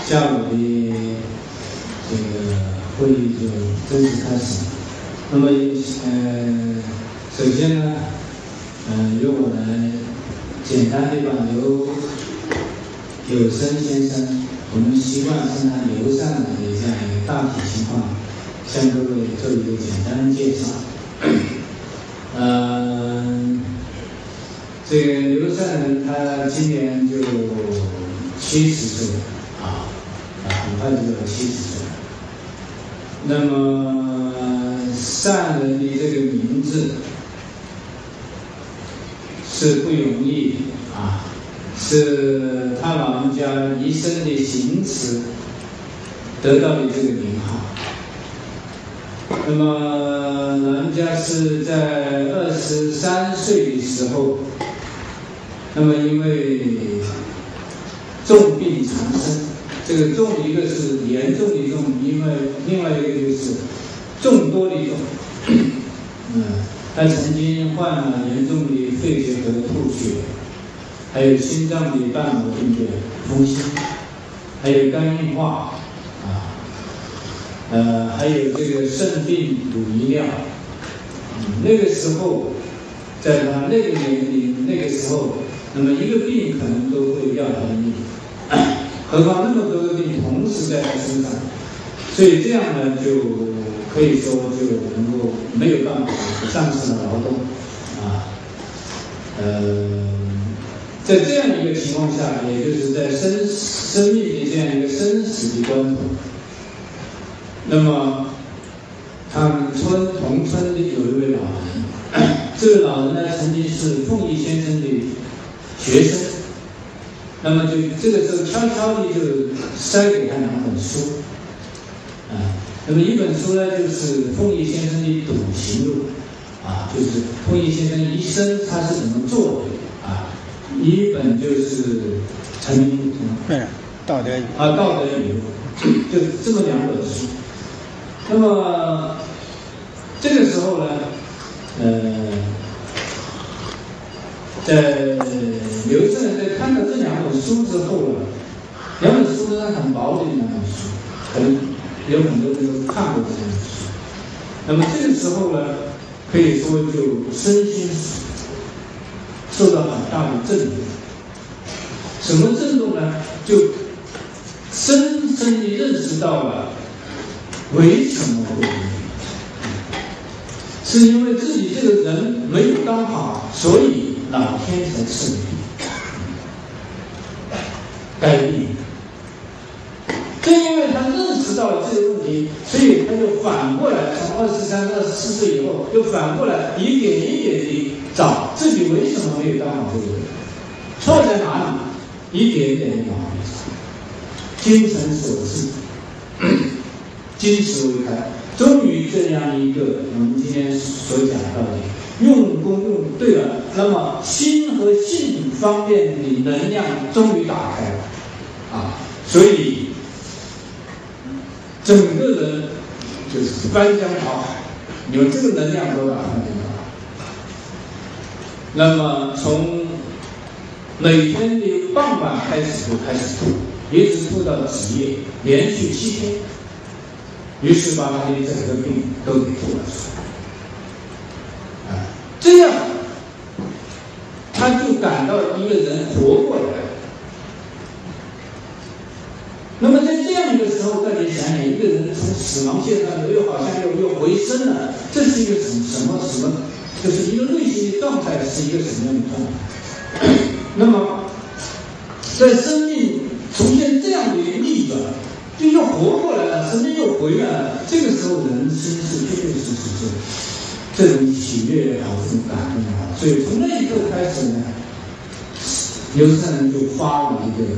下午的这个会议就正式开始。那么，首先呢，由我来简单的把刘有生先生我们习惯称他刘上来的这样一个大体情况，向各位做一个简单的介绍。这个刘善人他今年就70岁啊，很快就要70岁了。那么善人的这个名字是不容易啊，是他老人家一生的行持得到的这个名号。那么老人家是在23岁的时候，那么因为重病缠身，这个重一个是严重的重，因为另外一个就是众多的众。他曾经患了严重的肺结核吐血，还有心脏的瓣膜病变风湿，还有肝硬化还有这个肾病乳遗尿。那个时候在他那个年龄那个时候，那么一个病可能都会要他的命，何况那么多个病同时在他身上，所以这样呢就可以说就能够没有办法丧失了劳动在这样一个情况下，也就是在生命的这样一个生死的关头，那么他们同村的有一位老人，这个老人呢曾经是凤仪先生的学生，那么就这个时候悄悄地就塞给他2本书那么一本书呢就是凤仪先生的《笃行录》就是凤仪先生一生他是怎么做的一本就是陈明道德语录，就这么2本书。那么这个时候呢，在刘胜在看到这2本书之后呢，2本书呢很薄的2本书，可能有很多人都看过这本书。那么这个时候呢，可以说就身心受到很大的震动。什么震动呢？就深深地认识到了为什么会是因为自己这个人没有当好，所以老天才赐予该病。正因为他认识到了这个问题，所以他就反过来，从23、24岁以后，又反过来一点一点地找自己为什么没有当好这个人，错在哪里，一点一点地往回找，精诚所至，金石为开，终于这样一个我们今天所讲到的用功用对了，那么心和性方面的能量终于打开了所以整个人就是翻江倒海，有这个能量都打翻江倒海。那么从每天的傍晚开始就开始吐，一直吐到子夜，连续7天，于是把他的整个病都给吐了出来。这样他就感到一个人活过来了。那么在这样一个时候，大家想想，一个人从死亡线上又好像又回升了，这是一个什么，就是一个内心的状态，是一个什么样的状态？那么在生命出现这样的一个逆转，就又活过来了，生命又回来了，这个时候人心是确确实实这种喜悦也好，这种感动也好，所以从那一刻开始呢，刘善人就发了一个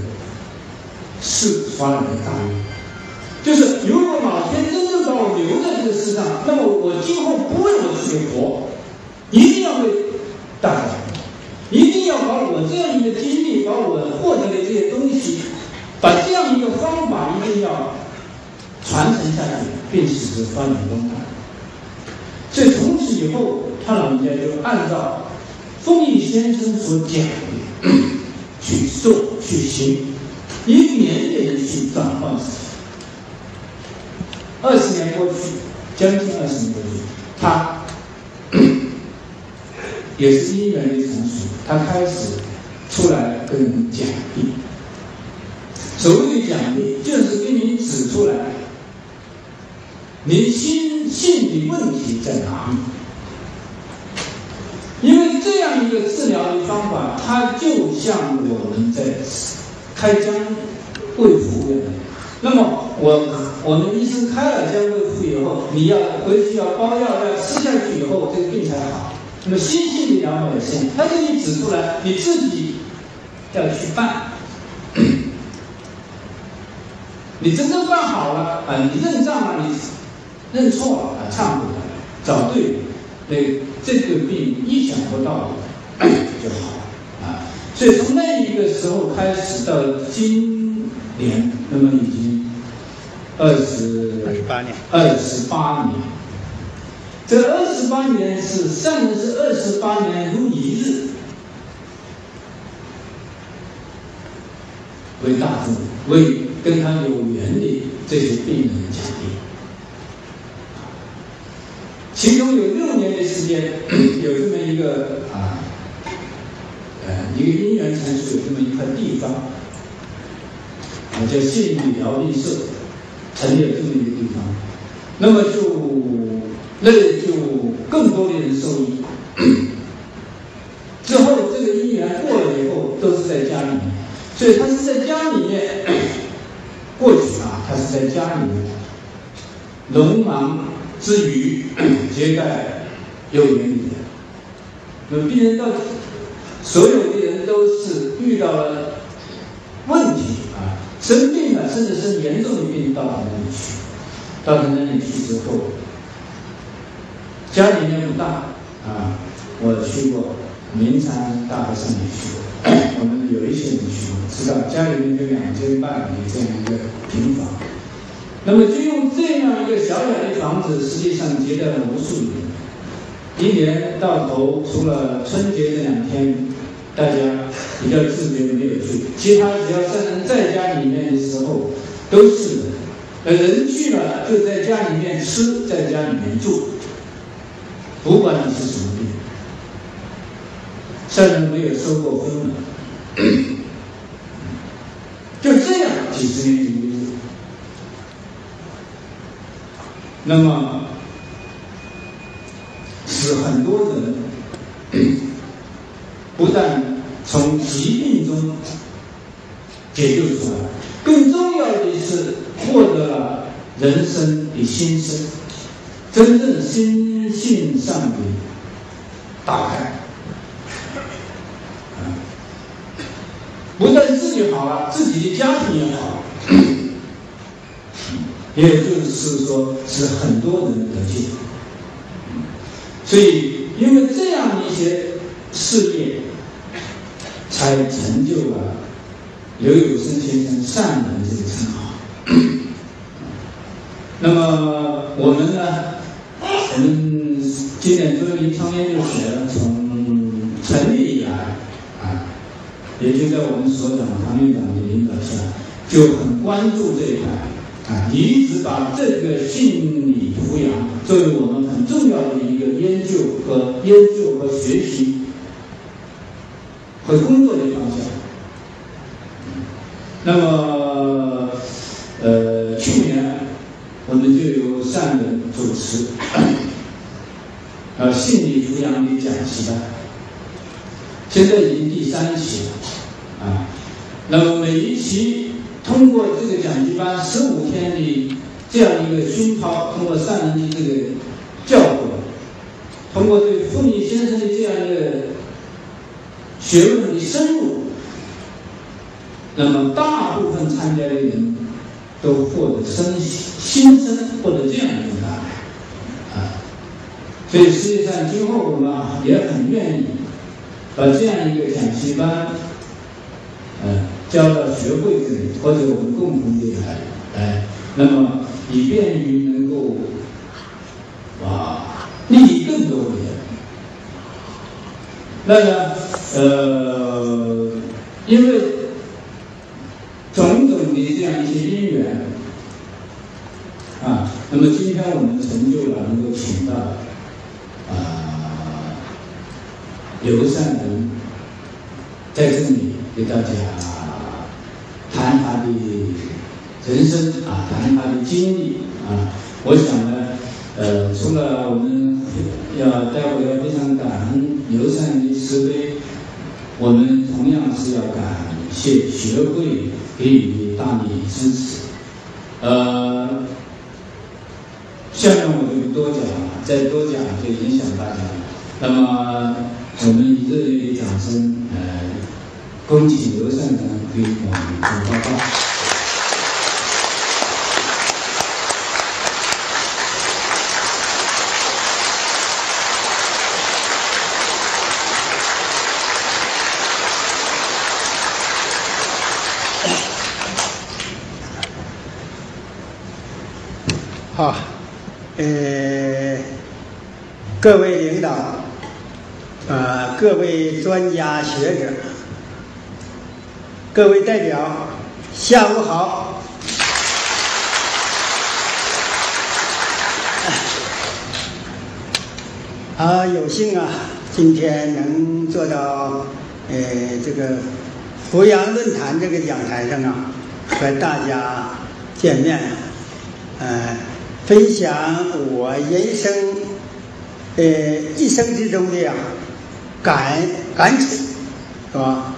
大愿，就是如果老天真正把我留在这个世上，那么我今后不为我自己活，一定要为大家活，一定要把我这样一个经历，把我获得的这些东西，把这样一个方法一定要传承下去，并使之发扬光大。所以从此以后，他老人家就按照凤仪先生所讲的去做去行，一点点的去转化 20年过去，将近20年过去，他也是因缘的成熟，他开始出来跟人讲义。所谓的讲义，就是给你指出来你心理问题在哪里。因为这样一个治疗的方法，它就像我们在开姜胃服一样。那么我们医生开了姜胃服以后，你要回去要包药，要吃下去以后，这个病才好。那么心性的疗法也是，它给你指出来，你自己要去办。你真正办好了啊，你认账了，你认错了啊，忏悔了，找对了，这个病意想不到就好了啊。所以从那一个时候开始到今年，那么已经28年。这28年是上人是28年如一日为大众，为跟他有缘的这些病人讲义。其中有6年的时间，有这么一个一个因缘成熟，有这么一块地方，叫信义疗励社，成立了这么一个地方。那么那里就更多的人受益。之后这个因缘过了以后，都是在家里面，所以他是在家里面过去他是在家里面农忙之余接待有缘的人。那么病人到所有的人都是遇到了问题生病了，甚至是严重的病到他那里去之后，家里面不大我去过，明禅大和尚也去过，我们有一些人去过，知道家里面就2间半的这样一个平房。那么就用这样一个小小的房子，实际上接待了无数人。一年到头，除了春节这2天，大家比较自觉没有去，其他只要上人在家里面的时候，都是人。人去了就在家里面吃，在家里面住，不管你是什么病，上人没有收过分了。就这样几十年如一日。那么使很多人不但从疾病中解救出来，更重要的是获得了人生的新生，真正心性上的打开。不但自己好了，自己的家庭也好了，也就是说使很多人得救。所以因为这样一些事业，才成就了刘有生先生善人这个称号。那么我们呢，我们今年做临床研究所从成立以来也就在我们所长唐院长的领导下，就很关注这一块一直把这个心理抚养作为我们很重要的一个研究和学习和工作的方向。那么去年我们就有善人主持心理抚养的讲习班，现在已经第3期了那么每一期通过这个讲习班15天的这样一个熏陶，通过善人的这个教诲，通过对傅尼先生的这样一个学问的深入，那么大部分参加的人都获得新生，获得这样一种答案所以实际上今后我们也很愿意把这样一个讲习班交到学会这里，或者我们共同的来，那么以便于能够利益更多的人。那么因为种种的这样一些因缘那么今天我们成就了能够请到刘善人在这里给大家谈他的人生谈他的经历我想呢，除了我们待会要非常感恩刘善人的慈悲，我们同样是要感谢学会给予大力支持。下面我就不多讲了，再多讲就影响大家了。那么我们以热烈的掌声，恭请刘善长给我们做报告。 好，各位领导，各位专家学者，各位代表，下午好。有幸今天能坐到这个福阳论坛这个讲台上和大家见面，分享我人生一生之中的感触，是吧？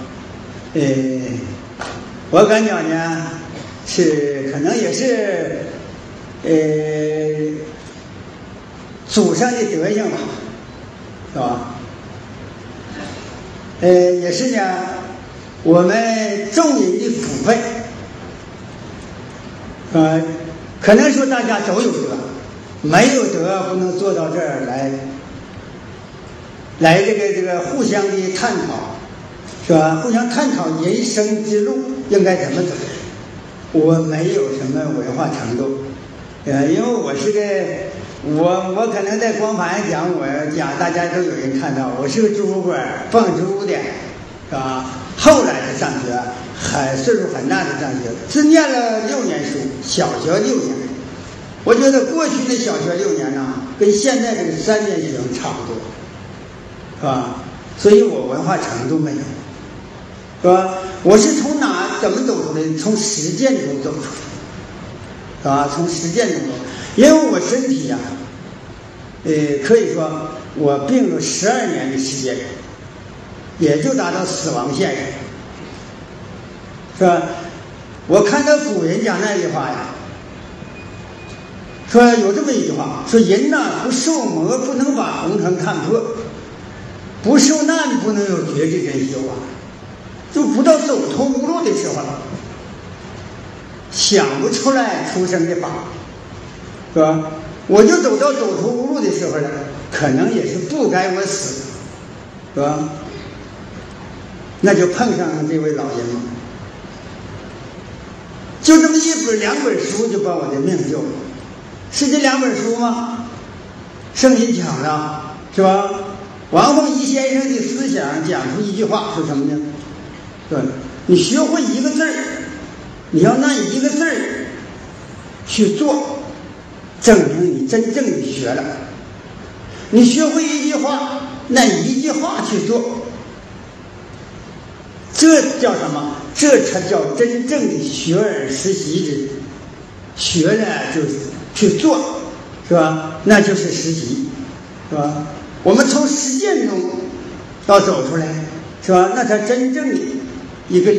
我感觉呢可能也是祖上的德行吧，是吧？也是呢我们众人的福分，可能说大家都有德，没有德不能做到这儿来这个互相的探讨，是吧？互相探讨人生之路应该怎么走。我没有什么文化程度，因为我是我可能在光盘讲，大家都有人看到，我是个猪官，放猪的，是吧？后来才上学，岁数很大的上学，只念了6年书，小学6年。我觉得过去的小学6年跟现在这个3年学差不多，是吧？所以我文化程度没有，是吧？我是从怎么走出来的？从实践中走出来，是吧？从实践中走，因为我身体可以说我病了12年的时间，也就达到死亡线上，是吧？我看到古人讲那句话说有这么一句话，说人不受磨不能把红尘看破，不受难不能有觉知真修就不到走投无路的时候了，想不出来出生的法，是吧？我就走到走投无路的时候了，可能也是不该我死，是吧？那就碰上这位老人了，就这么2本书就把我的命救了。是这2本书吗？圣人讲的，是吧？王凤仪先生的思想讲出一句话是什么呢？对，你学会一个字儿，你要按一个字儿去做，证明你真正的学了。你学会一句话，按一句话去做，这叫什么？这才叫真正的学而时习之。学了就是去做，是吧？那就是实习，是吧？我们从实践中要走出来，是吧？那才真正的一个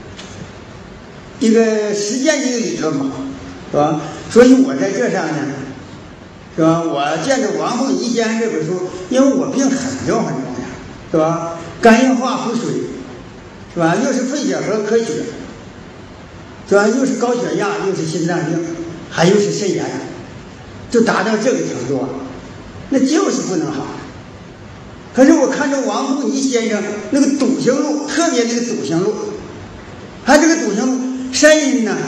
实践的一个理论嘛，是吧？所以我在这上呢，是吧？我见着王凤仪先生这本书，因为我病很重很重呀，是吧？肝硬化腹水，是吧？又是肺结核科学，是吧？又是高血压，又是心脏病，还又是肾炎，就达到这个程度那就是不能好。可是我看着王凤仪先生那个笃行路，特别那个笃行路，他这个笃行路山阴呢，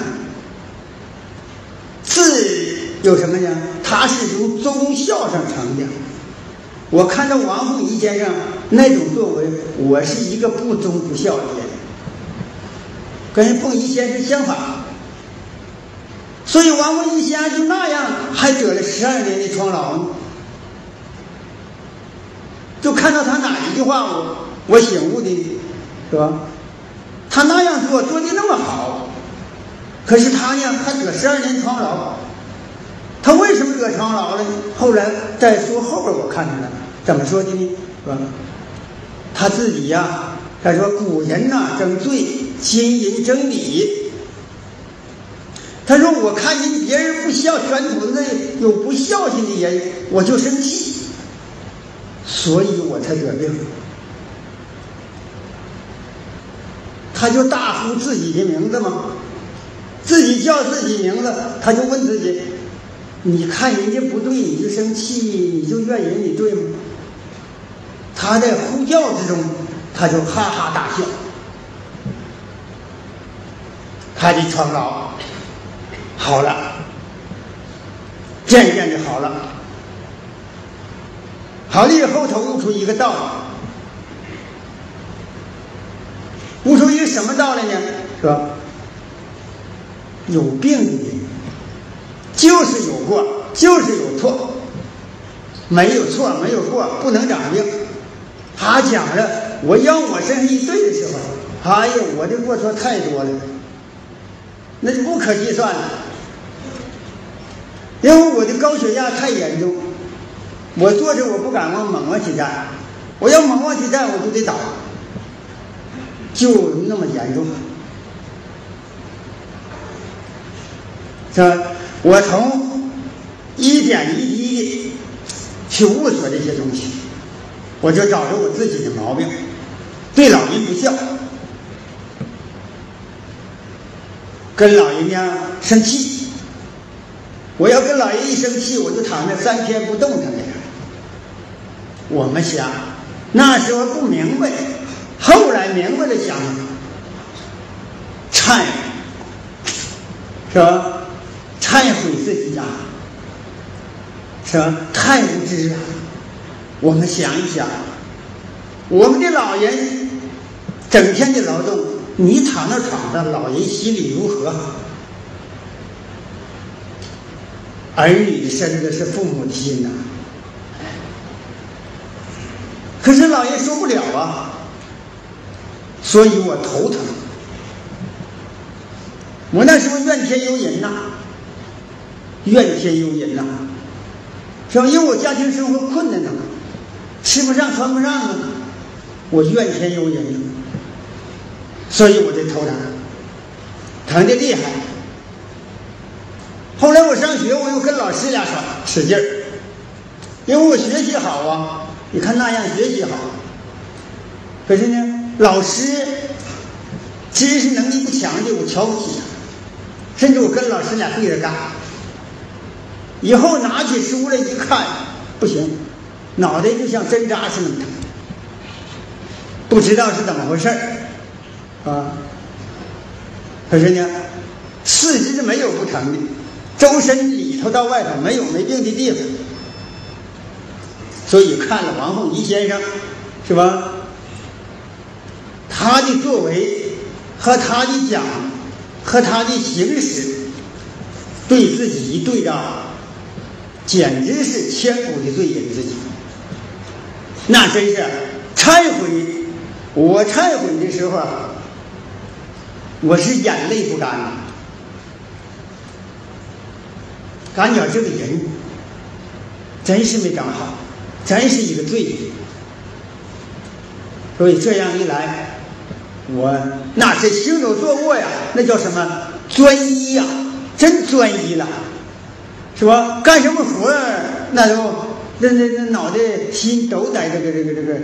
字有什么呢？他是从忠孝上成的。我看到王凤仪先生那种作为，我是一个不忠不孝的人，跟凤仪先生相反。 所以王凤仪先生就那样还得了12年的疮痨呢。就看到他哪一句话我醒悟的，是吧？他那样做的那么好，可是他呢还得12年疮痨。他为什么得疮痨了？后来在书后边我看出来怎么说的呢？是吧？他自己呀，他说古人呐争罪，今人争理。他说我看见别人不孝，传统的有不孝心的人，我就生气，所以我才得病。他就大呼自己的名字嘛，自己叫自己名字，他就问自己：你看人家不对，你就生气，你就怨人，你对吗？他在呼叫之中，他就哈哈大笑。他的疮痨好了，渐渐的好了。好了以后，他悟出一个道理。悟出一个什么道理呢？说有病的人就是有过，就是有错，没有错没有过不能长病。他讲了，我身上一对的时候，哎呀，我的过错太多了，那就不可计算了。因为我的高血压太严重，我坐着我不敢猛起站，我要猛起站我就得倒，就那么严重。这我从一点一滴的去悟索这些东西，我就找着我自己的毛病，对老人不孝，跟老人家生气。我要跟老爷一生气，我就躺那3天不动弹那样。我们想，那时候不明白，后来明白了想，忏悔，是吧？忏悔自己呀，是吧？太无知了。我们想一想，我们的老人整天的劳动，你躺那床上，老人心里如何？儿女生的是父母的心呐，可是老爷受不了啊，所以我头疼。我那时候怨天尤人呐，怨天尤人呐，是吧？因为我家庭生活困难呐，吃不上穿不上啊，我怨天尤人呐，所以我这头疼，疼得厉害。后来我上学，我又跟老师俩使劲儿，因为我学习好啊，你看那样学习好，可是呢，老师知识能力不强的，我瞧不起他，甚至我跟老师俩对着干。以后拿起书来一看，不行，脑袋就像针扎似的疼，不知道是怎么回事啊。可是呢，四肢没有不疼的。周身里头到外头没有没病的地方，所以看了王凤仪先生，是吧？他的作为和他的讲和他的行使，对自己一对照，简直是千古的罪人自己。那真是忏悔，我忏悔的时候，我是眼泪不干的。感觉这个人真是没长好，真是一个罪人。所以这样一来，我那是行走坐卧呀，那叫什么专一呀，真专一了，是吧？干什么活那都那脑袋心都在这个。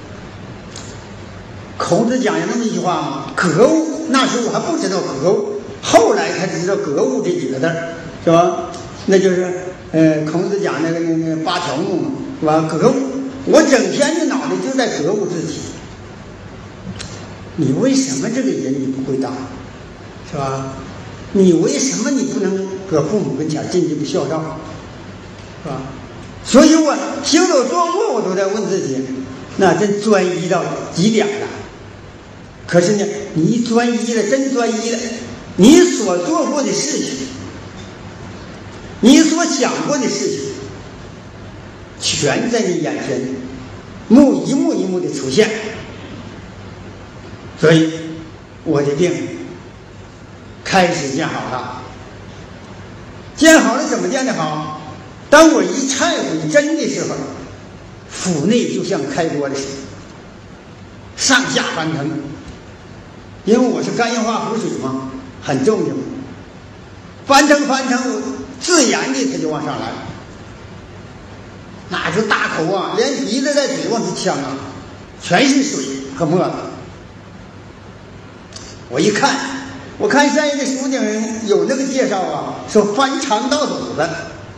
孔子讲有那么一句话嘛，格物。那时候我还不知道格物，后来才知道格物这几个字，是吧？那就是孔子讲那个8条目嘛，是吧？格物，我整天的脑袋就在格物自己。你为什么这个人你不会当，是吧？你为什么你不能搁父母跟前尽一步孝道，是吧？所以我行走坐卧我都在问自己，那真专一到极点了。可是呢，你专一了，真专一了，你所做过的事情你所想过的事情，全在你眼前，一幕一幕的出现。所以我的病开始见好了。见好了怎么见得好？当我一忏悔真的时候，腹内就像开锅的似的，上下翻腾。因为我是肝硬化腹水嘛，很重的嘛，翻腾，自然的它就往上来，那就大口啊，连鼻子带嘴往出呛啊，全是水和沫子。我看山上的书顶有那个介绍啊，说翻肠倒肚子。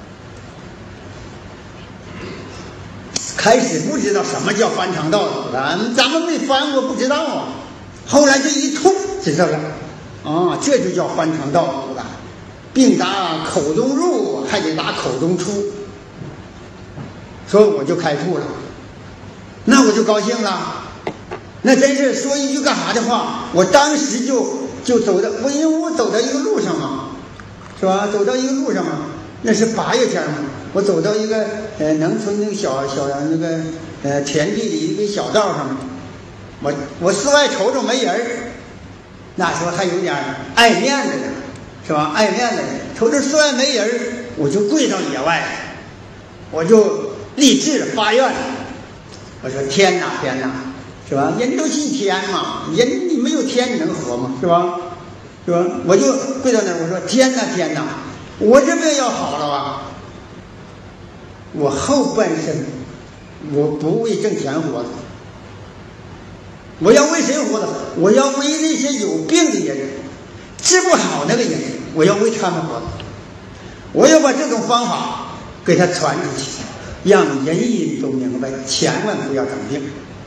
开始不知道什么叫翻肠倒肚子，咱们没翻过，不知道啊。后来这一吐，知道了，啊，这就叫翻肠倒肚子。病打口中入，还得打口中出。所以我就开吐了，那我就高兴了。那真是说一句干啥的话，我当时就走到，因为我走到一个路上嘛，是吧？走到一个路上嘛，那是8月天嘛，我走到一个农村那个小那个田地的一个小道上，我四外瞅瞅没人，那时候还有点爱面子的，是吧？爱面子的，瞅着四外没人，我就跪到野外，我就立志了发愿，我说天哪，是吧？人都信天嘛，人你没有天你能活吗？是吧？我就跪到那儿，我说天哪，我这病要好了吧？我后半生我不为挣钱活的，我要为谁活的？我要为那些有病的人，治不好那个人，我要为他们活的。我要把这种方法给他传出去，让人人都明白，千万不要整病。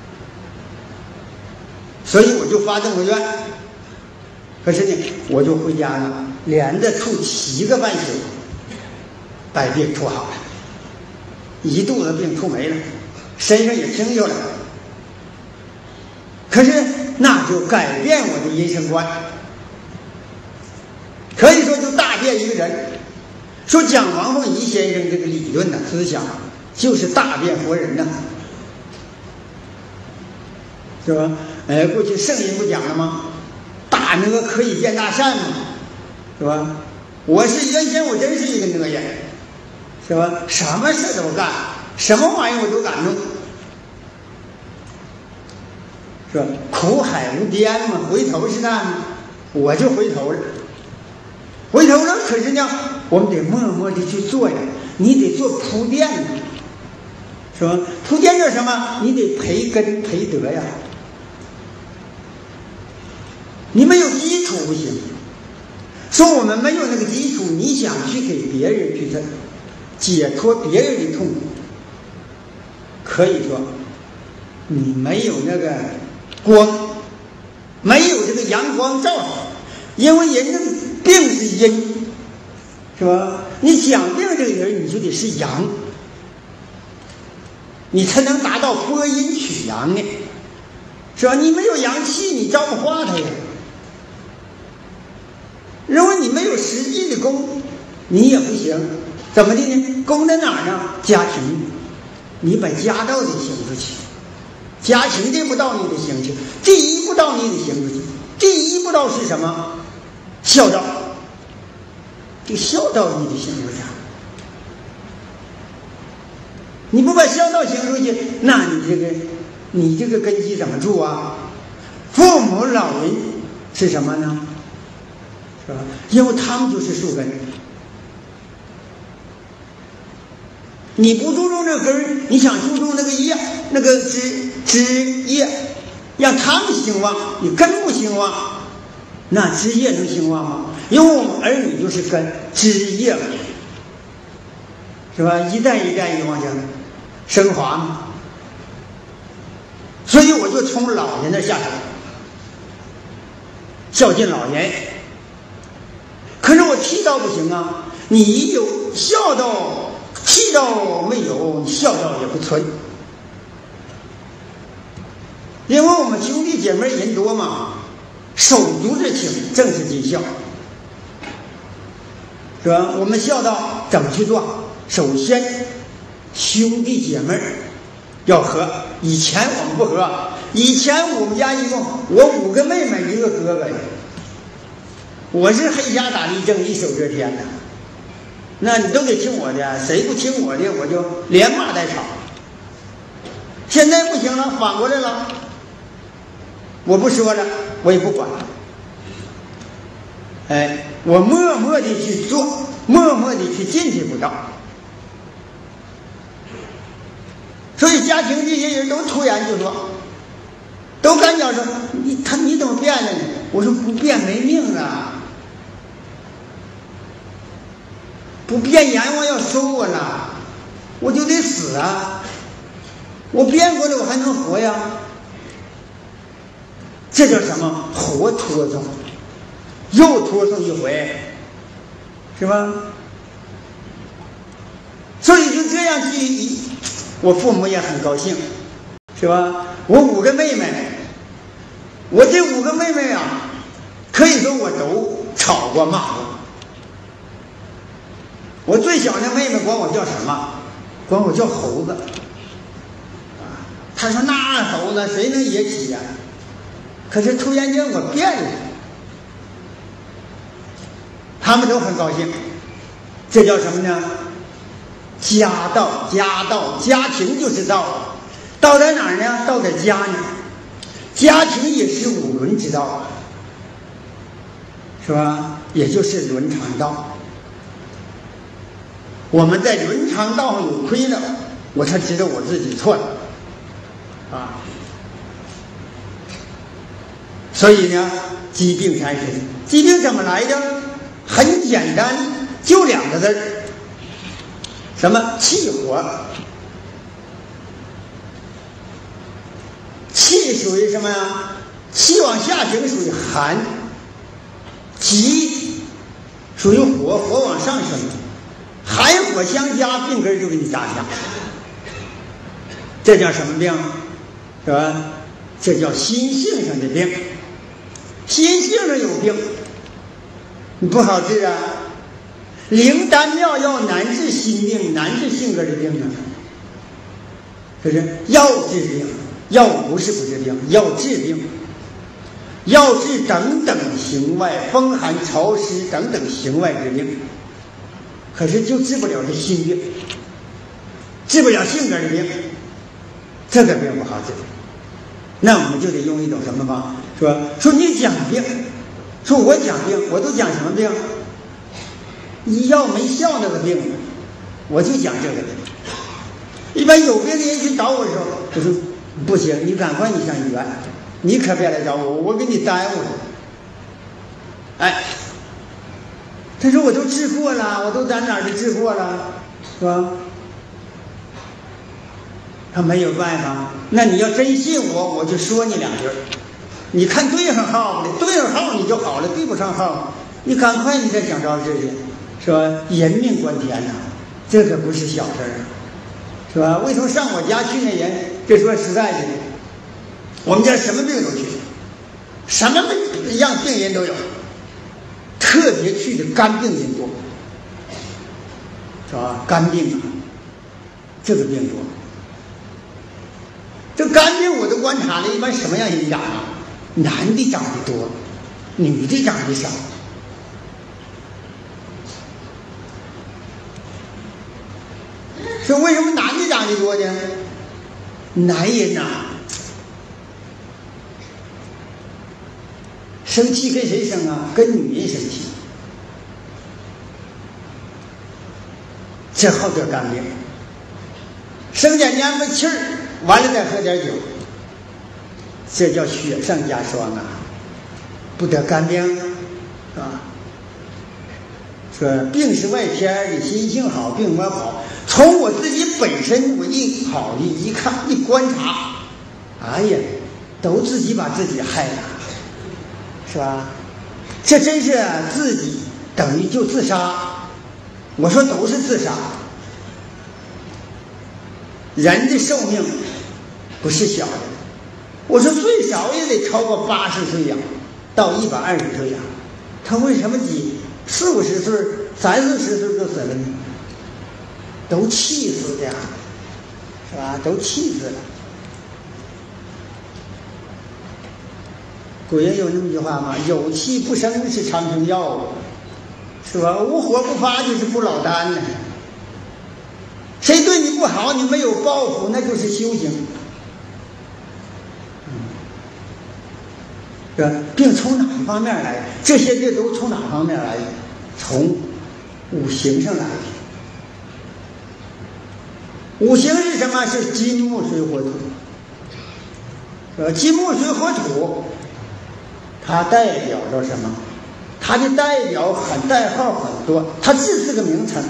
所以我就发这个愿。可是呢，我就回家了，连着吐7个半宿，把病吐好了，一肚子病吐没了，身上也轻就了。可是那就改变我的人生观，可以说就大变一个人。说讲王凤仪先生这个理论思想，就是大变活人呐，是吧？过去圣人不讲了吗？大哪可以变大善嘛，是吧？原先我真是一个哪人，是吧？什么事都干，什么玩意我都敢弄，是吧？苦海无边嘛，回头是岸嘛，我就回头了。可是呢，我们得默默的去做呀，你得做铺垫呢，是吧？铺垫叫什么？你得培根培德呀。你没有基础不行。说我们没有那个基础，你想去给别人去解脱别人的痛苦，可以说你没有那个光，没有这个阳光照，因为人的病是阴，是吧？你讲病这个人，你就得是阳，你才能达到播阴取阳呢，是吧？你没有阳气，你照不化他呀。如果你没有实际的功，你也不行。怎么的呢？功在哪儿呢？家庭，你把家道得行出去，家庭这步道你得行去，第一步道你得行出去。第一步道是什么？孝道。这个孝道你得行出去。你不把孝道行出去，那你这个根基怎么住啊？父母老人是什么呢？是吧？因为他们就是树根。你不注重这个根儿，你想注重那个叶，那个枝叶，让他们兴旺，你根不兴旺，那枝叶能兴旺吗？因为我们儿女就是根枝叶，是吧？一代一代的往下升华嘛。所以我就从老人那下手，孝敬老人。可是我气道不行啊！你有孝道，气道没有，孝道也不存。因为我们兄弟姐妹人多嘛，手足之情正是尽孝。 是吧？我们孝道怎么去做？首先，兄弟姐妹要和。以前我们不和，以前我们家一共我5个妹妹1个哥哥呀，我是黑瞎打立正，一手遮天的。那你都得听我的，谁不听我的，我就连骂带吵。现在不行了，反过来了，我不说了，我也不管。哎，我默默的去做，默默的去进去不到。所以家庭这些人都突然就说，都干讲说你怎么变了呢？我说不变没命了，不变阎王要收我了，我就得死啊！我变过来我还能活呀？这叫什么？活拖着，又拖上一回，是吧？所以就这样去，我父母也很高兴，是吧？我5个妹妹，我这5个妹妹啊，可以说我都吵过骂过。我最小的妹妹管我叫什么？管我叫猴子。她说那猴子谁能野起呀？可是突然间我变了，他们都很高兴。这叫什么呢？家道，家道，家庭就是道。道在哪儿呢？道在家呢。家庭也是5伦之道，是吧？也就是伦常道。我们在伦常道上有亏了，我才知道我自己错了，啊。所以呢，疾病产生。疾病怎么来的？很简单，就2个字儿。什么？气火。气属于什么呀？气往下行属于寒，急属于火，火往上升，寒火相加，病根就给你扎下。这叫什么病？是吧？这叫心性上的病。心性上有病，你不好治啊。灵丹妙药难治心病，难治性格的病啊。可是药治病，药不是不治病，药治病，药治等等形外风寒潮湿等等形外之病，可是就治不了这心病，治不了性格的病，这个病不好治。那我们就得用一种什么方？说你讲病，说我讲病，我都讲什么病？医药没效那个病，我就讲这个病。一般有病的人去找我的时候，我说不行，你赶快你上医院，你可别来找我，我给你耽误了。哎，他说我都治过了，我都在哪儿都治过了，是吧？他没有办法。那你要真信我，我就说你2句。你看对上号了，对上号你就好了，对不上号，你赶快你再想招治去，是吧？人命关天呐，这可不是小事儿，是吧？为什么上我家去那人，这说实在的，我们家什么病都去，什么样病人都有，特别去的肝病人多，是吧？肝病啊，这个病多。这肝病我都观察了，一般什么样人长啊？男的长得多，女的长得少。说为什么男的长得多呢？男人呐，生气跟谁生啊？跟女人生气，这好得肝病。生点蔫巴气儿，完了再喝点酒，这叫雪上加霜啊！不得肝病啊！说病是外天，你心性好，病没好。从我自己本身，我一考虑、一看、一观察，哎呀，都自己把自己害了，是吧？这真是自己等于就自杀。我说都是自杀。人的寿命不是小的，我说最少也得超过80岁呀，到120岁呀。他为什么比40-50岁 30、40岁就死了呢，都气死的呀，是吧？都气死了。古人有那么一句话吗？有气不生是长生药，是吧？无火不发就是不老丹呢。谁对你不好，你没有报复，那就是修行。是吧？病从哪方面来？这些病都从哪方面来？从五行上来。五行是什么？是金木水火土。金木水火土，它代表着什么？它的代号很多，它只是个名称。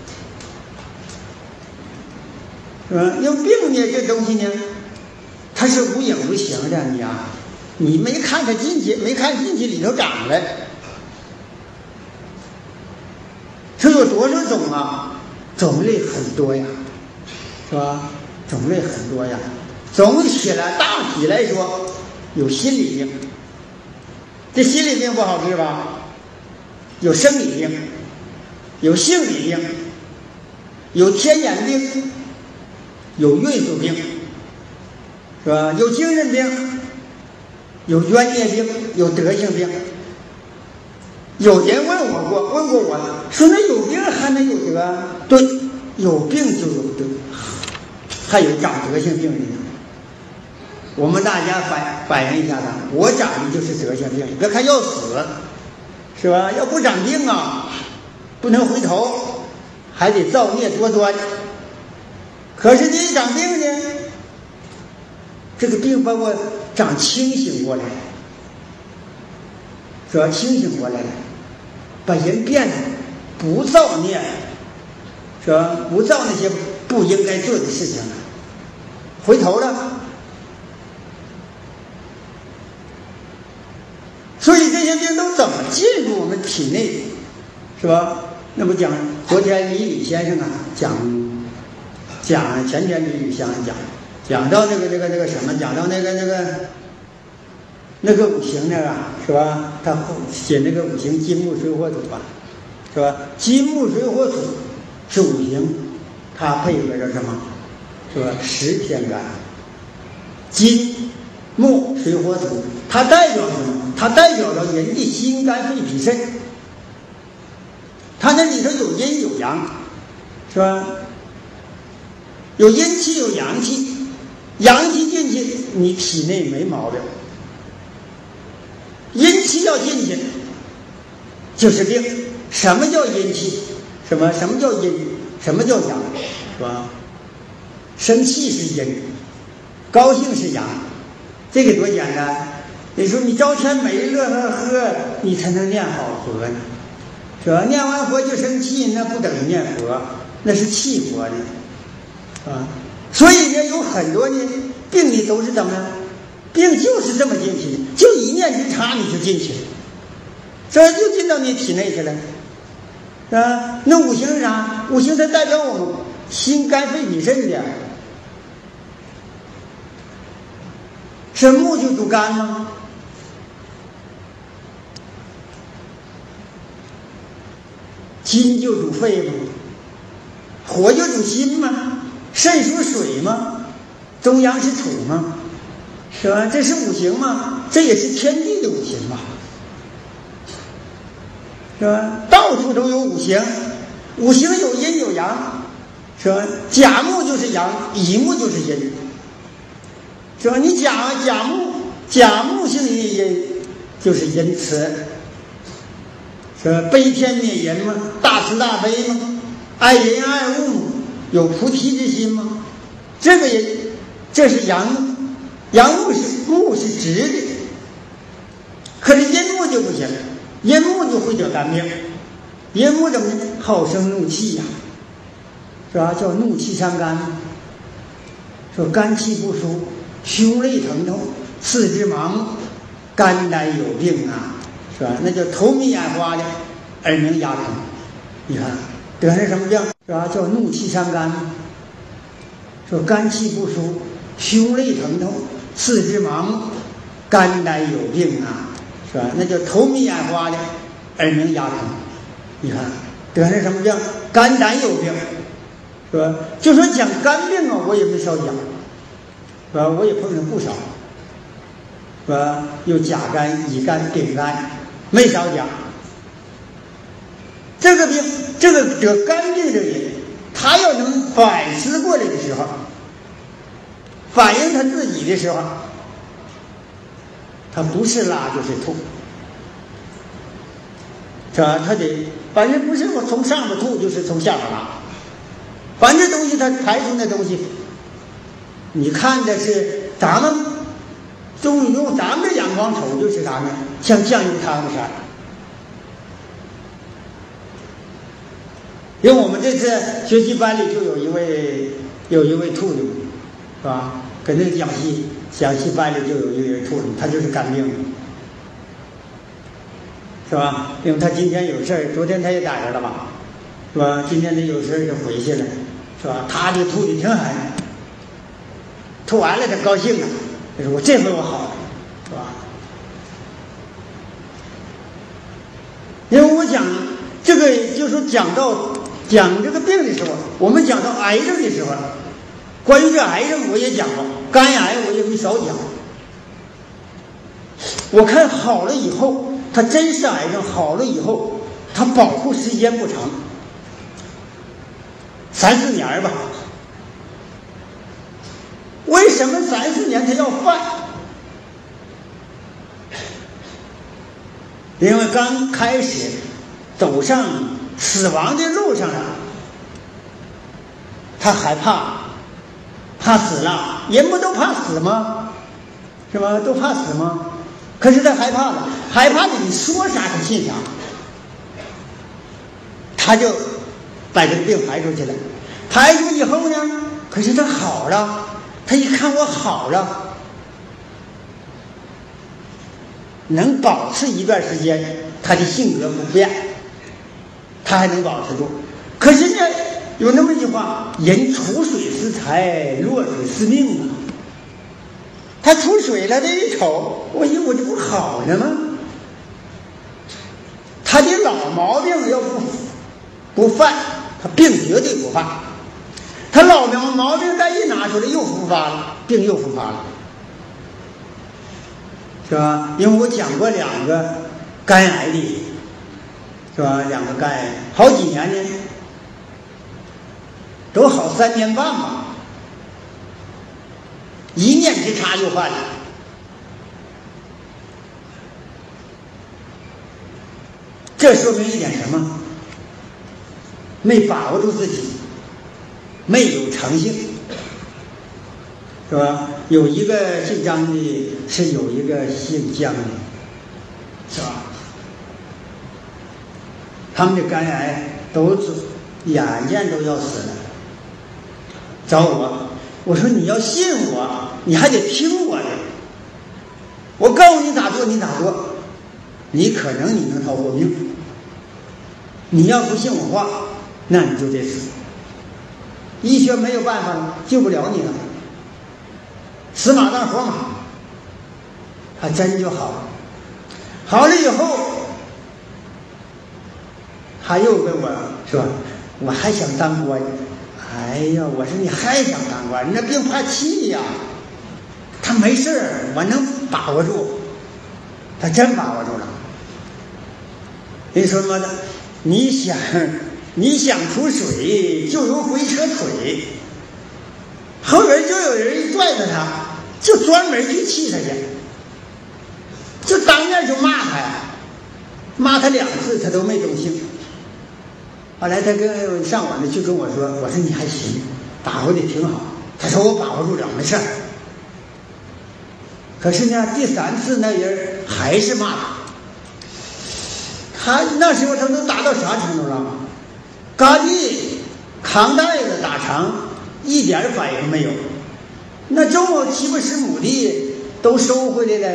是吧？因为病呢，这东西呢，它是无影无形的，你没看它进去，没看进去里头长来，这有多少种啊？种类很多呀，是吧？种类很多呀。总体来，大体来说，有心理病，这心理病不好治吧？有生理病，有性理病，有天然病，有运数病，是吧？有精神病，有冤孽病，有德性病。有人问过我说，那有病还能有德？对，有病就有德，还有长德性病人。我们大家反映一下子，我长的就是德性病，别看要死，是吧？要不长病啊，不能回头，还得造孽多端。可是你一长病呢，这个病把我长清醒过来，主要清醒过来了，把人变得不造孽，是吧？不造那些不应该做的事情了，回头了。所以这些病都怎么进入我们体内，是吧？那么讲，昨天李宇先生啊讲前天李宇先生讲到那个什么，讲到那个五行那个是吧？他写那个五行金木水火土吧，是吧？金木水火土是五行，它配合着什么？是吧？10天干，金木水火土，它代表什么？它代表了人的心肝肺脾肾，它那里头有阴有阳，是吧？有阴气有阳气，阳气进去你体内没毛病，阴气要进去就是病。什么叫阴气？什么叫阴？什么叫阳？是吧？生气是阴，高兴是阳，这个多简单。你说你招天没乐呵，你才能念好佛呢，是吧？念完佛就生气，那不等于念佛，那是气佛呢，啊。所以呢，有很多呢病里都是怎么样？病就是这么进去，就一念之差你就进去了，这就进到你体内去了，是吧？那五行是啥？五行它代表我们心肝肺脾肾的，是木就主肝吗？金就主肺吗？火就主心吗？肾属水吗？中央是土吗？是吧？这是五行吗？这也是天地的五行吧？是吧？到处都有五行，五行有阴有阳，是吧？甲木就是阳，乙木就是阴，是吧？你甲木性的阴就是阴慈，是吧？悲天悯人嘛，大慈大悲嘛，爱人爱物嘛，有菩提之心吗？这个人，这是阳木，阳木是直的，可是阴木就不行，阴木就会得肝病。阴木怎么呢？好生怒气呀，是吧？叫怒气伤肝，说肝气不舒，胸肋疼痛，四肢麻木，肝胆有病啊，是吧？那叫头迷眼花的，耳鸣牙疼。你看得上什么病？是吧？叫怒气伤肝，说肝气不舒，胸肋疼痛，四肢麻木，肝胆有病啊，是吧？那叫头迷眼花的，耳鸣牙疼。你看得那什么病？肝胆有病，是吧？就说讲肝病啊，我也没少讲，是吧？我也碰上不少，是吧？有甲肝、乙肝、丙肝，没少讲。这个病，这个得肝病的人，他要能反思过来的时候，反映他自己的时候，他不是拉就是吐，是吧？他得反正不是我从上边吐，就是从下边拉，反正东西他排出那东西，你看的是咱们用咱们的眼光瞅，就是啥呢？像酱油汤的啥。因为我们这次学习班里就有一位吐的，是吧？跟那个讲习班里就有一位吐的，他就是肝病，是吧？因为他今天有事儿，昨天他也打着了吧，是吧？今天他有事儿就回去了，是吧？他就吐的挺狠，吐完了他高兴了，他说我这回我好了，是吧？因为我讲这个，就是说讲这个病的时候，我们讲到癌症的时候，关于这癌症我也讲过，肝癌我也没少讲。我看好了以后，它真是癌症，好了以后，它保护时间不长，3、4年吧。为什么3、4年它要犯？因为刚开始走上死亡的路上了，他害怕死了，人不都怕死吗？是吧？都怕死吗？可是他害怕了，害怕的你说啥他信啥，他就把这个病排出去了。排出以后呢，可是他好了，他一看我好了，能保持一段时间，他的性格不变，他还能保持住。可是呢，有那么一句话，人出水是财，落水是命啊。他出水了，这一瞅，我这不好了吗？他的老毛病要不犯，他病绝对不犯。他老毛病再一拿出来又复发了，病又复发了，是吧？因为我讲过2个肝癌的，是吧？2个肝癌好几年呢，都好3年半吧，一念之差又犯了。这说明一点什么？没把握住自己，没有诚信，是吧？有一个姓张的，是有一个姓姜的，是吧？他们的肝癌都是眼见都要死了，找我说你要信我，你还得听我的，我告诉你咋做你咋做，你可能你能逃过命。你要不信我话，那你就得死。医学没有办法了，救不了你了，死马当活马，还真就好了。好了以后，他又跟我说，我还想当官。哎呀，我说你还想当官？你那病怕气呀，他没事儿，我能把握住，他真把握住了。你说什么呢？你想出水，就有鬼扯腿，后边就有人一拽着他，就专门去气他去，就当面就骂他呀，骂他2次他都没动性。后来他跟上我呢，就跟我说，我说你还行，把握的挺好。他说我把握住了，没事儿。可是呢，第3次那人还是骂他那时候他都达到啥程度了？嘎地扛袋子打长，一点反应没有。那周某7、80亩地都收回来了，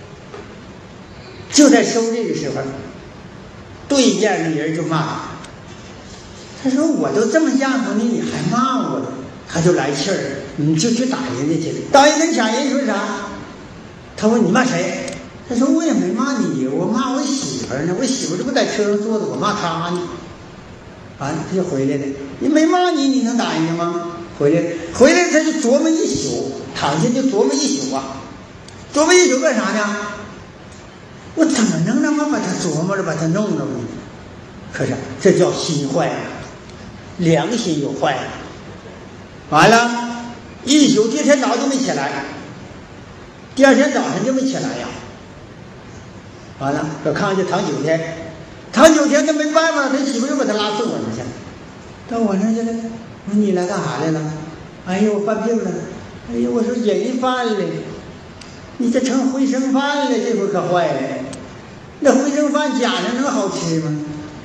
就在收这个时候，对面的人就骂他说我都这么样子你还骂我呢？他就来气儿，你就去打人家去了。到一跟抢人说啥？他说你骂谁？他说我也没骂你，我骂我媳妇呢，我媳妇这不在车上坐着，我骂她呢。 他就回来了。你没骂你，你能打人家吗？回来他就琢磨一宿，躺下就琢磨一宿啊。琢磨一宿干啥呢？我怎么能那么把他琢磨着把他弄了呢？可是这叫心坏了，良心又坏了。完了，一宿第二天早上就没起来，第二天早上就没起来呀。完了，这炕就躺9天，躺9天他没办法，他媳妇又把他拉送我那去，到我那去了。我说你来干啥来了？哎呀，我犯病了。哎呀，我说人犯了，你这成回生饭了，这回可坏了。那回生饭假的能好吃吗？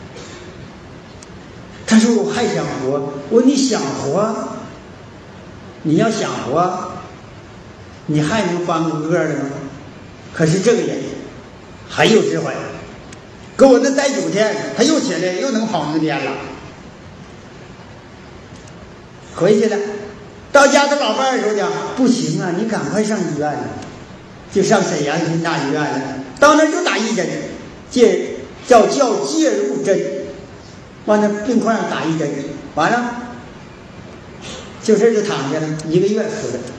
他说我还想活。我说你想活，你要想活，你还能翻个个的吗？可是这个人很有智慧，给我那待9天，他又起来又能跑那边了。回去了，到家他老伴儿说讲不行啊，你赶快上医院了，就上沈阳新大医院了。到那就打1针，叫介入针，往那病块上打1针，完了，就这就躺下了，1个月死的，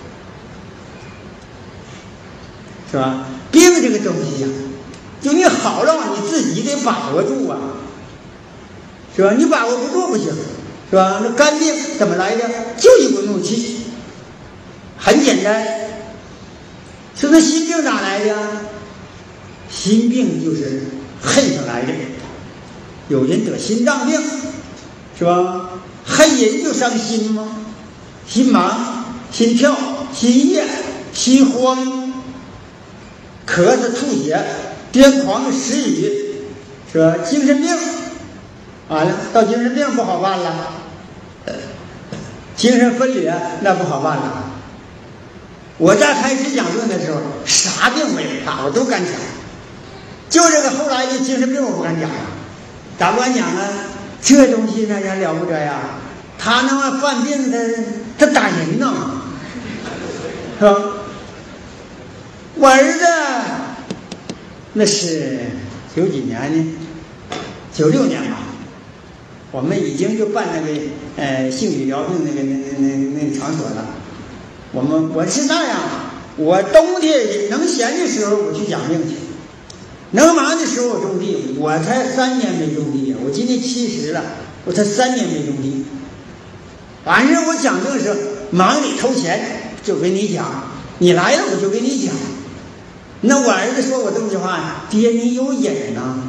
是吧？病这个东西呀，就你好了，你自己得把握住啊，是吧？你把握不住不行。是吧？那肝病怎么来的？就一股怒气，很简单。说那心病哪来的？心病就是恨上来的。有人得心脏病，是吧？恨人就伤心吗？心忙、心跳、心夜、心慌，咳嗽、吐血、癫狂、失语，是吧？精神病。完了，到精神病不好办了，精神分裂那不好办了。我在开始讲论的时候，啥病没有他，我都敢讲。就这个后来的精神病我不敢讲了，咋不敢讲啊？这东西那人了不得呀！他那么犯病，他打人呢，是吧？我儿子那是90几年呢，96年吧。我们已经就办那个性理疗病那个场所了。我是那样，我冬天能闲的时候我去讲病去，能忙的时候我种地。我才3年没种地，我今年70了，我才3年没种地。反正我讲病的时候忙里偷闲，就跟你讲，你来了我就跟你讲。那我儿子说我这么句话，爹你有瘾呐。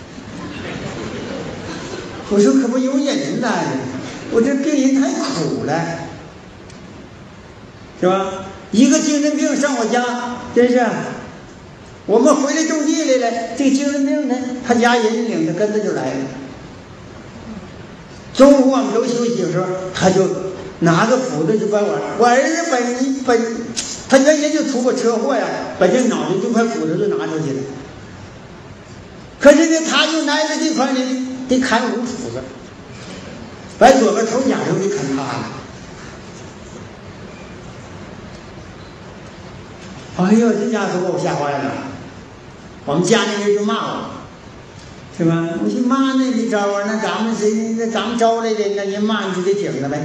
我说可不有瘾呢，我这病人太苦了，是吧？一个精神病上我家，真是，我们回来种地来了，这个精神病呢，他家人领着跟着就来了。中午我们都休息的时候，他就拿个斧子就把我儿子他原先就出过车祸呀，把这脑袋这块骨头就拿出去了。可是呢，他就拿着这块呢。得砍5斧子，把左边头甲就给砍塌了。哎呦，这家伙把我吓坏了！我们家那人就骂我，是吧？我说骂那没招啊，那咱们招来的，那人骂你就得顶着呗。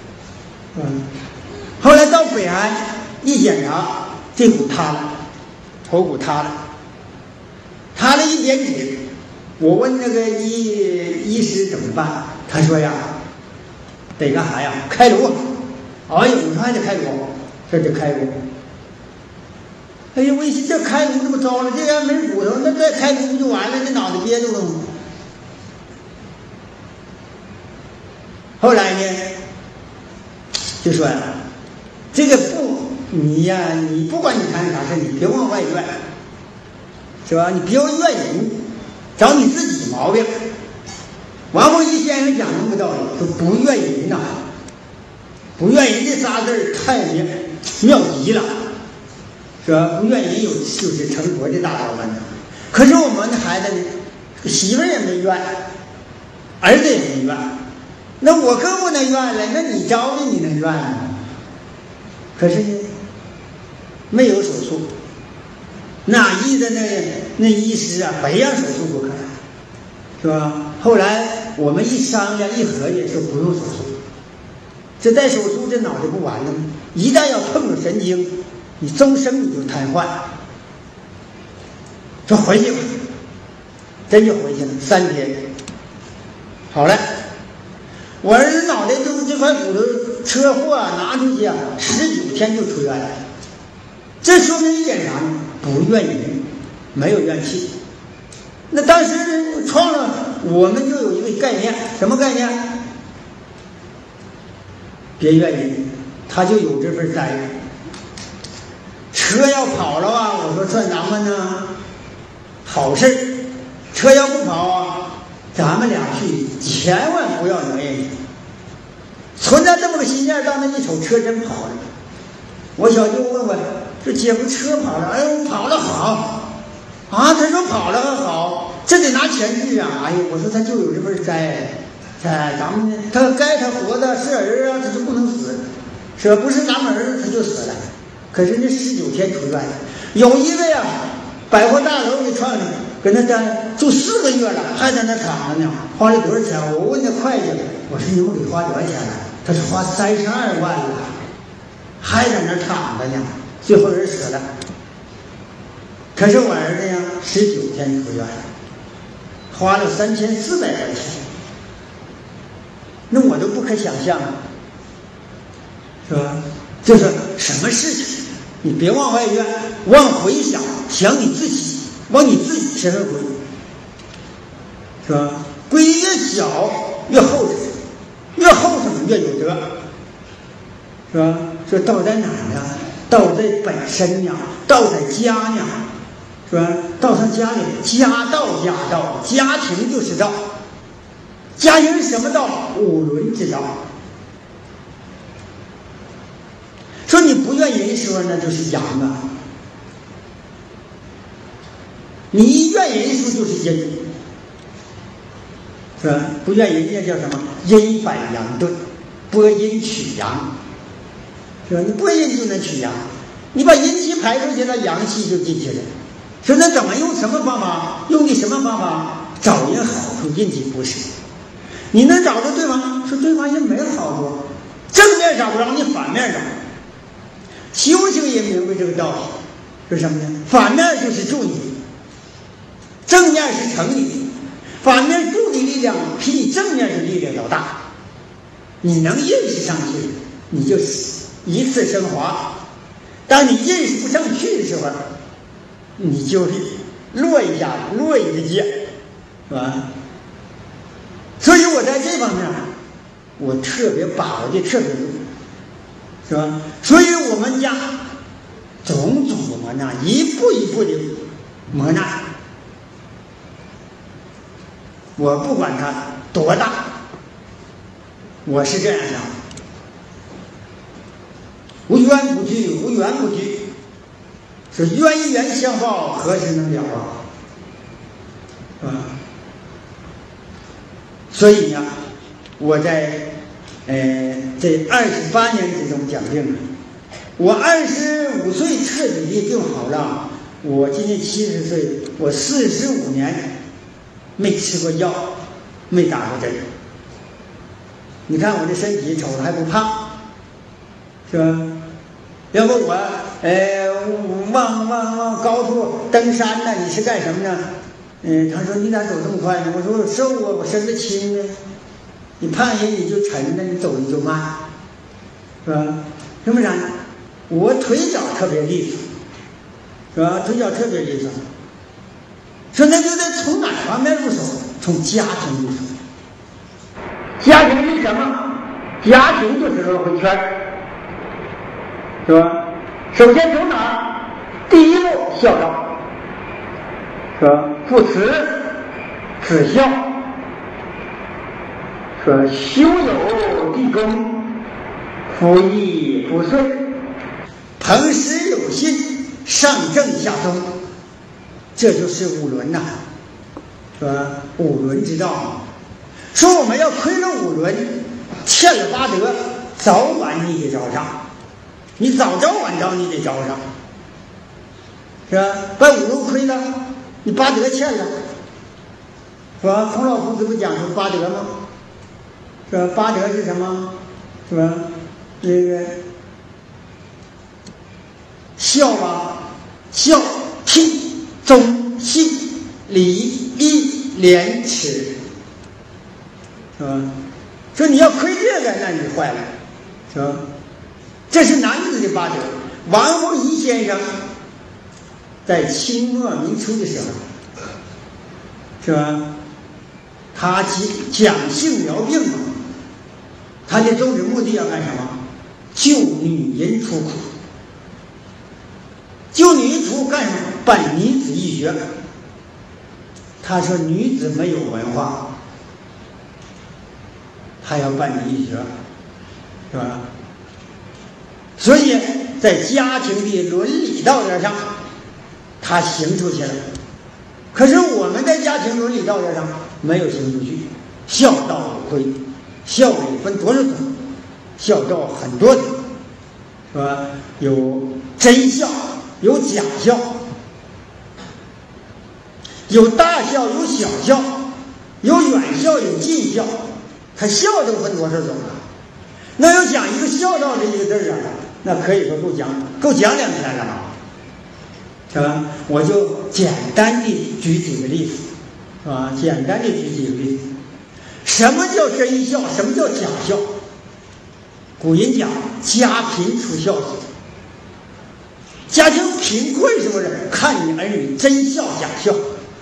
后来到北安一检查，这骨塌了，头骨塌了，塌了1点几。我问那个医师怎么办，他说呀，得干啥呀？开颅。哎呦，我说还得开颅，这就开颅。哎呀，我一寻这开颅这么糟了，这人没骨头，那再开颅不就完了？这脑袋憋住了吗？后来呢，就说呀，这个你呀，你不管你谈啥事，你别往外怨，是吧？你别怨人。找你自己毛病。王凤仪先生讲那么个道理，说不怨人呐，不怨人这仨字太妙极了，是吧？不怨人就是成佛的大道呢。可是我们的孩子呢，媳妇也没怨，儿子也没怨，那我更不能怨了。那你招的你能怨吗？可是呢，没有手术。哪医的那医师啊，非让手术不可，是吧？后来我们一商量一合计说不用手术，这带手术这脑袋不完了吗？一旦要碰了神经，你终生你就瘫痪。说回去吧，真就回去了，3天好了。我儿子脑袋就是这块骨头车祸拿出去19天就出院了。这说明一点啥呢？不怨言，没有怨气。那当时创了，我们就有一个概念，什么概念？别怨言，他就有这份灾。车要跑了我说算咱们呢好事，车要不跑咱们俩去，千万不要讹人。存在这么个心眼，当那一瞅车真跑了，我小舅问我说姐夫车跑了，哎呦跑了好啊，他说跑了好，这得拿钱去哎呀，我说他就有这份灾，咱们他该他活的是儿他就不能死，是不是咱们儿子他就死了。可是那19天出院了，有一个百货大楼给创的，跟他住4个月了，还在那躺着呢，花了多少钱？我问那会计，我说你们给花多少钱了？他说花32万了，还在那躺着呢，最后人死了。可是我儿子19天出院，花了3400块钱，那我都不可想象，是吧？就是什么事情，你别往外怨，往回想，想你自己，往你自己身上归，是吧？归越小越厚实，越厚实越有德，是吧？说道在哪儿呢？道在本身呢，道在家呢，是吧？道上家里，家道家道，家庭就是道，家庭是什么道？五伦之道。说你不怨人说那就是阳你一怨人说就是阴，是吧？不怨人家叫什么？阴反阳对，拨阴取阳，是吧？你拨阴就能取阳，你把阴气排出去了，阳气就进去了。说那怎么用什么方法？用的什么方法？找人好处，阴气不是。你能找着对方？说对方也没好处，正面找不着，你反面找。修行也明白这个道理，是什么呢？反面就是助你，正面是成你，反面助你力量比你正面的力量要大。你能认识上去，你就一次升华；当你认识不上去的时候，你就落一下，落一个阶，是吧？所以我在这方面，我特别把握的特别重。是吧？所以我们家种种的磨难，一步一步的磨难，我不管它多大，我是这样想，无冤不惧，无缘不惧，是冤冤相报，何时能了是吧？所以呢，我在这28年之中讲病了，我25岁彻底的病好了，我今年70岁，我45年没吃过药，没打过针。你看我这身体瞅着还不胖，是吧？要不我往高处登山呢，你是干什么呢？他说你咋走这么快呢？我说我瘦啊，我身子轻呢。你胖人你就沉着，你走的就慢，是吧？什么啥？我腿脚特别利索，是吧？腿脚特别利索。说那就得从哪方面入手？从家庭入手。家庭是什么？家庭就是轮回圈，是吧？首先从哪儿？第一步孝道，是吧？父慈子孝。说修有地功，夫义不遂，朋时有信，上正下宗，这就是五伦呐，是吧？五伦之道。说我们要亏了五伦，欠了八德，早晚你得找上，你早着晚着你得找上，是吧？把五伦亏了，你八德欠了， 是吧？孔老夫子不讲究八德吗？是吧？八德是什么？是吧？这个孝吧，孝、悌、忠、信、礼、义、廉、耻，是吧？说你要亏这个，那你坏了，是吧？这是男子的八德。王弘仪先生在清末民初的时候，是吧？他讲性疗病嘛，他的宗旨目的要干什么？救女人出苦。救女人出苦干什么？办女子医学。他说女子没有文化，还要办医学，是吧？所以在家庭的伦理道德上，他行出去了。可是我们在家庭伦理道德上没有行出去。孝道有亏，孝也分多少种？孝道很多种，是吧？有真孝，有假孝，有大孝，有小孝，有远孝，有近孝。他孝都分多少种啊？那要讲一个孝道这一个字啊，那可以说够讲2天了吧？是吧？我就简单的举几个例子，是吧？简单的举几个例子。什么叫真孝？什么叫假孝？古人讲家贫出孝子，家庭贫困是不是？看你儿女真孝假孝，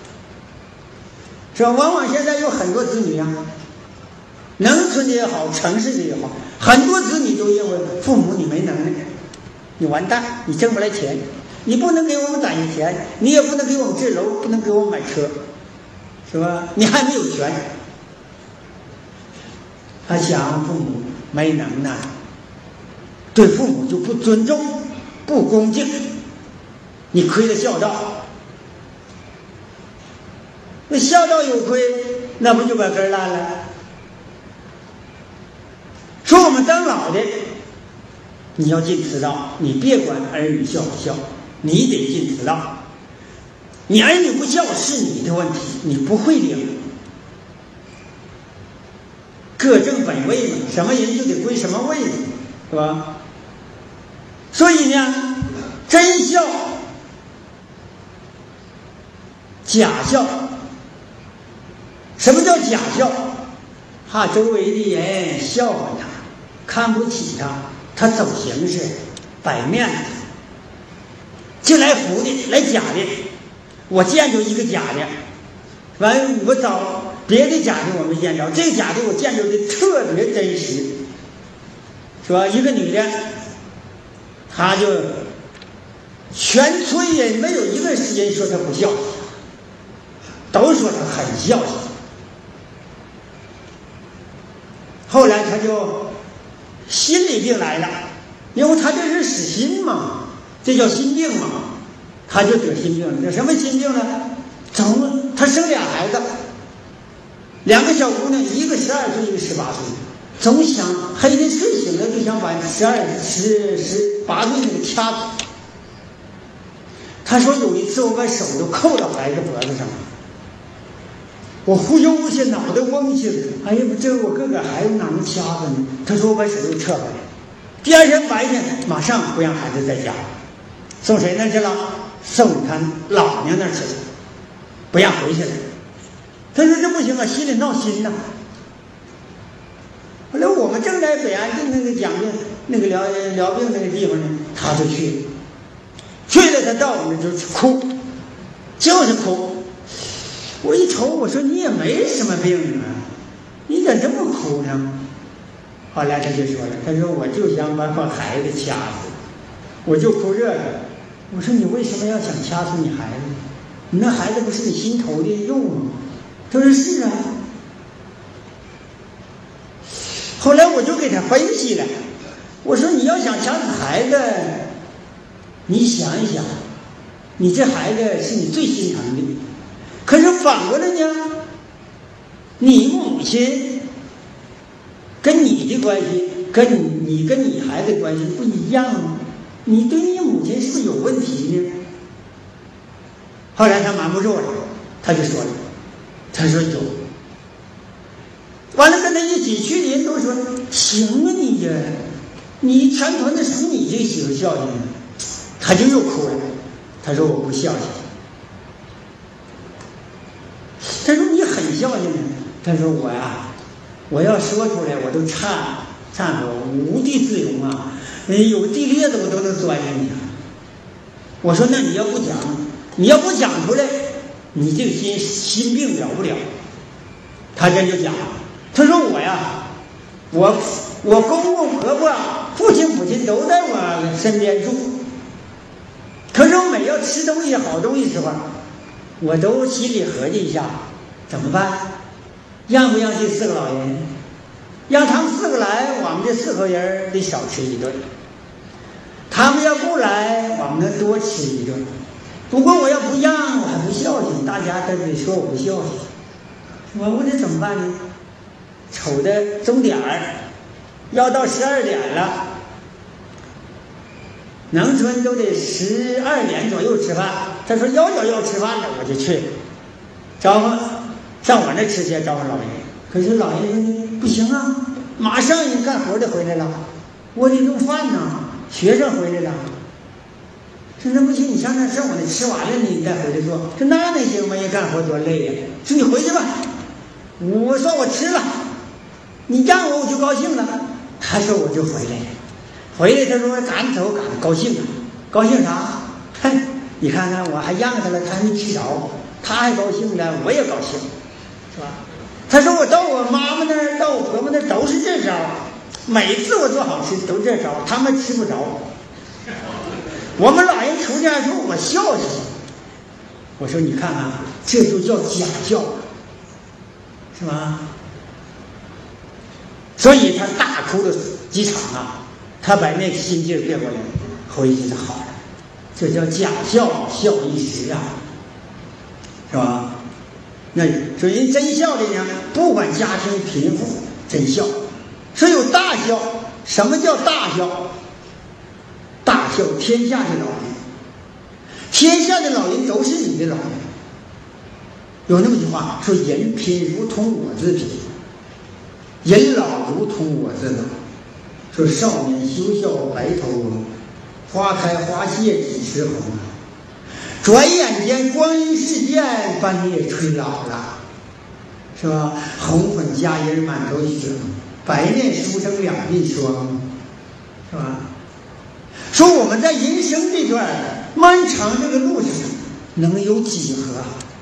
是吧？往往现在有很多子女啊，农村的也好，城市的也好，很多子女都认为父母你没能力，你完蛋，你挣不来钱，你不能给我们攒钱，你也不能给我们置楼，不能给我们买车，是吧？你还没有权。他想父母没能耐，对父母就不尊重、不恭敬，你亏了孝道。那孝道有亏，那不就把根烂了？说我们当老的，你要尽此道，你别管儿女孝不孝，你得尽此道。你儿女不孝是你的问题，你不会领。各正本位嘛，什么人就得归什么位嘛，是吧？所以呢，真孝、假孝。什么叫假孝？怕周围的人笑话他，看不起他，他走形式，摆面子，就来胡的，来假的。我见着一个假的，完我找别的假的我没见着，这个假的我见着的特别真实，是吧？一个女的，她就全村人没有一个人说她不孝顺，都说她很孝顺。后来她就心理病来了，因为她这是死心嘛，这叫心病嘛，她就得心病了。这什么心病呢？她生俩孩子。2个小姑娘，一个12岁，一个18岁，总想黑的睡醒了就想把18岁那个掐死。他说有一次我把手都扣到孩子脖子上了，我忽悠过去，脑袋嗡去了。哎呀，这我哥哥孩子哪能掐死呢？他说我把手又撤回来。第2天白天马上不让孩子在家，送谁那去了？送他老娘那去了，不让回去了。他说这不行啊，心里闹心呐。后来我们正在北安镇那个讲的那个疗病那个地方呢，他就去了。去了他到我们这就哭，就是哭。我一瞅，我说你也没什么病啊，你咋这么哭呢？后来他就说了，他说我就想把孩子掐死，我就哭这个。我说你为什么要想掐死你孩子？你那孩子不是你心头的肉吗？他说是啊。后来我就给他分析了，我说你要想掐死孩子，你想一想，你这孩子是你最心疼的。可是反过来呢，你母亲跟你的关系，跟你孩子的关系不一样吗？你对你母亲是不是有问题呢？后来他瞒不住了，他就说了， 他说有。完了跟他一起去的人都说行啊你呀，你全团的属你这几个孝敬，他就又哭了。他说我不孝敬。他说你很孝敬。他说我呀，我要说出来我都忏悔，无地自容啊，有地裂子我都能钻进去。我说那你要不讲出来，你这个心病了不了。他这就讲，他说我呀，我公公婆婆、父亲母亲都在我身边住，可是我每要吃东西好东西时候，我都心里合计一下，怎么办？让不让这4个老人？让他们4个来，我们这4口人得少吃一顿；他们要不来，我们能多吃一顿。不过我要不让，我还不孝敬，大家都得说我不孝敬。我这怎么办呢？瞅着钟点儿，要到12点了，农村都得12点左右吃饭。他说要吃饭了，我就去招呼上我那吃去，招呼老人。可是老人说不行啊，马上人干活的回来了，我得弄饭呢，学生回来了。说那不行，你上那我那吃完了你再回来做。说那能行吗？人干活多累呀。说你回去吧，我说我吃了，你让我就高兴了。他说我就回来了，回来他说赶走赶高兴啊，高兴啥？哼，你看看我还让他了，他还没吃着，他还高兴了，我也高兴，是吧？他说我到我妈妈那儿，到我婆婆那儿都是这招，每次我做好吃都这招，他们吃不着。我们老人出家说我孝敬，我说你看看，这就叫假孝，是吧？所以他大哭了几场啊，他把那个心劲变过来，回去就好了。这叫假孝，孝一时啊，是吧？那所以人真孝的呢，不管家庭贫富，真孝。说有大孝，什么叫大孝？大孝天下的老人，天下的老人都是你的老人。有那么句话说：“人贫如同我自贫，人老如同我自老。”说少年休笑白头翁，花开花谢几时红啊！转眼间光阴似箭，把你也吹老了，是吧？红粉佳人满头雪，白面书生两鬓霜，是吧？说我们在人生这段漫长这个路上能有几何？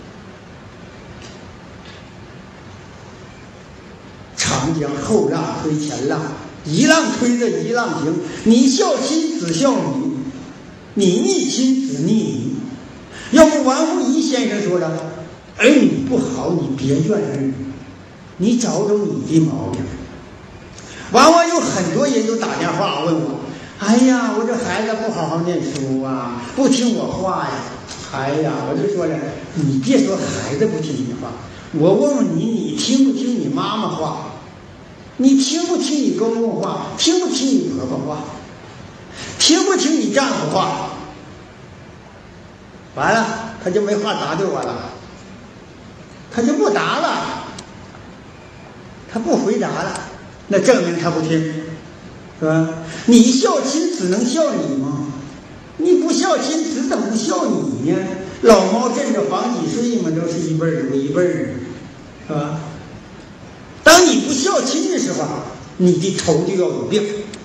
长江后浪推前浪，一浪推着一浪行。你孝亲子孝女，你逆亲子逆女。要不王沪一先生说了，儿女不好你别怨儿女，你找找你的毛病。往往有很多人都打电话问我，哎呀，我这孩子不好好念书啊，不听我话呀。哎呀，我就说了，你别说孩子不听你话，我问问你，你听不听你妈妈话？你听不听你公公话？听不听你婆婆话？听不听你丈夫话？完了，他就没话答对我了，他就不答了，他不回答了，那证明他不听，是吧？你孝亲子能孝你吗？你不孝亲子怎么能孝你呢？老猫枕着黄几岁嘛，都是一辈儿有一辈儿，是吧？当你不孝亲的时候，你的头就要有病。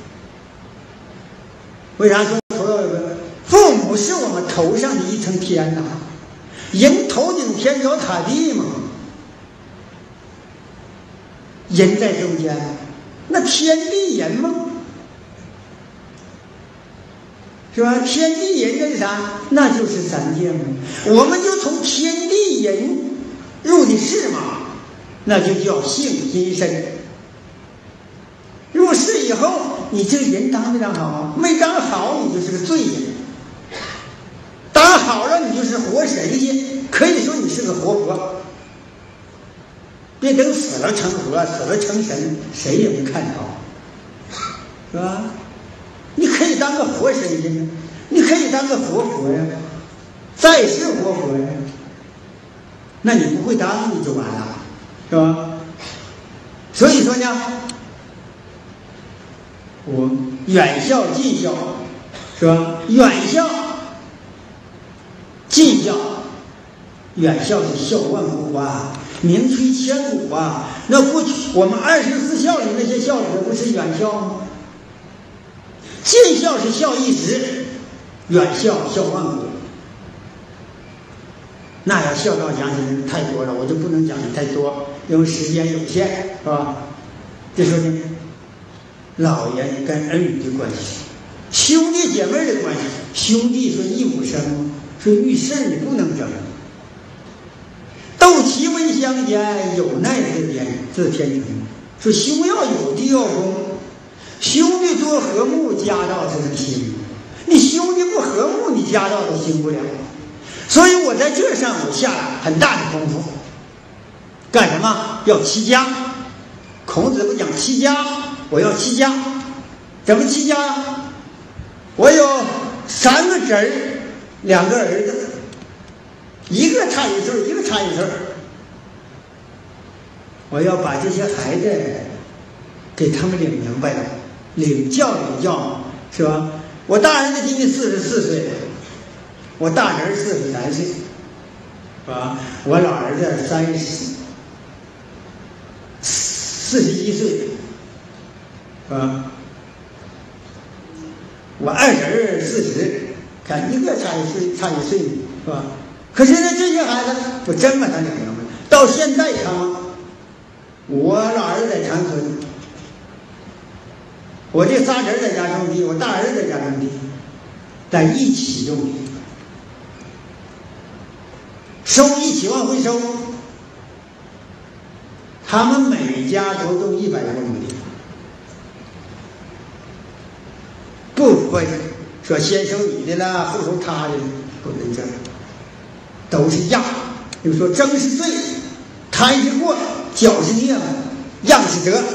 为啥说头要有病？父母是我们头上的一层天呐，人头顶天脚踏地嘛，人在中间，那天地人吗？是吧？天地人这是啥？那就是三界嘛。我们就从天地人入的世嘛，那就叫性阴身。入世以后，你这个人当没当好？没当好，你就是个罪人。当好了，你就是活神仙，可以说你是个活佛。别等死了成佛，死了成神，谁也没看着，是吧？你可以当个活神仙，你可以当个活佛呀，再是活佛呀。 那你不会当你就完了，是吧？所以说呢，我远孝近孝，是吧？远孝近孝，远孝是孝万古啊，名垂千古啊。那过去我们24孝里那些孝子不是远孝吗？近孝是孝一时，远孝孝万古。那要孝道讲起来太多了，我就不能讲的太多，因为时间有限，是吧？就说呢，老人跟儿女的关系，兄弟姐妹的关系，兄弟说一母生，说遇事你不能争。斗其温相间，有奈自天成。说兄要有，弟要恭，兄弟多和睦，家道才能兴。你兄弟不和睦，你家道都兴不了。所以我在这上我下了很大的功夫，干什么？要齐家。孔子不讲齐家，我要齐家。怎么齐家？我有3个侄儿，2个儿子，一个差1岁，一个差1岁。我要把这些孩子给他们领明白了，领教，是吧？我大儿子今年44岁，我大侄儿43岁，是吧？我老儿子41岁，是吧？我二侄儿40，看一个差一岁，是吧？可是呢，这些孩子我真把他领明白，到现在他们，我老儿子在长春，我这仨侄儿在家种地，我大儿子在家种地，在一起种地，收一起往回收，他们每家都种100多亩地，不分说先收你的了，后收他的，不能这样，都是样。比如说争是罪，贪是过，骄是孽，样是德。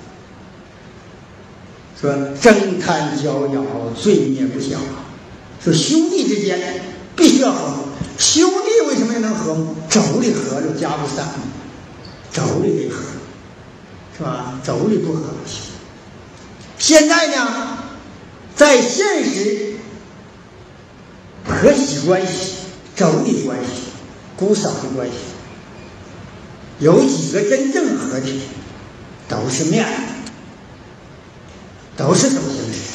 说争贪骄摇，罪孽不小。说兄弟之间必须要和睦，兄弟为什么能和睦？妯娌和了家不散，妯娌得和，是吧？妯娌不和不行。现在呢，在现实婆媳关系、妯娌关系、姑嫂的关系，有几个真正和的，都是面子，都是走形式，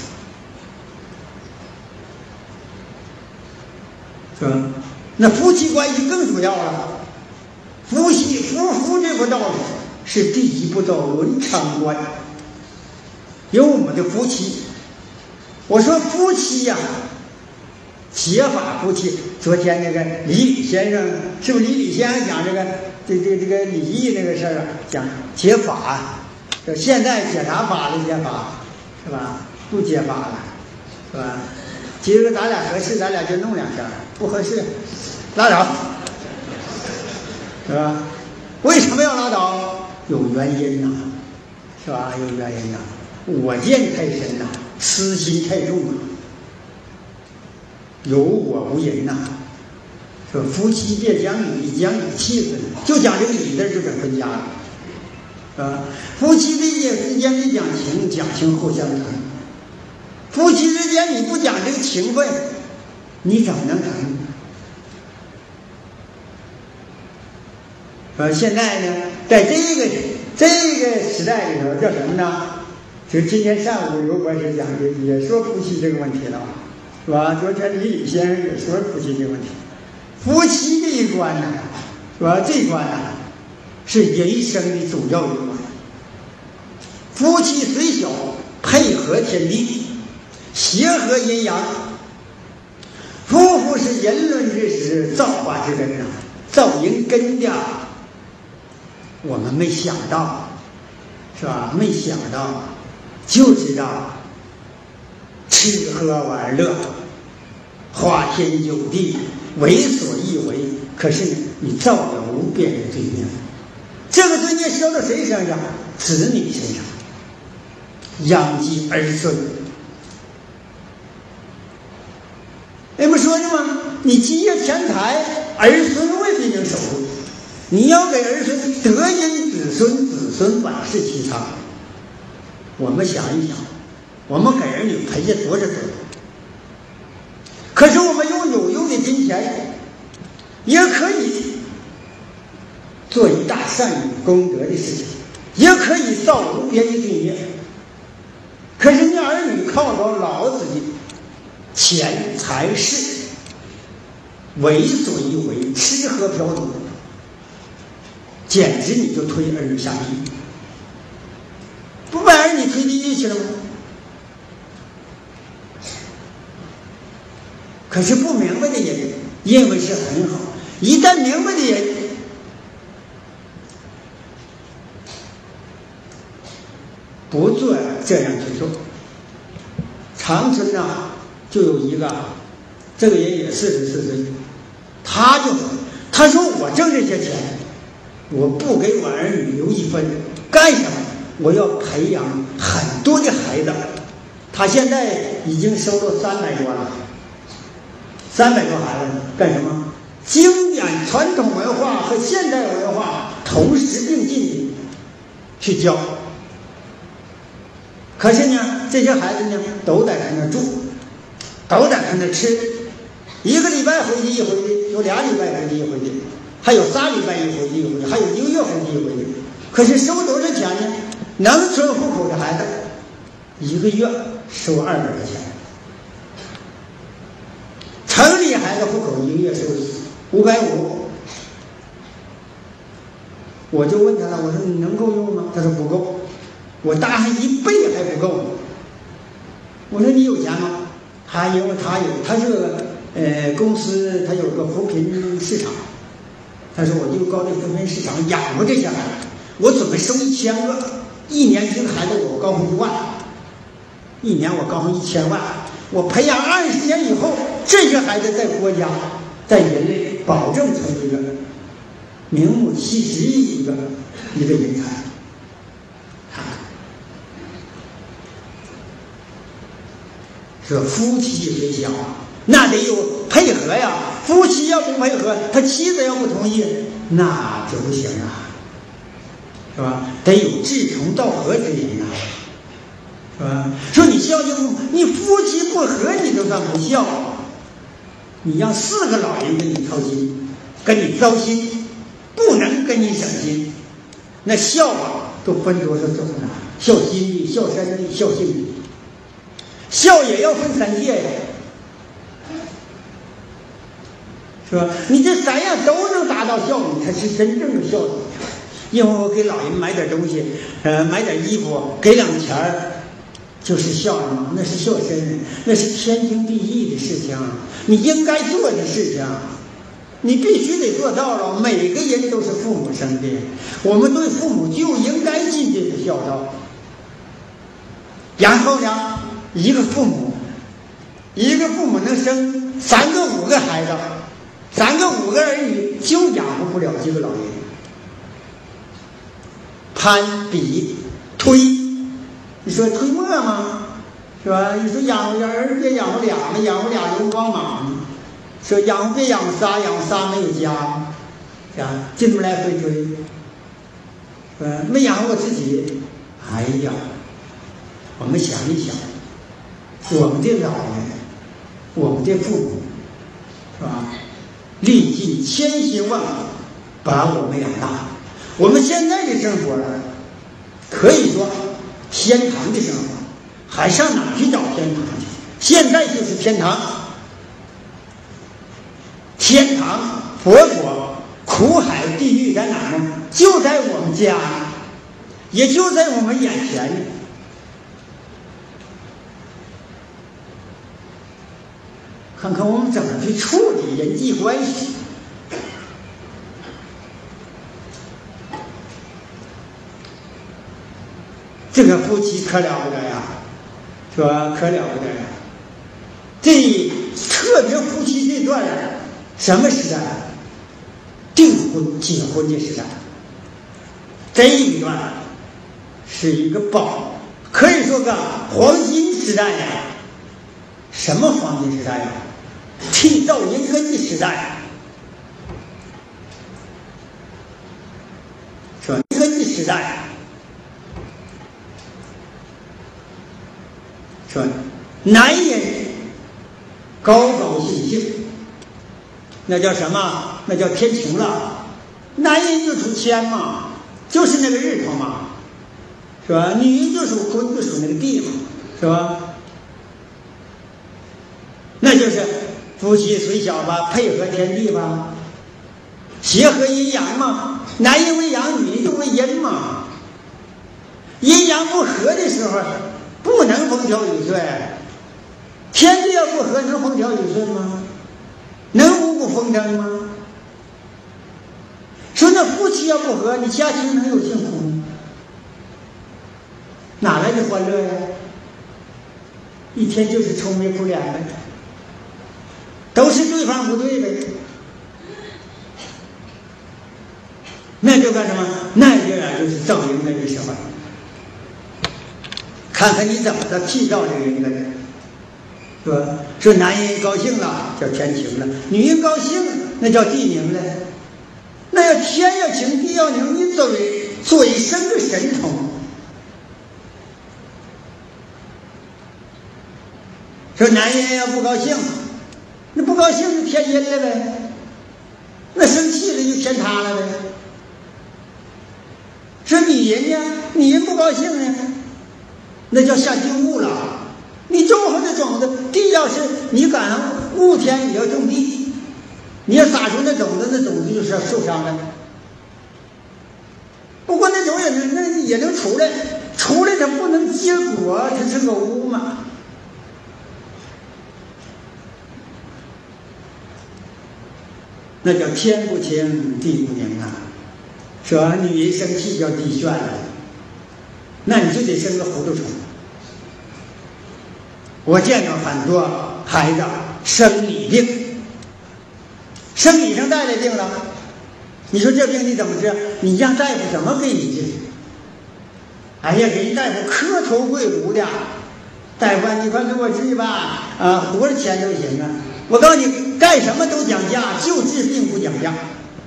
是吧？那夫妻关系更主要了，夫这个道理是第一步到伦常观。有我们的夫妻，我说夫妻呀，结法夫妻。昨天那个李先生，是不是李先生讲这个礼仪那个事儿啊？讲结法，说现在结啥法了？结法是吧？不结法了，是吧？今儿咱俩合适，咱俩就弄2下；不合适，拉倒，是吧？为什么要拉倒？有原因呐，是吧？有原因呐。我见太深呐，私心太重了，有我无人呐。说夫妻别讲理，讲理气子，就讲这个理字就整分家了，啊！夫妻之间得讲情，讲情互相疼。夫妻之间你不讲这个情分，你怎么能疼？现在呢，在这个时代里头，叫什么呢？就今天上午刘博士讲的，也说夫妻这个问题了，是吧？昨天李先生也说夫妻这个问题。夫妻这一关呢，是吧？这一关呢，是人生的主要一关。夫妻虽小，配合天地，协和阴阳。夫妇是人伦之始，造化之根呐，造人根的。我们没想到，是吧？没想到，就知道吃喝玩乐，花天酒地，为所欲为。可是你造了无边的罪孽，这个罪孽消到谁身上？子女身上，殃及儿孙。那不说的吗？你积业钱财，儿孙未必能守住。 你要给儿孙德荫子孙，子孙万世齐昌。我们想一想，我们给儿女赔下多少责任？可是我们用有用的金钱，也可以做一大善有功德的事情，也可以造无边的罪业。可是你儿女靠着老子的钱财势为所欲为，吃喝嫖赌，简直你就推儿女下地狱，不把儿女推地狱去了吗？可是不明白的人认为是很好，一旦明白的人不做这样去做。长春呐，就有一个，这个人也44岁，他说我挣这些钱，我不给我儿女留一分，干什么？我要培养很多的孩子。他现在已经收了300多了，300多孩子，干什么？经典传统文化和现代文化同时并进的去教。可是呢，这些孩子呢，都在他那住，都在他那吃，1个礼拜回去一回的，有2礼拜回去一回的，还有3礼拜一回去一回的，还有1个月回去一回的。可是收多少钱呢？农村户口的孩子1个月收200块钱，城里孩子户口1个月收550。我就问他了，我说你能够用吗？他说不够。我大他1倍还不够呢。我说你有钱吗？因为他是个公司，他有个扶贫市场。他说我就搞这扶贫市场养活这些孩子，我准备收1000个，1年这个孩子我高上1万，1年我高上1000万，我培养20年以后，这些孩子在国家在人类保证成一个名目其实一个人才。说夫妻为小，那得有配合呀。夫妻要不配合，他妻子要不同意，那就不行啊，是吧？得有志同道合之人呐，是吧？说你孝敬父母，你夫妻不和，你就算不孝。你让4个老人跟你操心，跟你糟心，不能跟你省心，那孝啊都分多少种呢？孝心力、孝身力、孝性力。孝也要分3界呀，是吧？你这3样都能达到孝，你才是真正的孝子。因为我给老人买点东西，买点衣服，给2钱儿，就是孝了吗？那是孝身，那是天经地义的事情，你应该做的事情，你必须得做到了。每个人都是父母生的，我们对父母就应该尽这个孝道。然后呢？一个父母能生3个5个孩子，3个5个儿女就养活不了几个老人。攀比推，你说推磨吗？是吧？你说养活儿别养活俩了，养活俩就光忙。说养活别养活仨，养活仨没有家，是吧？这么来回推，没养活我自己。哎呀，我们想一想。我们的老人，我们的父母，是吧？历尽千辛万苦把我们养大。我们现在的生活可以说天堂的生活，还上哪去找天堂去？现在就是天堂。天堂、佛国、苦海、地狱在哪呢？就在我们家，也就在我们眼前。看看我们怎么去处理人际关系。这个夫妻可了不得呀，是吧？可了不得呀！这特别夫妻这段什么时代？订婚结婚的时代。这一段是一个宝，可以说个黄金时代呀。什么黄金时代呀？缔造人根的时代。 时代，说男人高高兴兴，那叫什么？那叫天晴了。男人就属天嘛，就是那个日头嘛，是吧？女人就属坤，就属那个地嘛，是吧？那就是夫妻虽小吧，配合天地吧，协和阴阳嘛，男人为阳，女人就为阴嘛。阴阳不和的时候，不能风调雨顺。天地要不和，能风调雨顺吗？能五谷丰登吗？说那夫妻要不和，你家庭能有幸福吗？哪来的欢乐呀？一天就是愁眉苦脸的，都是对方不对呗。那就干什么？那就是造人的时候，看看你怎么的缔造这个人的人，是吧？说男人高兴了叫天晴了，女人高兴那叫地宁了。那要天要晴地要宁，你嘴生个神通。说男人要不高兴，那不高兴就天阴了呗，那生气了就天塌了呗。说女人呢，女人不高兴呢，那叫下地雾了。你种好的种子，地要是你赶上雾天，你要种地，你要撒出那种子，那种子就是要受伤了。不过那种也能出来，出来它不能结果，它是个雾嘛。那叫天不晴地不宁啊，是吧？女人生气叫地旋了，那你就得生个糊涂虫。我见到很多孩子生理病，生理上带来病了，你说这病你怎么治？你让大夫怎么给你治？哎呀，给人大夫磕头跪骨的，大夫你快给我治吧，多少钱都行啊！我告诉你，干什么都讲价，就治病不讲价。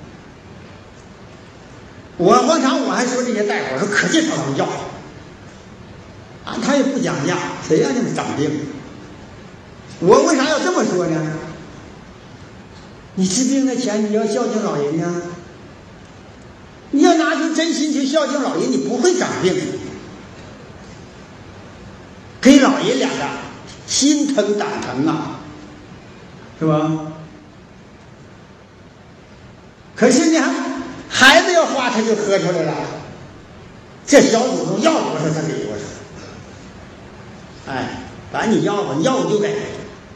我往常我还说这些大夫，我说可劲儿往上要，他也不讲价，谁让你们长病？我为啥要这么说呢？你治病的钱你要孝敬老人呢，你要拿出真心去孝敬老人，你不会长病。给老人俩的心疼胆疼啊，是吧？可是呢，孩子要花他就喝出来了，这小祖宗要多少他给多少。哎，反正你要吧，你要我就给。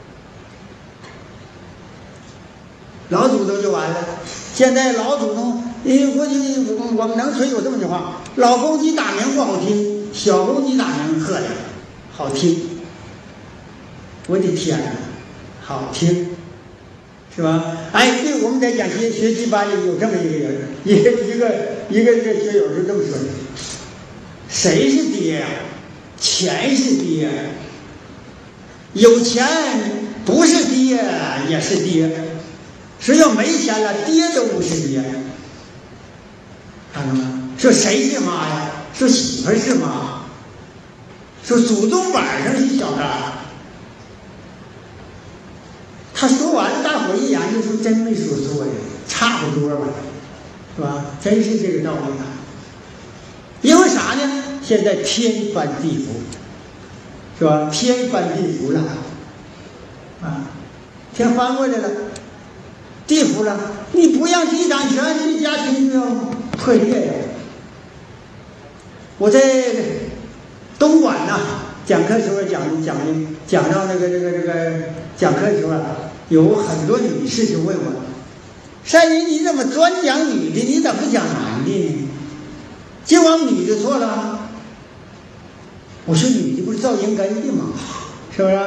老祖宗就完了。现在老祖宗，我们能村有这么句话：老公鸡打鸣不好听，小公鸡打鸣喝的好听。我的天哪，好听，是吧？哎，对，我们在讲学习班里有这么一个人，一个学友是这么说的：谁是爹呀？钱是爹，有钱不是爹也是爹。说要没钱了，爹都不是爹。看到吗？说谁是妈呀？说媳妇是妈。说祖宗板上是小三。他说完了，大伙一研究说真没说错呀，差不多吧，是吧？真是这个道理啊。因为啥呢？现在天翻地覆，是吧？天翻地覆了，天翻过来了。地府了，你不让地掌权，这家庭就要破裂呀！我在东莞呐讲课时候讲到这个讲课时候有很多女士就问我：山人你怎么专讲女的，你怎么不讲男的呢？就往女的错了。我说女的不是造阴根的吗？是不是？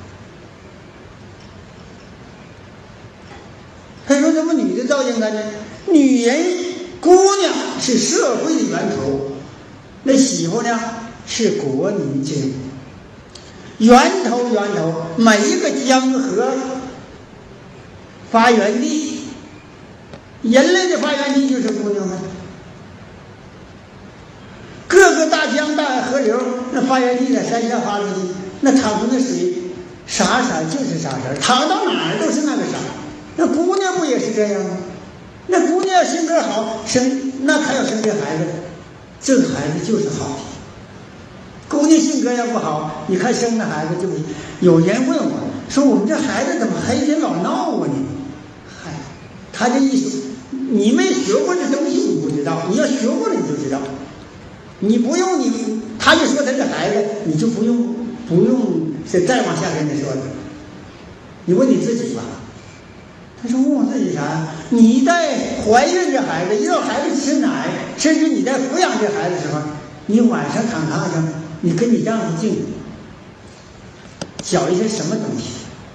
他说怎么女的造阴根呢？女人姑娘是社会的源头，那媳妇呢是国民之源头，每一个江河发源地，人类的发源地就是姑娘们。 个大江大河流，那发源地在山下发出的，那淌出那水啥色就是啥色，淌到哪儿都是那个色。那姑娘不也是这样吗？那姑娘性格好，那还要生这孩子，这个孩子就是好的。姑娘性格要不好，你看生的孩子就有人问我说：“我们这孩子怎么还得老闹啊呢？”嗨，他这意思，你没学过这东西你不知道，你要学过了你就知道。你不用他一说他这孩子，你就不用再往下跟他说了。你问你自己吧。他说问我自己啥？你在怀孕这孩子，一到孩子吃奶，甚至你在抚养这孩子的时候，你晚上躺炕上，你跟你丈夫净搅一些什么东西？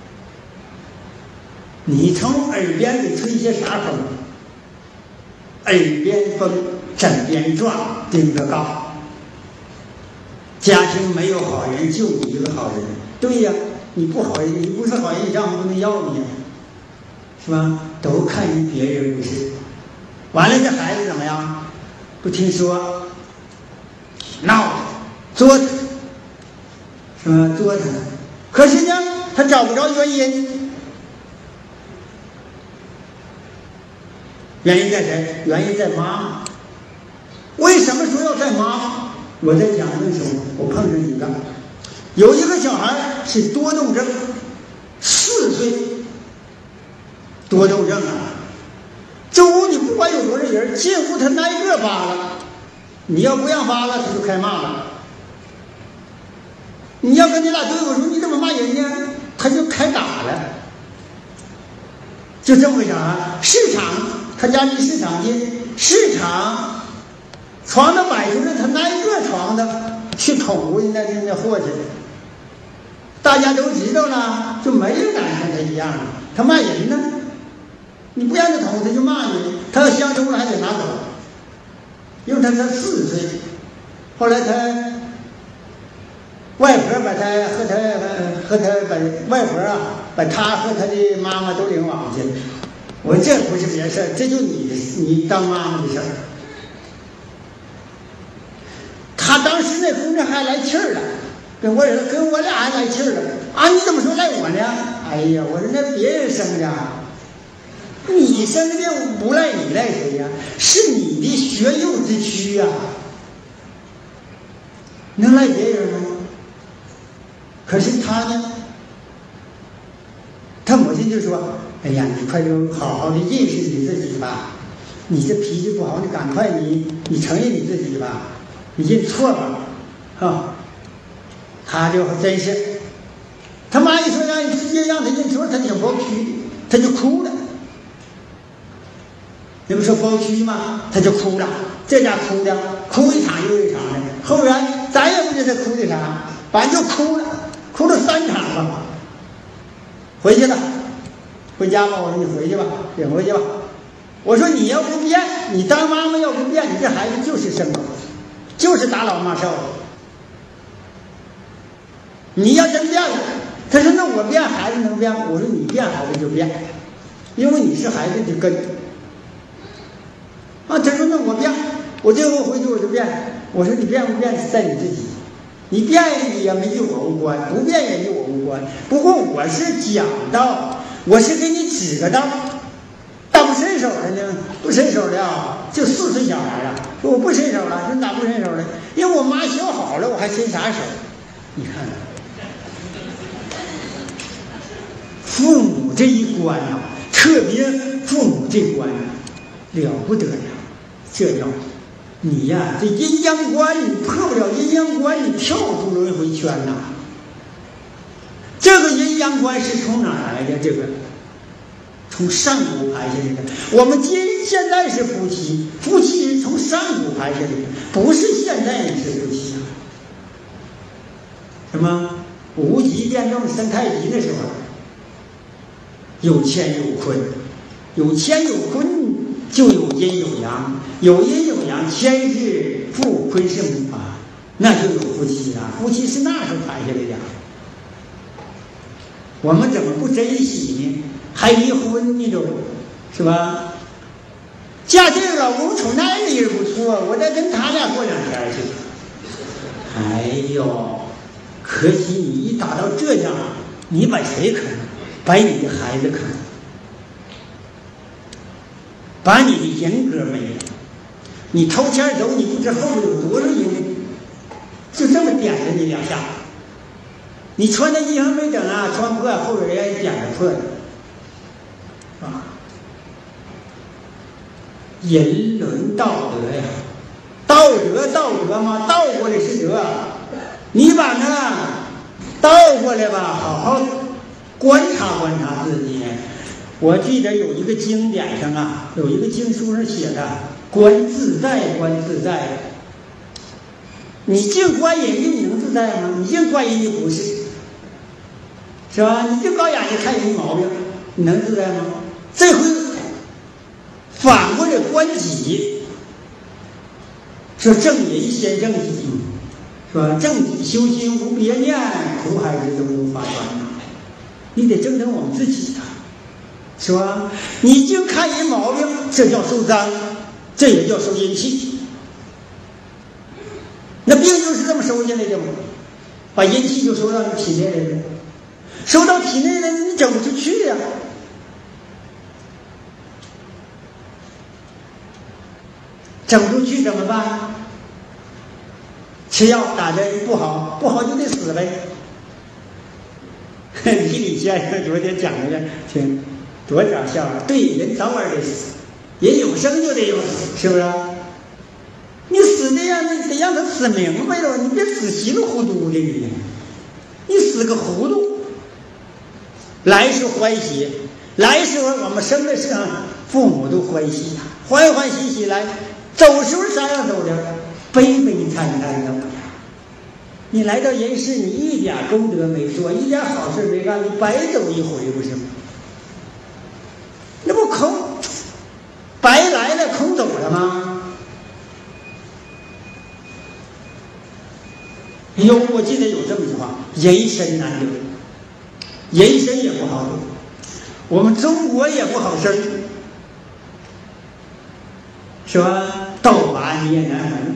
你从耳边给吹一些啥风？耳边风，枕边撞，顶着高。家庭没有好人，就你一个好人。对呀，你不好人，你不是好人，你丈夫不能要你呀，是吧？都看于别人不是。完了，这孩子怎么样？不听说，闹他，作他，是吧？作他。可是呢，他找不着原因。原因在谁？原因在妈妈。为什么说要在妈妈？我在讲的时候，我碰上一个，有一个小孩是多动症，4岁，多动症啊！这屋你不管有多少人，进屋他挨个扒拉，你要不让扒拉，他就开骂了。你要跟你俩对付说你怎么骂人呢？他就开打了。就这么个啥？市场，他家离市场近，市场床子摆出来，他挨个床的去捅过去那货去。大家都知道了，就没人敢像他一样。他骂人呢，你不让他捅，他就骂你。他要相中了还得拿走，因为他才4岁。后来他外婆把他把外婆啊，把他和他的妈妈都领往去了。我这不是别事儿，这就你当妈妈的事儿。他当时那姑娘还来气儿了，跟我俩还来气儿了啊！你怎么说赖我呢？哎呀，我说那别人生的，你生的病不赖你，赖谁呀？是你的学幼之躯呀，能赖别人吗？可是他呢，他母亲就说：“哎呀，你快就好好的认识你自己吧，你这脾气不好，你赶快你承认你自己吧。”你认错吧，啊！他就真是，他妈一说让你直接让他认错，他挺包屈，他就哭了。你不说包屈吗？他就哭了，这家哭的，哭一场又一场的。后来咱也不知道他哭的啥，反正就哭了，哭了3场吧。回去了，回家吧。我说你回去吧，领回去吧。我说你要不变，你当妈妈要不变，你这孩子就是生的。就是打老骂少的。你要真变了，他说那我变孩子能变？我说你变孩子就变，因为你是孩子的根。啊，他说那我变，我这回回去我就变。我说你变不变是在你自己，你变也没与我无关，不变也与我无关。不过我是讲道，我是给你指个道。咋不伸手了呢？不伸手了，就4岁小孩了。说我不伸手了，说咋不伸手了？因为我妈学好了，我还伸啥手？你看看，父母这一关啊，特别父母这关了不得呀！这要你呀，这阴阳关你破不了阴阳关，你跳出轮回圈呐。这个阴阳关是从哪儿来的？这个。从上古排下来的。我们现在是夫妻，夫妻是从上古排下来的，不是现在你是夫妻啊。什么无极变动生太极的时候，有乾有坤，有乾有坤就有阴有阳，有阴有阳，乾是父，坤是母啊，那就有夫妻了。夫妻是那时候排下来的，我们怎么不珍惜呢？还离婚那种，是吧？嫁这个老公瞅那人不错，我再跟他俩过2天去。 哎呦，可惜你一打到这样，你把谁坑了？把你的孩子坑了，把你的人格没了。你偷钱走，你不知后面有多少人，就这么点了你2下。你穿的衣裳没整啊，穿破，后边人家点着破的，啊。人伦道德呀，道德嘛，倒过来是德。你把那倒过来吧，好好观察观察自己。我记得有一个经典上啊，有一个经书上写的“观自在，观自在”。你净观人家，你能自在吗？你净观人家不是，是吧？你净搞眼睛看人家毛病，你能自在吗？这回反过来观己，说正人先正己，是吧？正己修心无别念，苦海之中无法端呐。你得正我们自己的，是吧？你净看人毛病，这叫受脏，这也叫受阴气。那病就是这么收进来的嘛，把阴气就收到你体内来了，收到体内了，你整不出去呀。整不出去怎么办？吃药打针不好，不好就得死呗。李先生昨天讲的个，听多点笑话。对，人早晚得死，人有生就得有死，是不是？你死的呀，你得让他死明白了，你别死稀里糊涂的你死个糊涂。来时欢喜，来时我们生的时候，父母都欢喜呀，欢欢喜喜来。走时候啥样走的？悲悲惨惨的。你来到人世，你一点功德没做，一点好事没干，你白走一回不是吗？那不空白来了，空走了吗？我记得有这么句话：人身难得，人身也不好得，我们中国也不好生，是吧？倒拔你也难闻，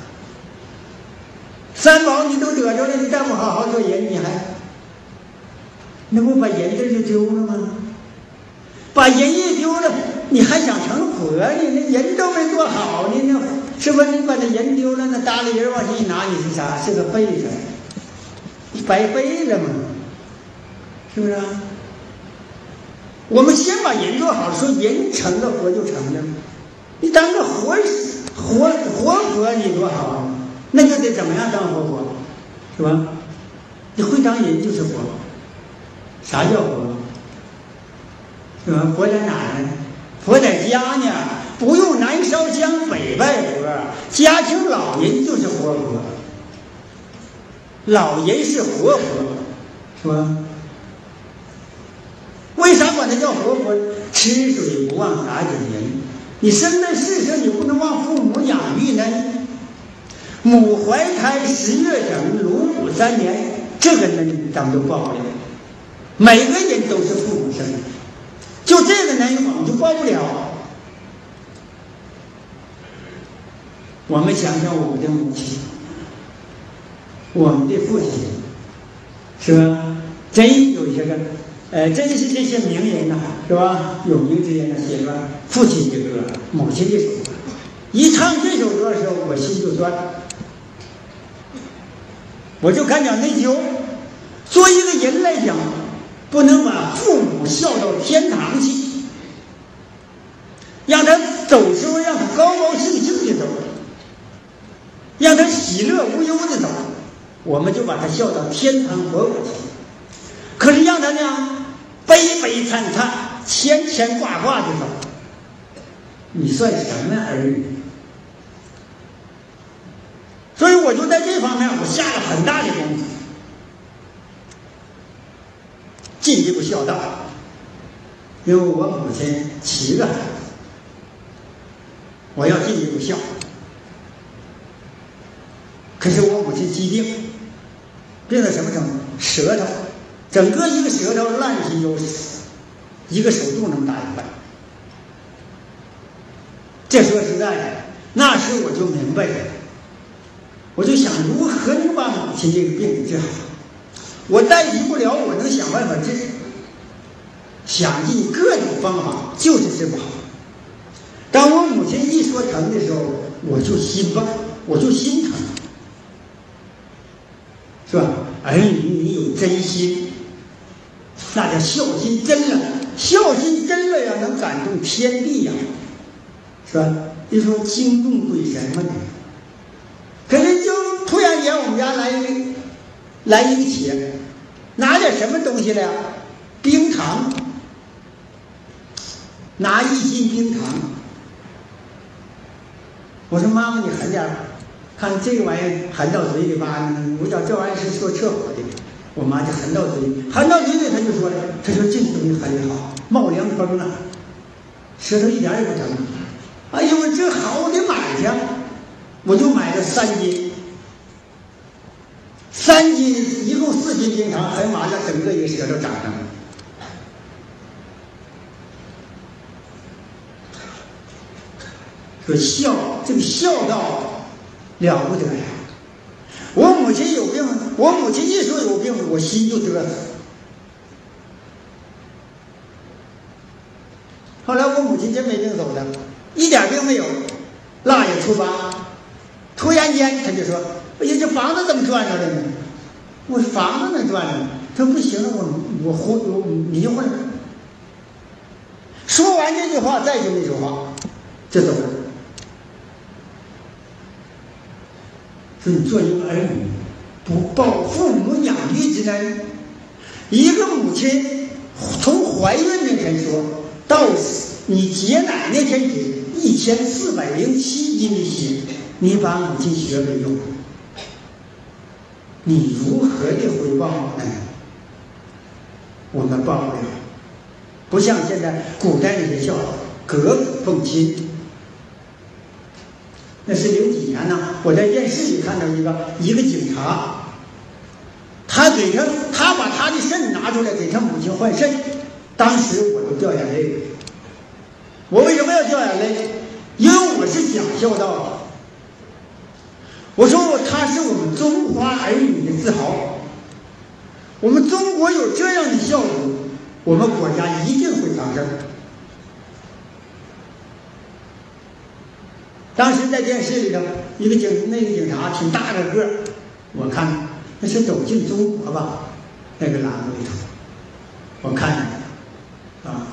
三宝你都得着了，你再不好好做人，你还那不把人这就丢了吗？把人一丢了，你还想成佛呢？那人都没做好呢，那是不是？你把那人丢了，那搭理人往下一拿，你是啥？是个背着，白背了嘛？是不是啊？我们先把人做好，说人成了佛就成了。你当个活佛你多好啊，那就得怎么样当活佛，是吧？你会当人就是活。啥叫活？是吧？活在哪呢？活在家呢，不用南烧香北拜佛，家庭老人就是活佛，老人是活佛，是吧？为啥管它叫活佛？吃水不忘打井人。你生在世上，你不能忘父母养育呢。母怀胎10月整，乳哺3年，这个呢咱们都报不了。每个人都是父母生的，就这个呢我们就报不了。我们想想我们的母亲，我们的父亲，是吧？真有一些个真是这些名人呐，是吧？有名之人呢，写个父亲的歌，母亲的首歌。一唱这首歌的时候，我心就酸，我就感觉内疚。作为一个人来讲，不能把父母孝到天堂去，让他走时候让他高高兴兴的走，让他喜乐无忧的走，我们就把他孝到天堂活过去。可是让他呢悲悲惨惨牵牵挂挂的走，你算什么儿女？所以我就在这方面我下了很大的功夫，尽这个孝道。因为我母亲7个孩子，我要尽这个孝。可是我母亲疾病，病到什么程度？舌头，整个一个舌头烂皮有一个手肚那么大一块。这说实在的，那时我就明白了，我就想如何亲这个病治好，我代替不了，我能想办法治，想尽各种方法，就是治不好。当我母亲一说疼的时候，我就心烦，我就心疼，是吧？儿女你有真心，那叫孝心真了，孝心真了呀，能感动天地呀，是吧？你说惊动鬼神吗？可是就突然间我们家来一个企业，拿点什么东西来呀？冰糖，拿1斤冰糖。我说妈妈，你含点儿，看这个玩意儿含到嘴里吧，我讲这玩意儿是说撤火的。我妈就含到嘴里，含到嘴里，她就说了，她说这东西含的好，冒凉风了，舌头一点也不疼。哎呦，我这好，我得买去，我就买了3斤，3斤一共4斤冰糖，很完了，整个一个舌头长上了。说孝，这个孝道了不得呀！我母亲有病，我母亲一说有病，我心就嘚瑟。后来我母亲真没病走的，一点病没有，腊月初8，突然间他就说：“哎呀，这房子怎么转着了呢？”我说：“房子能转着？”他说：“不行了，我迷糊了。”说完这句话，再就没说话，就走了。说你做一个儿女，不报父母养育之恩。一个母亲从怀孕那天说到你结奶那天止1407斤的血，你把母亲血给用了，你如何的回报呢？我们报不了，不像现在古代那些孝道，革古奉亲。那是0几年呢？我在电视里看到一个警察，他把他的肾拿出来给他母亲换肾，当时我都掉眼泪了。我为什么要掉眼泪？因为我是讲孝道的。我说他是我们中华儿女的自豪，我们中国有这样的孝子，我们国家一定会长事。当时在电视里头，那个警察挺大个个，我看那是走进中国吧，那个栏目里头，我看见了啊，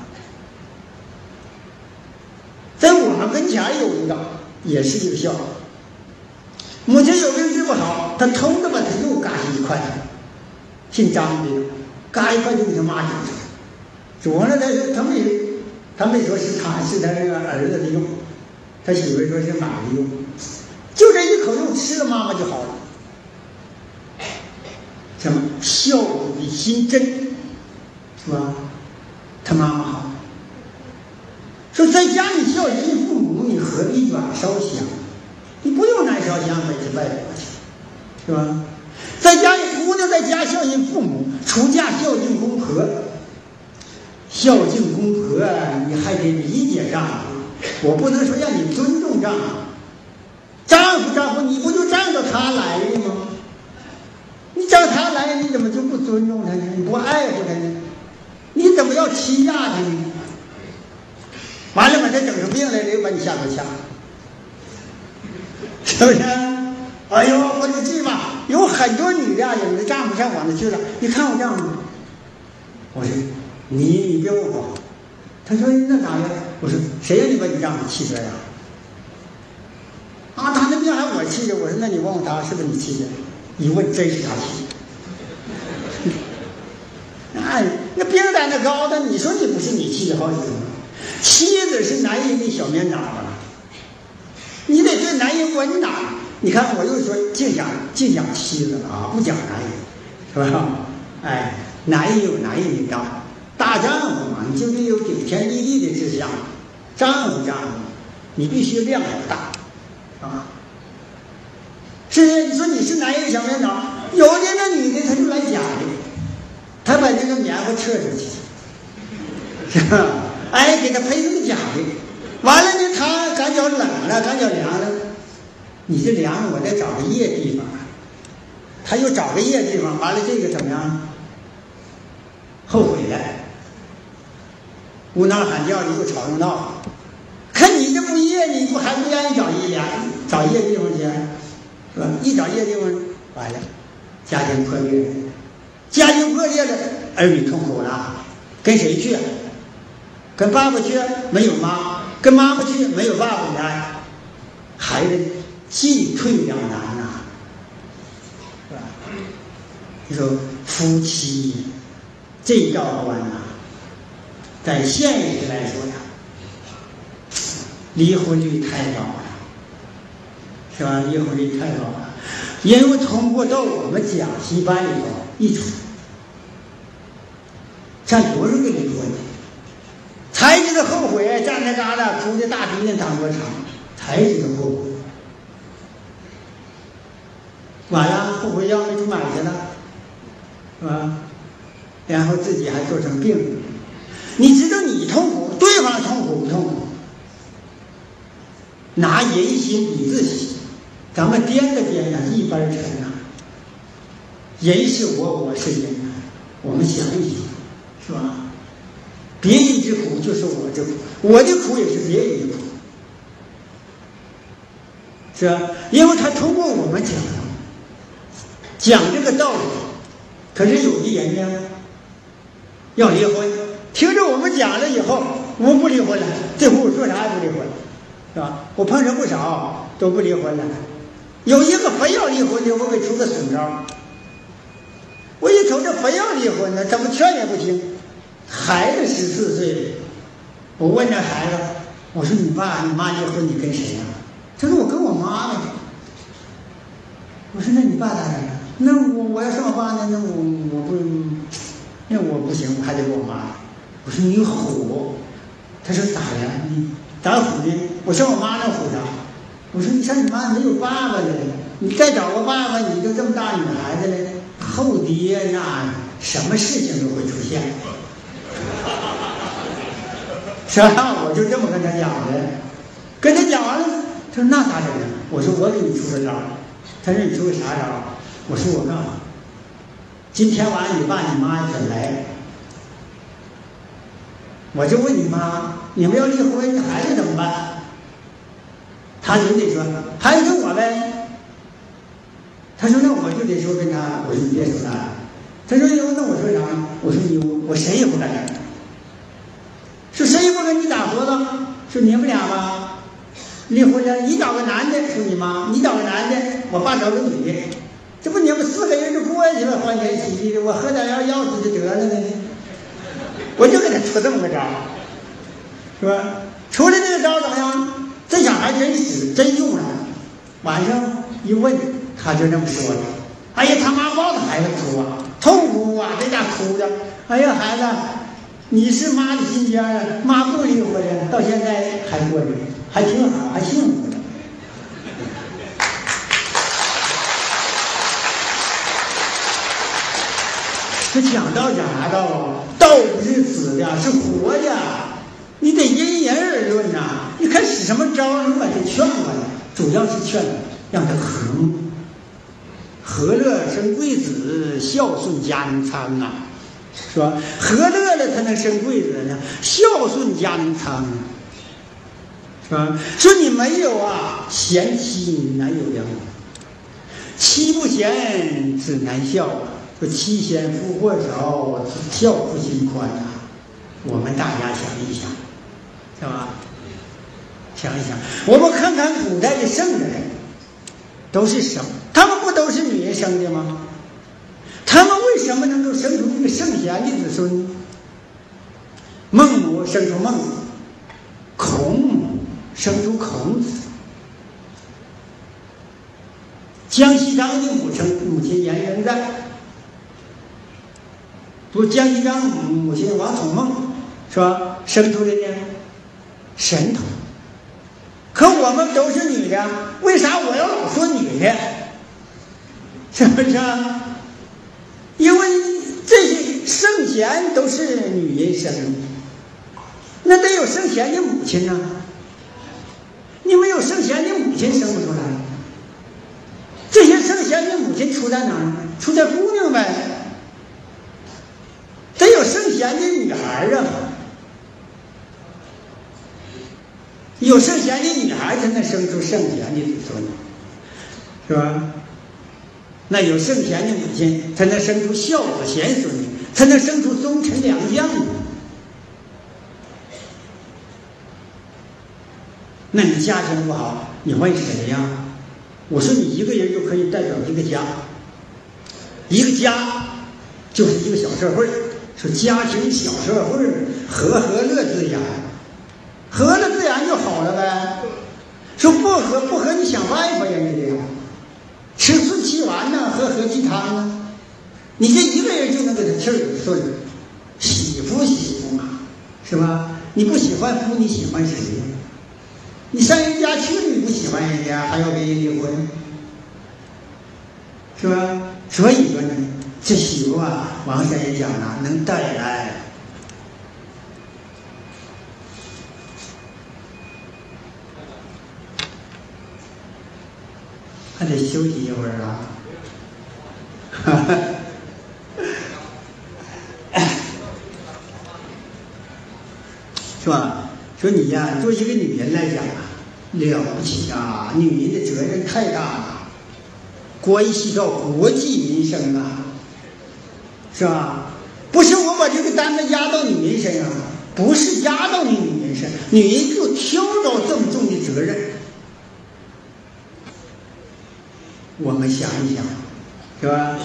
在我们跟前有一个，也是一个孝子，母亲有病治不好，他偷着把他又嘎1块，姓张的，嘎1块就给他妈顶上，主要呢，他没说是他那个儿子的用。他媳妇说是买的用，就这一口用吃了，妈妈就好了。什么孝子的心真，是吧？他妈妈好。说在家里孝敬父母，你何必远烧香？你不用南烧香，北去拜佛去，是吧？在家姑娘在家孝敬父母，出嫁孝敬公婆。孝敬公婆，你还得理解丈夫。我不能说让你尊重丈夫，丈夫，你不就仗着他来的吗？你仗他来，你怎么就不尊重他呢？你不爱护他呢？你怎么要欺压他呢？完了把他整出病来了，又把你下头掐，是不是？哎呦，我就记吧，有很多女的，有的丈夫上我那去了，你看我丈夫，我说你别问我。他说那咋的？我说谁让你把你丈夫气这样？啊，他那病还我气的。我说那你问问他是不是你气的？一问真是他气的。哎，那病在那高的，你说你不是你气的好几次吗？妻子是男人的小绵掌啊，你得对男人温暖。你看我又说净讲妻子了啊，不讲男人，是吧？哎，男人有男人的道。大丈夫嘛，你就得有顶天立地的志向。丈夫，你必须量要大，啊！是你说你是男人小棉袄，有的那女的她就来假的，她把这个棉花撤出去，是吧？哎，给她配个假的，完了呢，她感觉冷了，感觉凉了，你这凉了，我再找个热地方。 他又找个野地方，完了这个怎么样？后悔了，无闹喊叫的又吵又闹。看你这不野，你不还不愿意找野地方去，是吧？一找野地方，完了，家庭破裂了，家庭破裂了，儿女痛苦了，跟谁去？跟爸爸去，没有妈；跟妈妈去，没有爸爸的，孩子进退两难呐，是吧？你说夫妻这道关呐，在现实来说呀，离婚率太高了，是吧？离婚率太高了，因为通过到我们讲习班里头一出，像多少个离婚的，才知道后悔，站在旮旯哭的大鼻子淌过长，才知道后悔。完了，后悔药没处买去了，是吧？然后自己还做成病人。你知道你痛苦，对方痛苦不痛苦？拿人心比自己，咱们掂着掂着一般沉呐。人是我，我是人呐，我们想一想，是吧？别人之苦就是我之苦，我的苦也是别人的苦，是吧？因为他通过我们讲这个道理，可是有的人呢要离婚，听着我们讲了以后，我不离婚了，这回我说啥也不离婚，是吧？我碰上不少都不离婚了，有一个非要离婚的，我给出个损招。我一瞅这非要离婚呢，怎么劝也不听。孩子14岁，我问这孩子，我说你爸你妈离婚你跟谁呀？他说我跟我妈呢。我说那你爸咋整啊？那我要是我爸呢？那我不行，我还得跟我妈。我说你虎，他说咋呀？你咋虎呢？我上我妈那虎啥？我说你上你妈没有爸爸了，你再找个爸爸，你就这么大女孩子了，后爹那什么事情都会出现。是吧？我就这么跟他讲的，跟他讲完了，他说那咋整啊？我说我给你出个招。他说你出个啥招？我说我干嘛？今天晚上你爸你妈准来，我就问你妈，你们要离婚，孩子怎么办？他就得说孩子跟我呗。他说那我就得说跟他，我说你别说他。他说那我说啥？我说我谁也不敢讲。说谁也不跟你咋说的？说你们俩吧，离婚了，你找个男的，说你妈，你找个男的，我爸找个女的，这不你们4个人就过去了，欢天喜地的，我喝点药匙就得了呢。我就给他出这么个招，是吧？出来这个招怎么样？这小孩真使，真用了。晚上一问，他就这么说了：“哎呀，他妈抱着孩子哭啊，痛苦啊，在家哭的。哎呀，孩子。”你是妈的心尖啊，妈不离婚呀，到现在还过着，还挺好，还幸福。这讲道啥道啊？道不是死的，是活的，你得因人而论呐。你看使什么招，你把他劝过来，主要是劝让他和乐生贵子，孝顺家能昌啊。是吧？和乐了才能生贵子呢，孝顺家能昌，是吧？说你没有啊，贤妻难有良，妻不贤子难孝啊。说妻贤夫祸少，孝父心宽呐。我们大家想一想，是吧？想一想，我们看看古代的圣人都是什么？他们不都是女人生的吗？他们为什么能够生出这个圣贤的子孙呢？孟母生出孟子，孔母生出孔子，姜西章的母亲颜渊在，不，姜西章母亲王宠梦是吧？生出来的神童。可我们都是女的，为啥我要老说女的？是不是啊？因为这些圣贤都是女人生的，那得有圣贤的母亲呢。你没有圣贤的母亲生不出来，这些圣贤的母亲出在哪儿呢？出在姑娘呗，得有圣贤的女孩啊，有圣贤的女孩才能生出圣贤的子孙，是吧？那有圣贤的母亲，才能生出孝子贤孙，才能生出忠臣良将。那你家庭不好，你问谁呀？我说你一个人就可以代表一个家，一个家就是一个小社会。说家庭小社会，和乐自然，和了自然就好了呗。说不和，你想办法人家的呀。吃四气丸呢，喝鸡汤呢，你这一个人就能给他气儿顺了。喜夫嘛，是吧？你不喜欢夫，你喜欢谁呀？你上人家去，你不喜欢人家，还要跟人离婚，是吧？所以说呢，这媳妇啊，王先生讲了，能带来还得休息一会儿啊。是吧？说你呀，作为一个女人来讲啊，了不起啊！女人的责任太大了，关系到国计民生啊，是吧？不是我把这个担子压到你人身上，不是压到你女人身上，女人就挑着这么重的责任。我们想一想，是吧？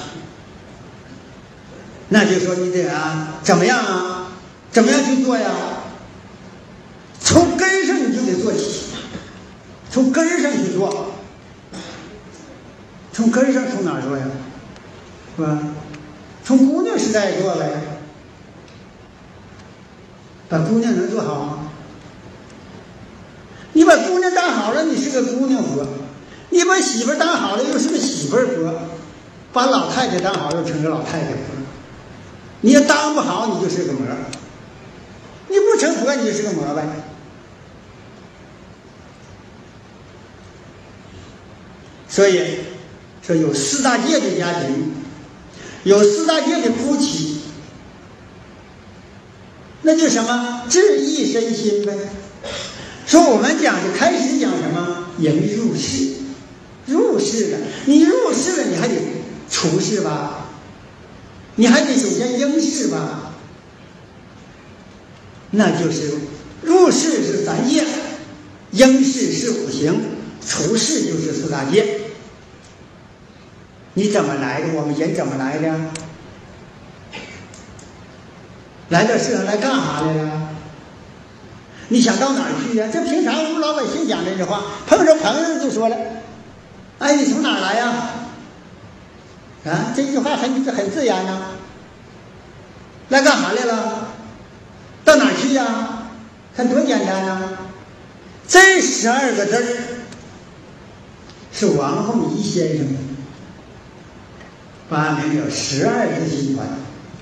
那就说你得怎么样啊？怎么样去做呀？从根上你就得做起，从根上去做。从根上从哪儿做呀？是吧？从姑娘时代做呗。把姑娘能做好吗？你把姑娘当好了，你是个姑娘婆；你把媳妇当好了，又是个媳妇婆；把老太太当好，又成个老太太婆。你要当不好，你就是个魔；你不成婆，你就是个魔呗。所以说，有四大戒的家庭，有四大戒的夫妻，那就什么治意身心呗。说我们讲的开始讲什么？迎入世，入世了，你入世了，你还得出世吧，你还得首先应世吧。那就是入世是三戒，应世是五行，出世就是四大戒。你怎么来的？我们人怎么来的？来到世上来干啥来了？你想到哪儿去呀？这平常我们老百姓讲这句话，碰着朋友就说了：“哎，你从哪儿来呀？”这句话很自然呐。来干啥来了？到哪儿去呀？看多简单呐！这12个字儿是王凤仪先生发明了12字心团。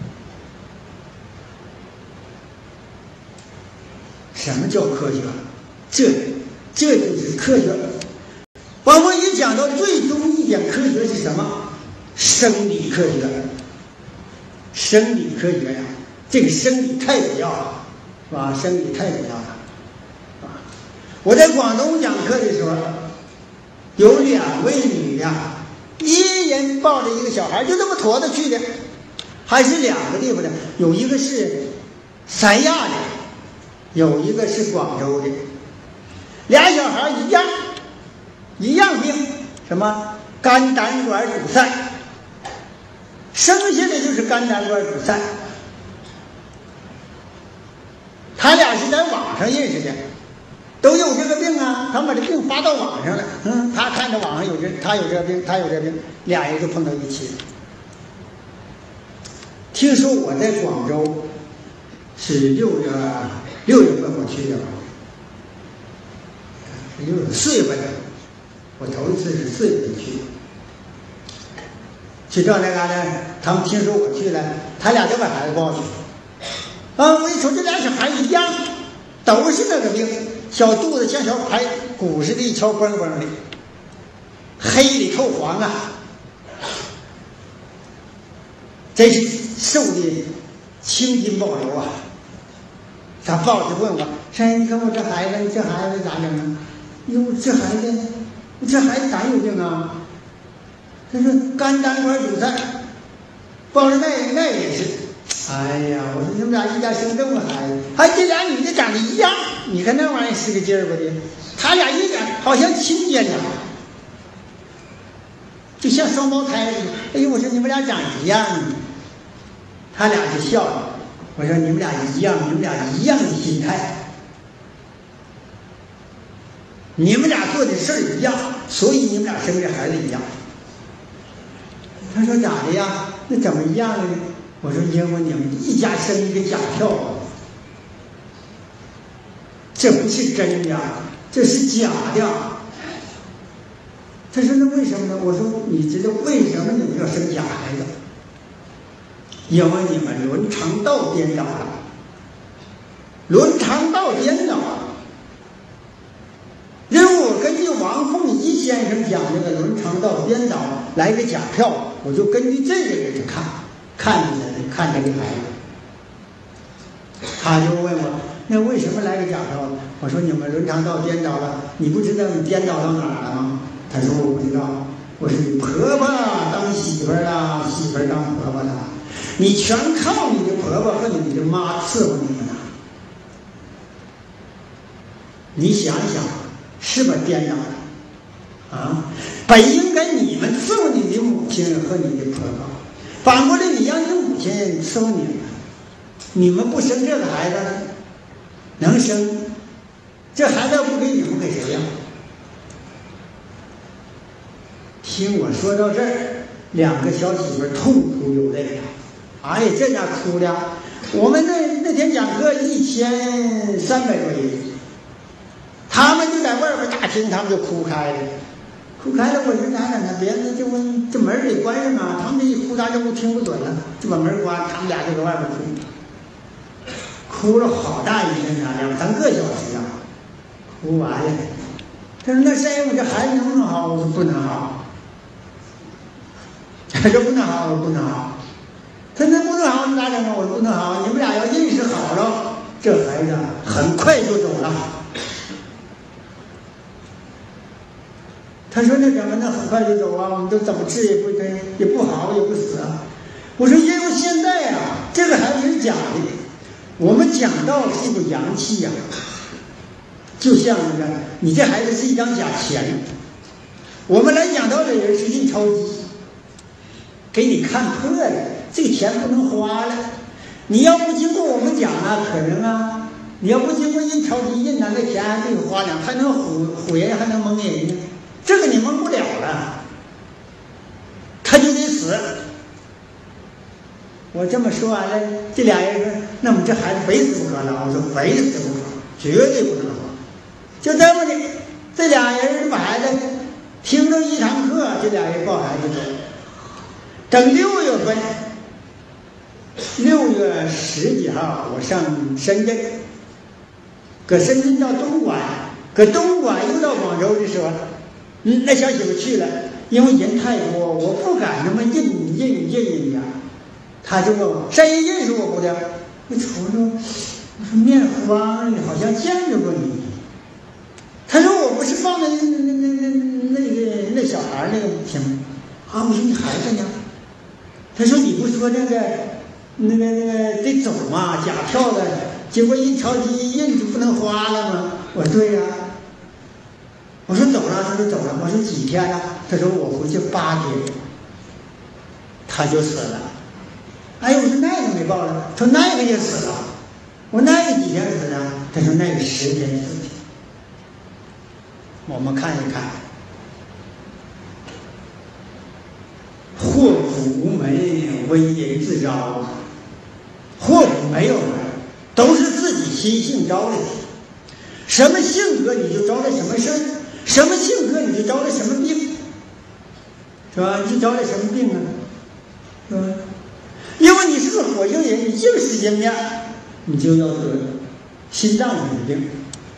什么叫科学？这就是科学。王凤仪讲到最终一点科学是什么？生理科学。生理科学呀，这个生理太主要了，是吧？生理太主要了，是吧？我在广东讲课的时候，有2位女的，一人抱着一个小孩，就这么驮着去的，还是2个地方的，有一个是三亚的，有一个是广州的，俩小孩一样病，什么肝胆管阻塞，生下来就是肝胆管阻塞。他俩是在网上认识的，都有这个病啊，他把这病发到网上了。他看着网上有这，他有这个病，他有这个病，俩人就碰到一起了。听说我在广州是6月份我去的，是4月份的，我头一次是4月份去到那嘎达，他们听说我去了，他俩就把孩子抱去。我一瞅这俩小孩一样，都是那个病，小肚子像小排骨似的，一敲嘣嘣的，黑里透黄啊。 真是受的青筋暴流啊！他抱着问我：“神，你看我这孩子咋整啊？哟，这孩子咋有病啊？”他说肝胆管堵塞，抱着那也是。哎呀，我说你们俩一家生这么孩子，还这俩女的长得一样，你看那玩意儿是个劲儿不的？他俩一点好像亲家呢，就像双胞胎似的。哎呦，我说你们俩长一样，他俩就笑了。我说你们俩一样的心态，你们俩做的事儿一样，所以你们俩生这孩子一样。他说咋的呀？那怎么一样了呢？我说因为你们一家生一个假票，这不是真的，这是假的。他说那为什么呢？我说你知道为什么你们要生假孩子？因为你们伦常道颠倒了，伦常道颠倒了。因为我根据王凤仪先生讲这个伦常道颠倒来个假票，我就根据这个人去看这个孩子。他就问我，那为什么来个假票呢？我说你们伦常道颠倒了，你不知道你颠倒到哪儿了吗？他说我不知道。我说你婆婆当媳妇儿啊，媳妇儿当婆婆了，你全靠你的婆婆和你的妈伺候你们呢。你想想，是不是颠倒了？啊，本应该你们伺候你的母亲和你的婆婆，反过来你让你母亲伺候你们，你们不生这个孩子，能生？这孩子要不给你们，给谁呀？听我说到这儿，两个小媳妇痛哭流泪了。哎呀，这家哭的，我们那天讲课1300多人，他们就在外边大厅，他们就哭开了。我说咋整呢？别人就问这门得关上啊，他们这一哭，大家都听不准了，就把门关，他们俩就在外边哭了好大一阵啊，2-3个小时啊，哭完了。他说那谁，我这孩子能不能好？我说不能好。他说不能好，我说不能好。他说不能好，你咋整啊？我说不能好，你们俩要认识好了，这孩子很快就走了。他说那怎么能很快就走啊？我们都怎么治也不好也不死啊。我说因为现在啊，这个孩子是假的，我们讲道是一股阳气呀，就像那个你这孩子是一张假钱，我们来讲道的人是印钞机，给你看破了，这个钱不能花了。你要不经过我们讲啊，可能啊，你要不经过印钞机印啊，那钱还没有花两，还能唬人，还能蒙人呢。这个你蒙不了了，他就得死。我这么说完了，这俩人说：“那我们这孩子非死不可了。”我说：“非死不可，绝对不能活。”就这么的，这俩人把孩子听了一堂课，这俩人抱孩子走。等6月份，6月10几号，我上深圳，搁深圳到东莞，搁东莞又到广州的时候，那小媳妇去了，因为人太多，我不敢那么印人家。他就问我谁认识我不的？我瞅瞅，我说面花好像见着过你。他说我不是放在那小孩那个前面啊？我说你孩子呢？他说你不说那个得走嘛，假票的，结果印钞机印就不能花了吗？我说对呀。我说走了，他说走了。我说几天了？他说我回去8天，他就死了。哎，我说那个没报了，他说那个也死了。我说那个几天死的？他说那个10天死的。我们看一看，祸福无门，为人自招。祸福没有门，都是自己心性招的。什么性格你就招来什么事儿，什么性格你就招来什么病，是吧？你招来什么病啊？是吧？因为你是个火星人，你硬是阴面，你就要得心脏有病。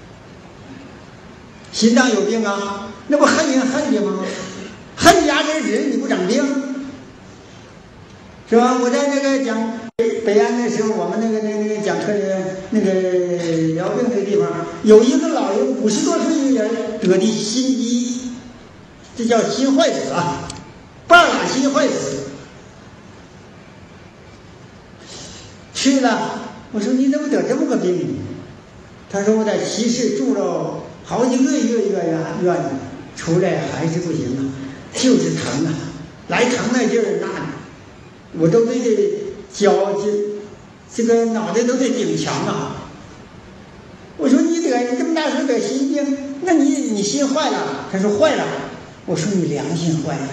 心脏有病啊，那不恨人恨的吗？恨牙根子，你不长病， 是吧？我在那个讲北安的时候，我们那个讲课的那个疗病的地方，有一个老人50多岁的人得的心肌，这叫心坏死啊，半拉心坏死。去了，我说你怎么得这么个病？他说我在西市住了好几个月院子，出来还是不行啊，就是疼啊，来疼那劲儿，那我都得脚这个脑袋都得顶墙啊。我说你这么大岁得心病，那你心坏了？他说坏了。我说你良心坏了。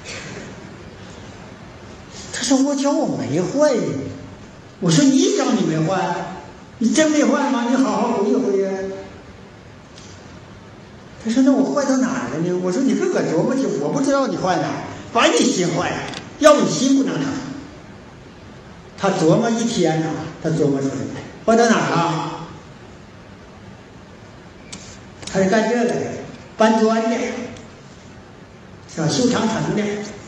他说我觉我没坏呀。我说你找你没坏，你真没坏吗？你好好回忆回忆。他说那我坏到哪儿了呢？我说你自个琢磨去，我不知道你坏哪儿，把你心坏了，要不你心不能疼。他琢磨一天呢，他琢磨出来坏到哪儿了？他是干这个的，搬砖的，是吧？修长城的。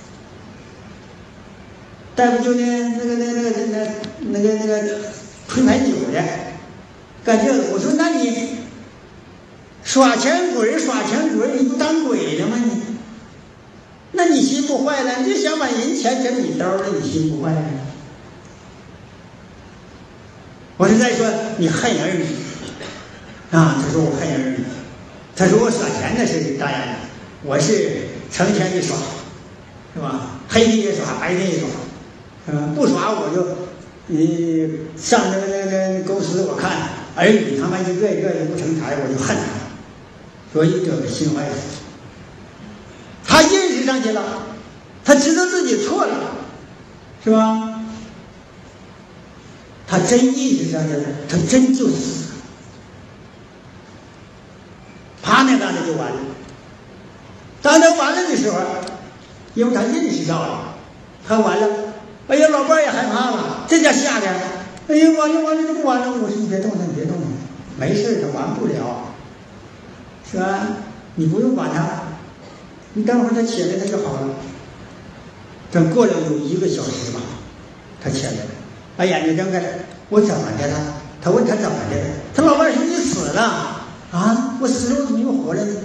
再不就那个吹牌九的，干这个。我说那你耍钱鬼，你不当鬼了吗你？那你心不坏了？你就想把人钱整你兜了，你心不坏了？我是在说你恨儿女啊？他说我恨儿女。他说我耍钱的事当然了，我是成天的耍，是吧？黑天也耍，白天也耍。不耍我就上那个公司，我看儿女他们一个一个也不成才，我就恨他，所以这个心坏死。他认识上去了，他知道自己错了，是吧？他真认识上去了，他真就死了，啪那干的就完了。当他完了的时候，因为他认识到了，他完了。哎呀，老伴儿也害怕了，这家吓的，哎呀，完了，这不完了！我说你别动他，没事，他完不了，是吧？你不用管他，你等会儿他起来他就好了。等过了有1个小时吧，他起来了，把眼睛睁开了，我怎么的了？他问他怎么的了？他老伴儿说你死了啊！我死了，我怎么又活了呢？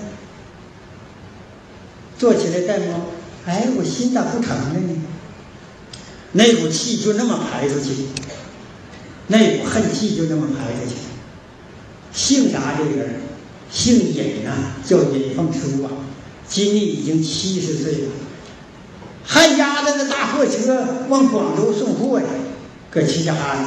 坐起来再摸，哎，我心咋不疼了呢？那股气就那么排出去，那股恨气就那么排出去。姓啥这个人？姓尹啊，叫尹凤书啊，今年已经70岁了，还押着那大货车往广州送货呢，搁齐家安。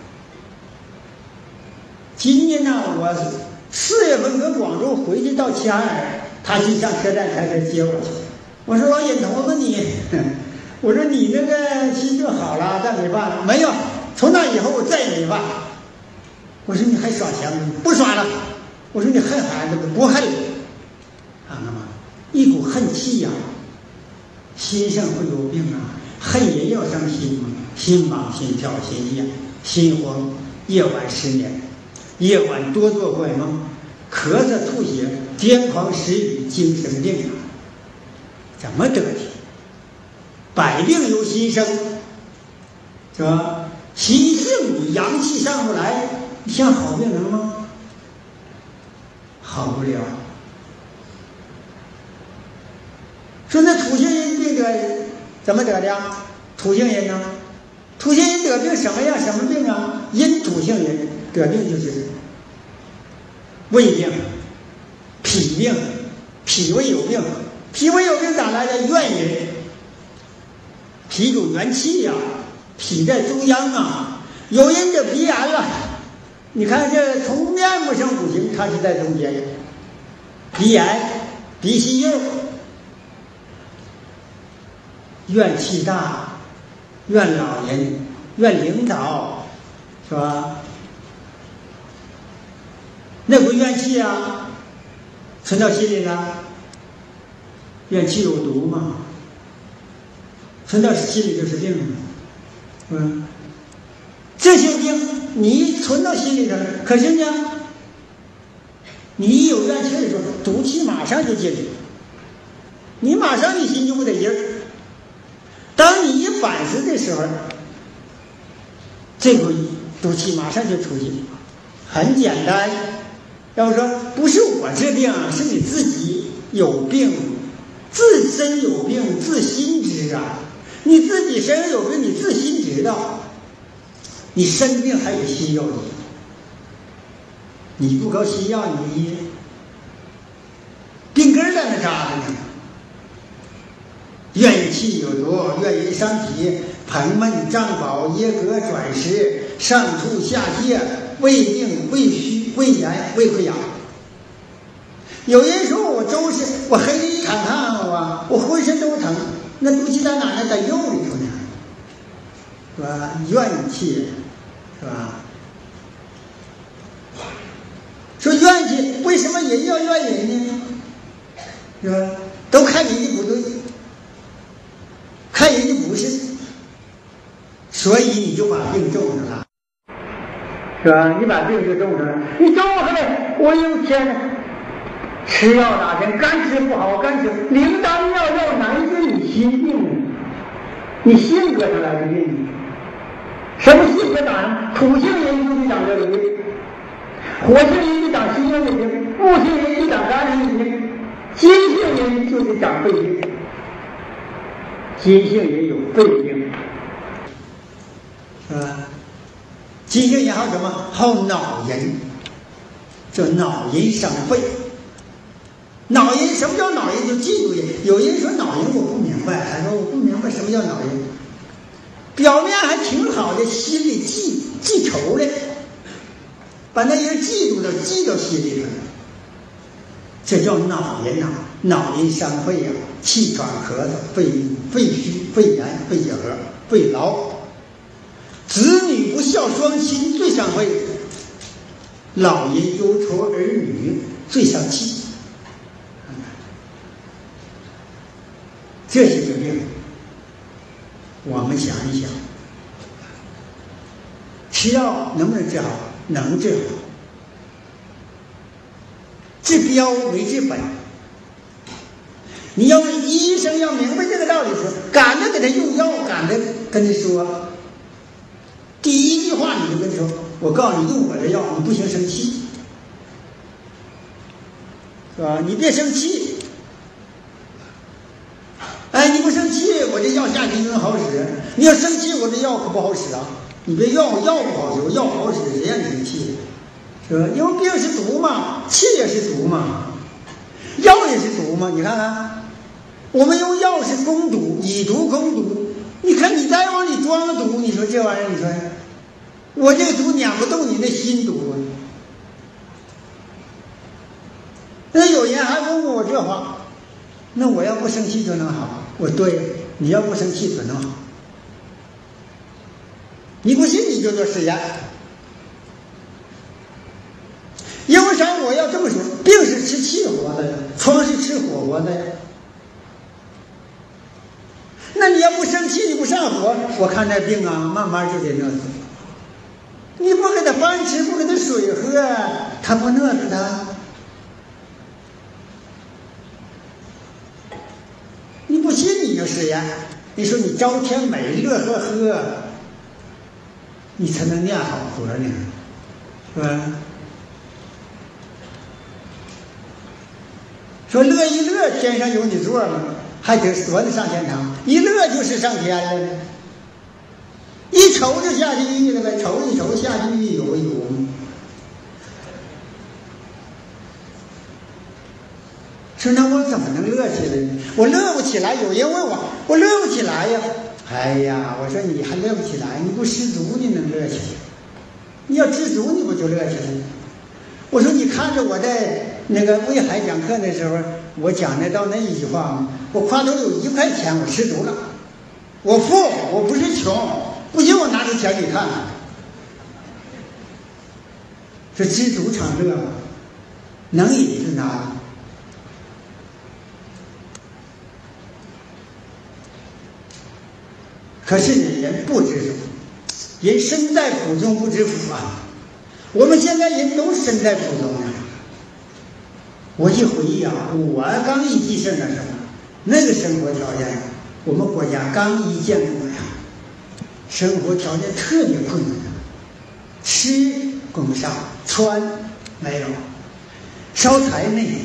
今年呢，我4月份搁广州回去到齐安尔，他去上车站开车接我去。我说老尹头子你。我说你那个心就好了，再没办了。没有，从那以后我再也没办。我说你还耍钱吗？不耍了。我说你恨孩子不恨了。看看吧，一股恨气呀，心上会有病啊。恨人要伤心吗？心忙、心跳、心悸、心慌，夜晚失眠，夜晚多做怪梦，咳嗽、吐血，癫狂、失语，精神病啊，怎么得的？百病由心生，是吧？心性你阳气上不来，你想好病能吗？好不了。说那土星人这个怎么得的呀？土星人呢？土星人得病什么呀？什么病啊？阴土星人得病就是胃病、脾病、脾胃有病。脾胃有病咋来的？怨人。脾主元气呀，脾在中央啊。有人得鼻炎了，你看这从面部上五行，它是在中间。鼻炎、鼻息肉，怨气大，怨老人，怨领导，是吧？那股怨气啊，存到心里了。怨气有毒嘛？存到心里就是病了。这些病你存到心里头，可是呢，你一有怨气的时候，毒气马上就进去，你马上你心就不得劲儿。当你一反思的时候，这股毒气马上就出去，很简单。要不说不是我治病，是你自己有病，自身有病自心知啊！你自己身上有病，你自心知道。你生病还有心药医，你不靠心药你医，病根在那扎着呢。怨气有毒，怨因伤脾，盆闷胀饱，噎膈转食，上吐下泻，胃病、胃虚、胃炎、胃溃疡。有人说我周身我黑的一坎坎我浑身都疼，那毒气在哪呢？在肉里头呢，是吧？怨气，是吧？说怨气为什么人要怨人呢？是吧？都看人家不对，看人家不是，所以你就把病种上了，是吧？你把病就种上了，你种上了，我有天呢，吃药打针，干吃不好，干吃灵丹妙药难治你心病，你性格上来的病。什么性格长？土性人就得长这个病，火性人就长心脏的病，木性人就长肝肾的病，金性人就得长肺病。金性人有肺病，是吧？金性人还有什么？好恼人，这恼人伤肺。恼人什么叫恼人？就记住人。有人说恼人我不明白，他说我不明白什么叫恼人。表面还挺好的，心里记仇了，把那人记住了，记到心里头了，这叫恼人呐！恼人伤肺啊，气喘咳嗽，肺虚、肺炎、肺结核、肺痨。子女不孝双亲最伤肺，老人忧愁儿女最伤气。这些个病。我们想一想，吃药能不能治好？能治好。治标为治本。你要是医生要明白这个道理说，赶着给他用药，赶着跟他说，第一句话你就跟他说：“我告诉你，用我的药，你不行生气，是吧？你别生气。”哎，你不生气，我这药下去就能好使。你要生气，我这药可不好使啊！你别药不好使，药不好使，谁让你生气？是吧？因为病是毒嘛，气也是毒嘛，药也是毒嘛。你看看，我们用药是攻毒，以毒攻毒。你看你再往里装毒，你说这玩意儿，你说我这个毒撵不动你那心毒。那有人还问我这话，那我要不生气就能好？我对，你要不生气准能好。你不信你就做实验。因为啥？我要这么说，病是吃气活的，疮是吃火活的呀。那你要不生气，你不上火，我看这病啊，慢慢就得饿死。你不给他饭吃，不给他水喝，他不饿死他。你不信你就实验，你说你朝天美乐呵呵，你才能念好佛呢，是吧？说乐一乐，天上有你座吗？还得多的上天堂，一乐就是上天了呢。一愁就下地狱了呗，愁一愁下地狱有一有。说那我怎么能乐起来呢？我乐不起来。有人问我乐不起来呀。哎呀，我说你还乐不起来？你不知足你能乐起来？你要知足你不就乐起来了？我说你看着我在那个威海讲课的时候，我讲的到那一句话吗？我挎兜有1块钱，我吃足了，我富，我不是穷，不信我拿出钱给你看看。说知足常乐嘛，能饮是哪里？可是人不知足，人身在苦中不知苦啊！我们现在人都身在苦中啊！我一回忆啊，我刚一记事的时候，那个生活条件，我们国家刚一建国呀， 生活条件特别困难，吃供不上，穿没有，烧柴没有。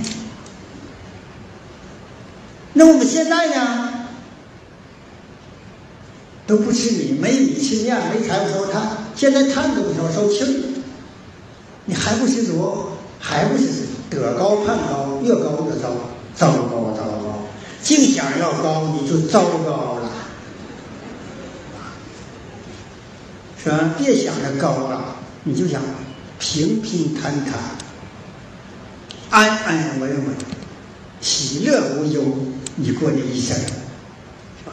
那我们现在呢，都不吃米，没米吃面，没柴烧炭，现在炭都不烧，烧气儿。你还不是多，还不是得高盼高，越高越糟，糟糕糟糕，净想要高你就糟糕了，是吧？别想着高了，你就想平平坦坦，安安稳稳，喜乐无忧，你过这一生，是吧？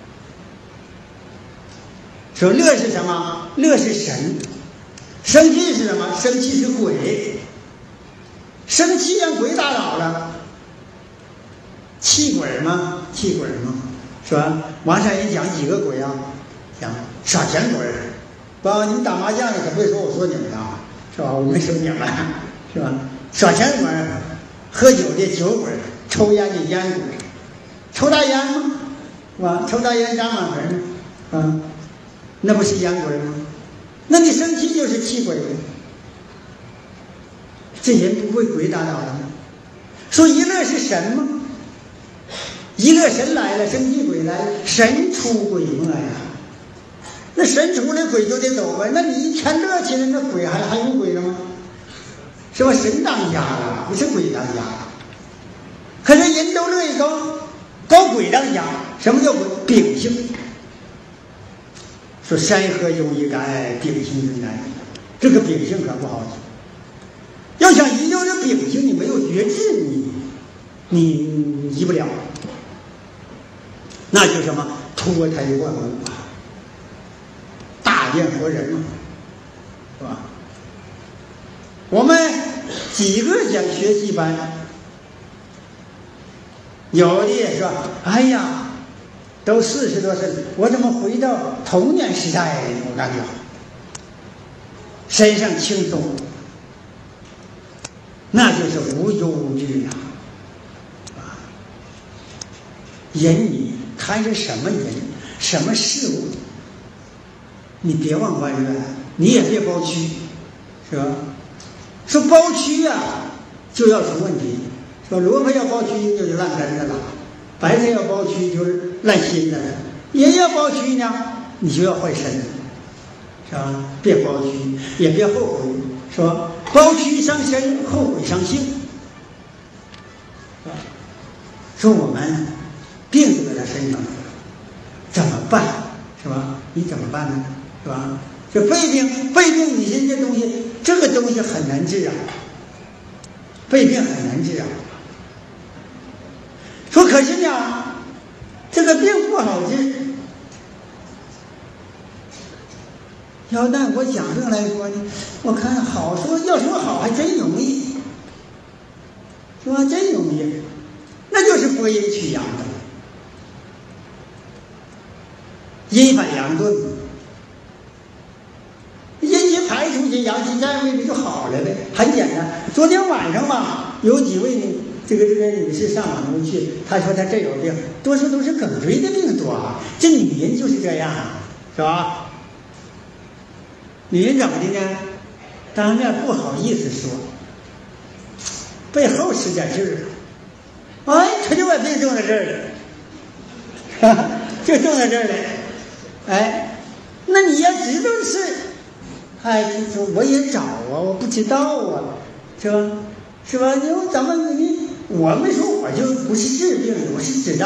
说乐是什么？乐是神。生气是什么？生气是鬼。生气让鬼打倒了，气鬼吗？气鬼吗？是吧？王上人讲几个鬼啊？讲耍钱鬼，吧？你们打麻将的可别说我说你们啊，是吧？我没说你们，是吧？耍钱鬼，喝酒的酒鬼，抽烟的烟鬼，抽大烟吗？是吧？抽大烟沾满盆啊，那不是烟鬼吗？那你生气就是气鬼，这人不会鬼打倒的吗？说一乐是神吗？一乐神来了，生气鬼来了，神出鬼没呀？那神出来鬼就得走呗。那你一天乐起来，那鬼还有鬼了吗？是吧？神当家了，不是鬼当家。可是人都乐意搞鬼当家。什么叫鬼？秉性。说山河有一改，秉性最难。这个秉性可不好使。要想移掉这秉性，你没有觉知，你移不了。那就什么脱胎换骨，大变活人嘛，是吧？我们几个讲学习班，有的也说：“哎呀。”都40多岁，我怎么回到童年时代？我感觉身上轻松，那就是无忧无虑呀！啊，人你看是什么人，什么事物，你别往外怨，你也别包屈，是吧？说包屈啊，就要出问题。说萝卜要包屈，就是烂根子了。白菜要包蛆就是烂心的了，人要包蛆呢，你就要坏身子，是吧？别包蛆，也别后悔，说包蛆伤身，后悔伤性，是吧？说我们病就在他身上，怎么办？是吧？你怎么办呢？是吧？这肺病，你现在东西，这个东西很难治啊，肺病很难治啊。说可是呢，这个病不好治。要按我讲病来说呢，我看好说，要说好还真容易，是吧？真容易，那就是播阴取阳的，阴反阳顿，阴气排出去，阳气在位置就好了呗，很简单。昨天晚上吧，有几位这个女士上网上去，她说她这有病，多数都是颈椎的病多啊。这女人就是这样，是吧？女人怎么的呢？当面不好意思说，背后使点劲儿。哎，她就把病种在这儿了，就种在这儿了。哎，那你要知道是，哎，说我也找啊，我不知道啊，是吧？是吧？你说咱们我们说我就不是治病，我是指道，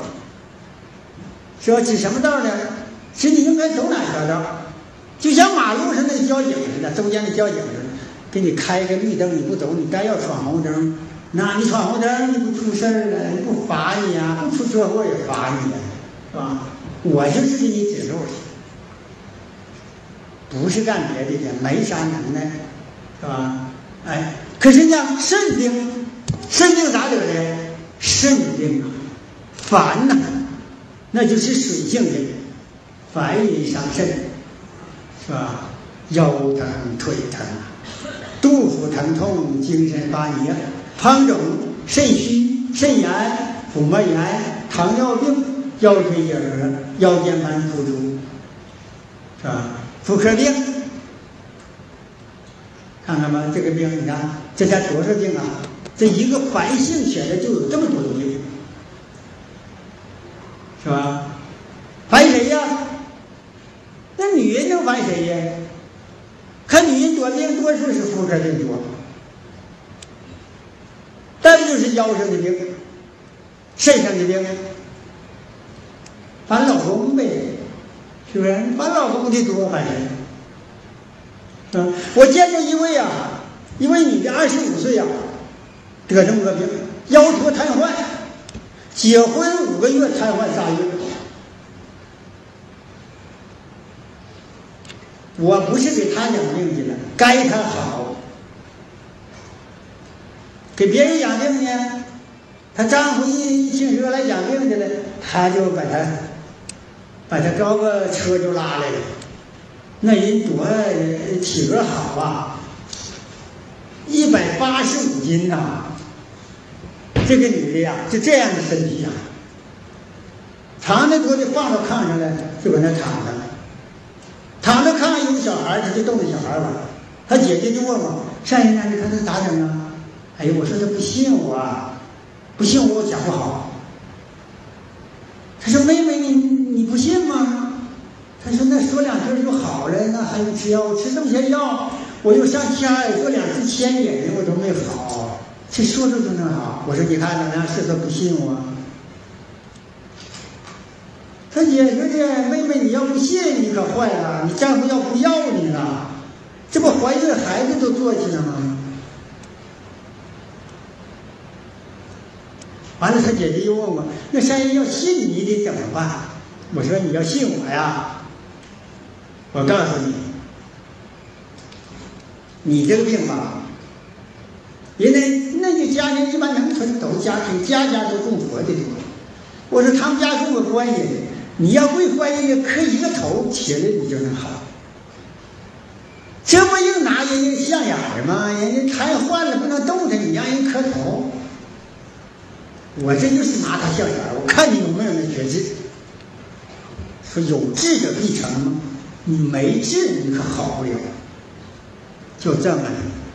是吧？指什么道呢？是你应该走哪条道？就像马路上那个交警似的，中间的交警似的，给你开个绿灯，你不走，你该要闯红灯，那你闯红灯，你不出事儿了，你不罚你呀？不出车祸也罚你呀，是吧？我就是给你指路去，不是干别的的，没啥能耐，是吧？哎，可是呢，肾病咋得的？肾病啊，烦呐，那就是水性病，烦引伤肾，是吧？腰疼、腿疼，肚腹疼痛、精神发迷，胖肿、肾虚、肾炎、腹膜炎、糖尿病、腰椎眼儿、腰间盘突出， 是吧？妇科病，看看吧，这个病你看这才多少病啊？这一个百姓写的就有这么多的病，是吧？烦谁呀？那女人能烦谁呀？看女人多病，多数是妇科病多，再不就是腰上的病、肾上的病，烦老公呗，是不是？烦老公的多，烦谁？我见过一位女的25岁呀，得这么个病，腰托瘫痪，结婚5个月瘫痪3月。我不是给她养病去了，该她好。给别人养病呢，她丈夫一听说来养病去了，她就把她招个车就拉来了。那人多体格好啊，185斤呐，这个女的呀，就这样的身体呀，躺着多的放到炕上来，就搁那躺着。躺着炕有个小孩，他就逗着小孩玩。他姐姐就问我：“单姨娘，你看他咋整啊？”哎呦，我说他不信我，不信我讲不好。他说：“妹妹，你不信吗？”他说：“那说2句就好了，那还用吃药？吃这么些药，我又上家里做2次牵引，我都没好。这说就能好。”我说：“你看怎么样？是他不信我。”他姐说的：“妹妹，你要不信，你可坏了，你丈夫要不要你了，这不怀孕孩子都做去了吗？”完了，他姐姐又问我：“那单姨要信你得怎么办？”我说：“你要信我呀，我告诉你，你这个病吧，人家那个家庭一般农村都家庭家家都供佛的多。我说他们家供个观音。你要跪观音，磕一个头起来你就能好，这不硬拿人家象眼吗？人家瘫痪了不能动弹，你让人磕头，我这就是拿他象眼，我看你有没有那觉知。说有志者必成吗？你没志你可好不了，就这么的。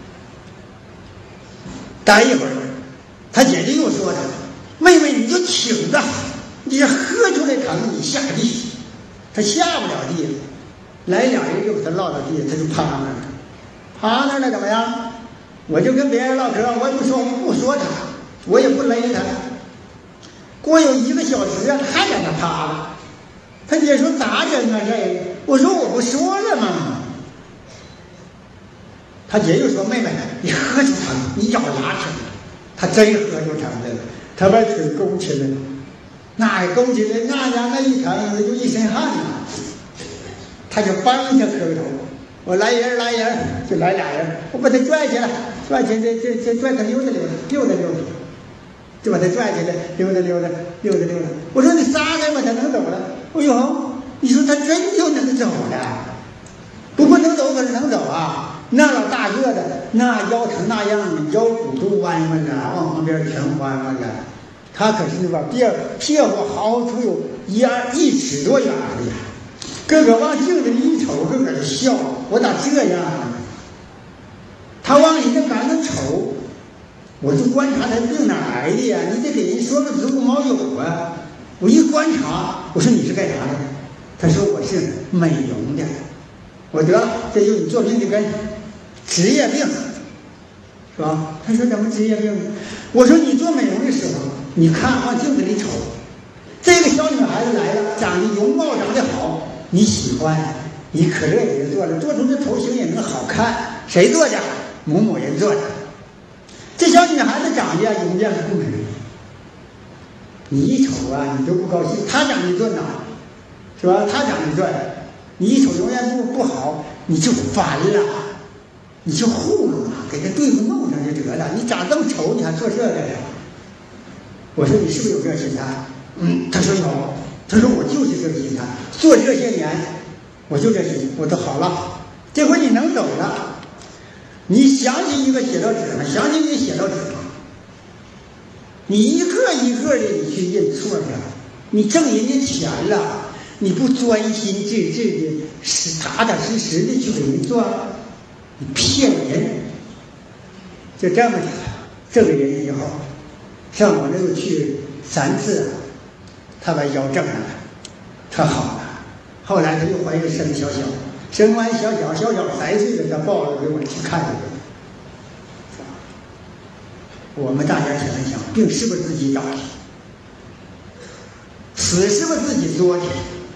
待一会儿，他姐姐又说他：“妹妹你就挺着。你这喝出来疼，你下地，他下不了地了。来2人就把他落到地，他就趴那儿了，趴那儿了怎么样？我就跟别人唠嗑，我也不说他，我也不勒他。过有1个小时啊，他还在那趴着。他姐说咋整啊？这我说我不说了吗？他姐又说：“妹妹，你喝出疼，你咬牙疼。”他真喝出疼来了，他把腿勾起来了。那勾起来，那家那一疼，就一身汗呐。他就帮他磕个头，我来人，就来2人，我把他拽起来，这拽他溜达，就把他拽起来，溜达。我说你撒开吧，他能走了。哎呦，你说他真就能走了，不过能走可是能走啊。那老大个的，那腰成那样，腰骨都弯弯的，往旁边挺弯弯的。他可是把撇乎毫出有1尺多远的呀，个个往镜子里一瞅，个个就笑，我咋这样啊？他往里那赶着瞅，我就观察他病哪来的呀？你得给人说个子不毛有啊！我一观察，我说你是干啥的？他说我是美容的。我得了，这就是你做病的根，职业病，是吧？他说怎么职业病呢？我说你做美容的时候，你看往镜子里瞅，这个小女孩子来了，长得容貌长得好，你喜欢，你可乐也做了，做出这头型也能好看。谁做的？某人做的。这小女孩子长得容颜不美，你一瞅啊，你就不高兴。她长得俊呐，是吧？她长得帅，你一瞅容颜不好，你就烦了，你就糊弄啊，给他对付弄上就得了。你长这么丑，你还做这个呀？我说你是不是有这心态？他说有。他说我就是这个心态，做这些年我就这心。我说好了，这回你能走了。你想起一个写到纸吗？想起你写到纸吗？你一个一个的你去认错去，你挣人家钱了， 你不专心致志的、踏踏实实的去给人做，你骗人。就这么的，这个人以后上我那儿去3次，他把腰正上了，他好了。后来他又怀孕生小小，生完小小3岁了，他抱着给我去看去了。我们大家想一想，病是不是自己找的？死是不是自己作的？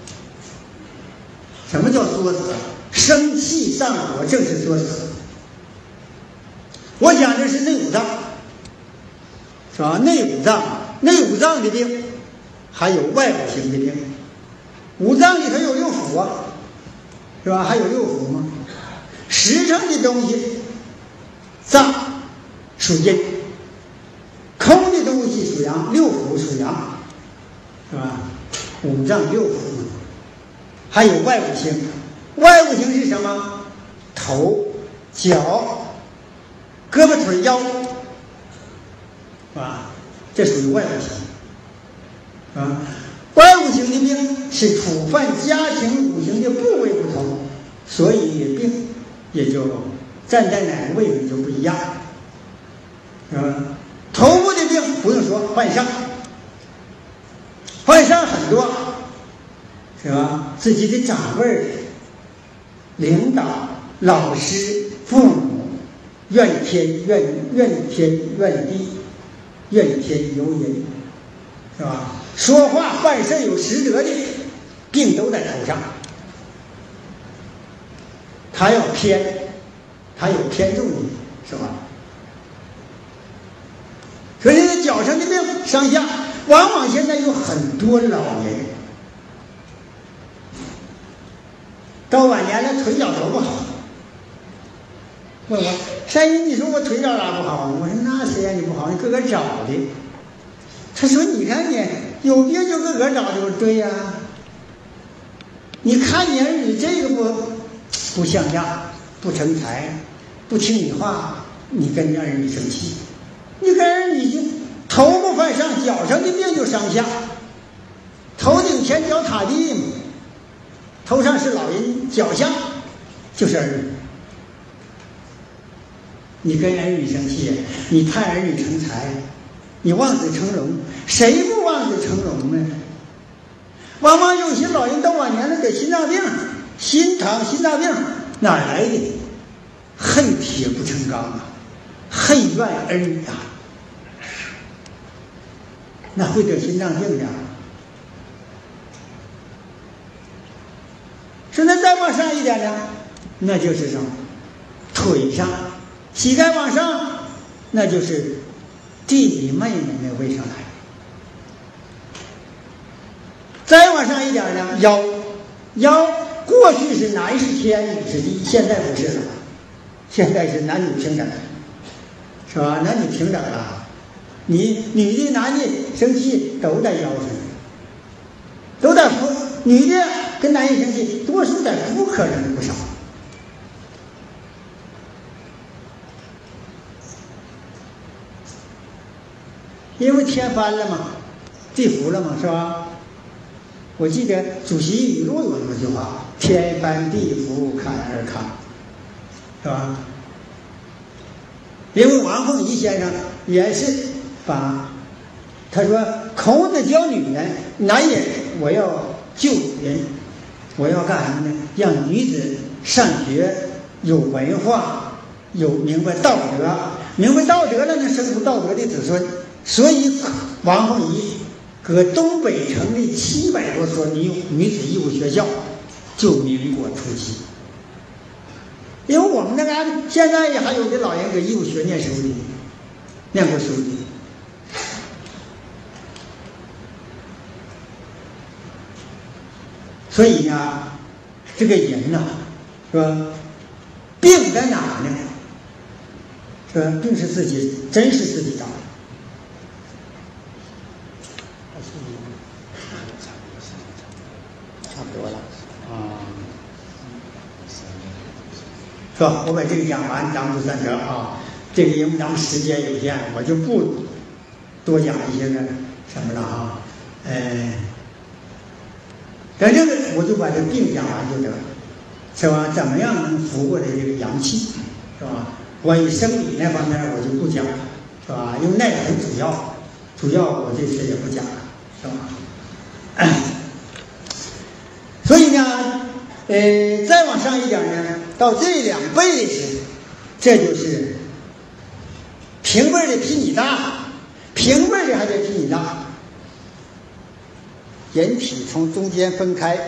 什么叫作死？生气上火正是作死。我讲的是内五脏，是吧？内五脏的病，还有外五行的病。五脏里头有6腑啊，是吧？还有6腑吗？实诚的东西，脏属阴，空的东西属阳，6腑属阳，是吧？五脏6腑，还有外五行。外五行是什么？头、脚、胳膊腿腰，啊，这属于外五行，啊，外五行的病是触犯家庭五行的部位不同，所以病也就站在哪个位置就不一样，头部的病不用说，患上很多，是吧？自己的长辈、领导、老师、父母。怨天怨地，怨天尤人，是吧？说话办事有实德的，病都在头上。他要偏，他有偏重的，是吧？所以这个脚上的病上下，往往现在有很多老人到晚年了，腿脚都不好。问我山阴，你说我腿脚哪不好？我说那谁让你不好？你自个儿找的。他说你看你有病就自个儿找的。我说对呀，你看你儿女这个不像样，不成才，不听你话，你跟儿女生气，你跟儿女就头不犯上，脚上的病就上下，头顶前脚踏地嘛，头上是老人，脚下就是儿女。你跟儿女生气，你盼儿女成才，你望子成龙，谁不望子成龙呢？往往有些老人到晚年了得心脏病、心疼、心脏病哪儿来的？恨铁不成钢啊，恨怨儿女啊，那会得心脏病的。说那再往上一点呢，那就是什么？腿上。膝盖往上，那就是弟弟妹妹那位上来。再往上一点呢，腰过去是男是天，女是地，现在不是了，现在是男女平等，是吧？男女平等了，你女的男的生气都在腰上，都在腹，女的跟男人生气，多数在妇科上不少。因为天翻了嘛，地覆了嘛，是吧？我记得主席语录有那么句话：“天翻地覆，看而看”，是吧？因为王凤仪先生也是把他说，孔子教女人，男人我要救人，我要干什么呢？让女子上学，有文化，有明白道德，明白道德了，能生出道德的子孙。所以王凤仪搁东北成立700多所女子义务学校，就民国初期。因为我们那个现在也还有的老人搁义务学念书的，念过书的。所以呢，这个人呢，是吧？病在哪呢？是吧？病是自己，真是自己找的。差不多了啊，是吧？我把这个讲完，咱们就算成啊。这个因为咱们时间有限，我就不多讲一些个什么了啊。 在这个我就把这病讲完就得了，是吧？怎么样能扶过来这个阳气，是吧？关于生理那方面我就不讲了，是吧？因为那个很主要我这次也不讲了，是吧？所以呢，再往上一点呢，到这2倍的时候，这就是平辈的比你大，平辈的还得比你大。人体从中间分开，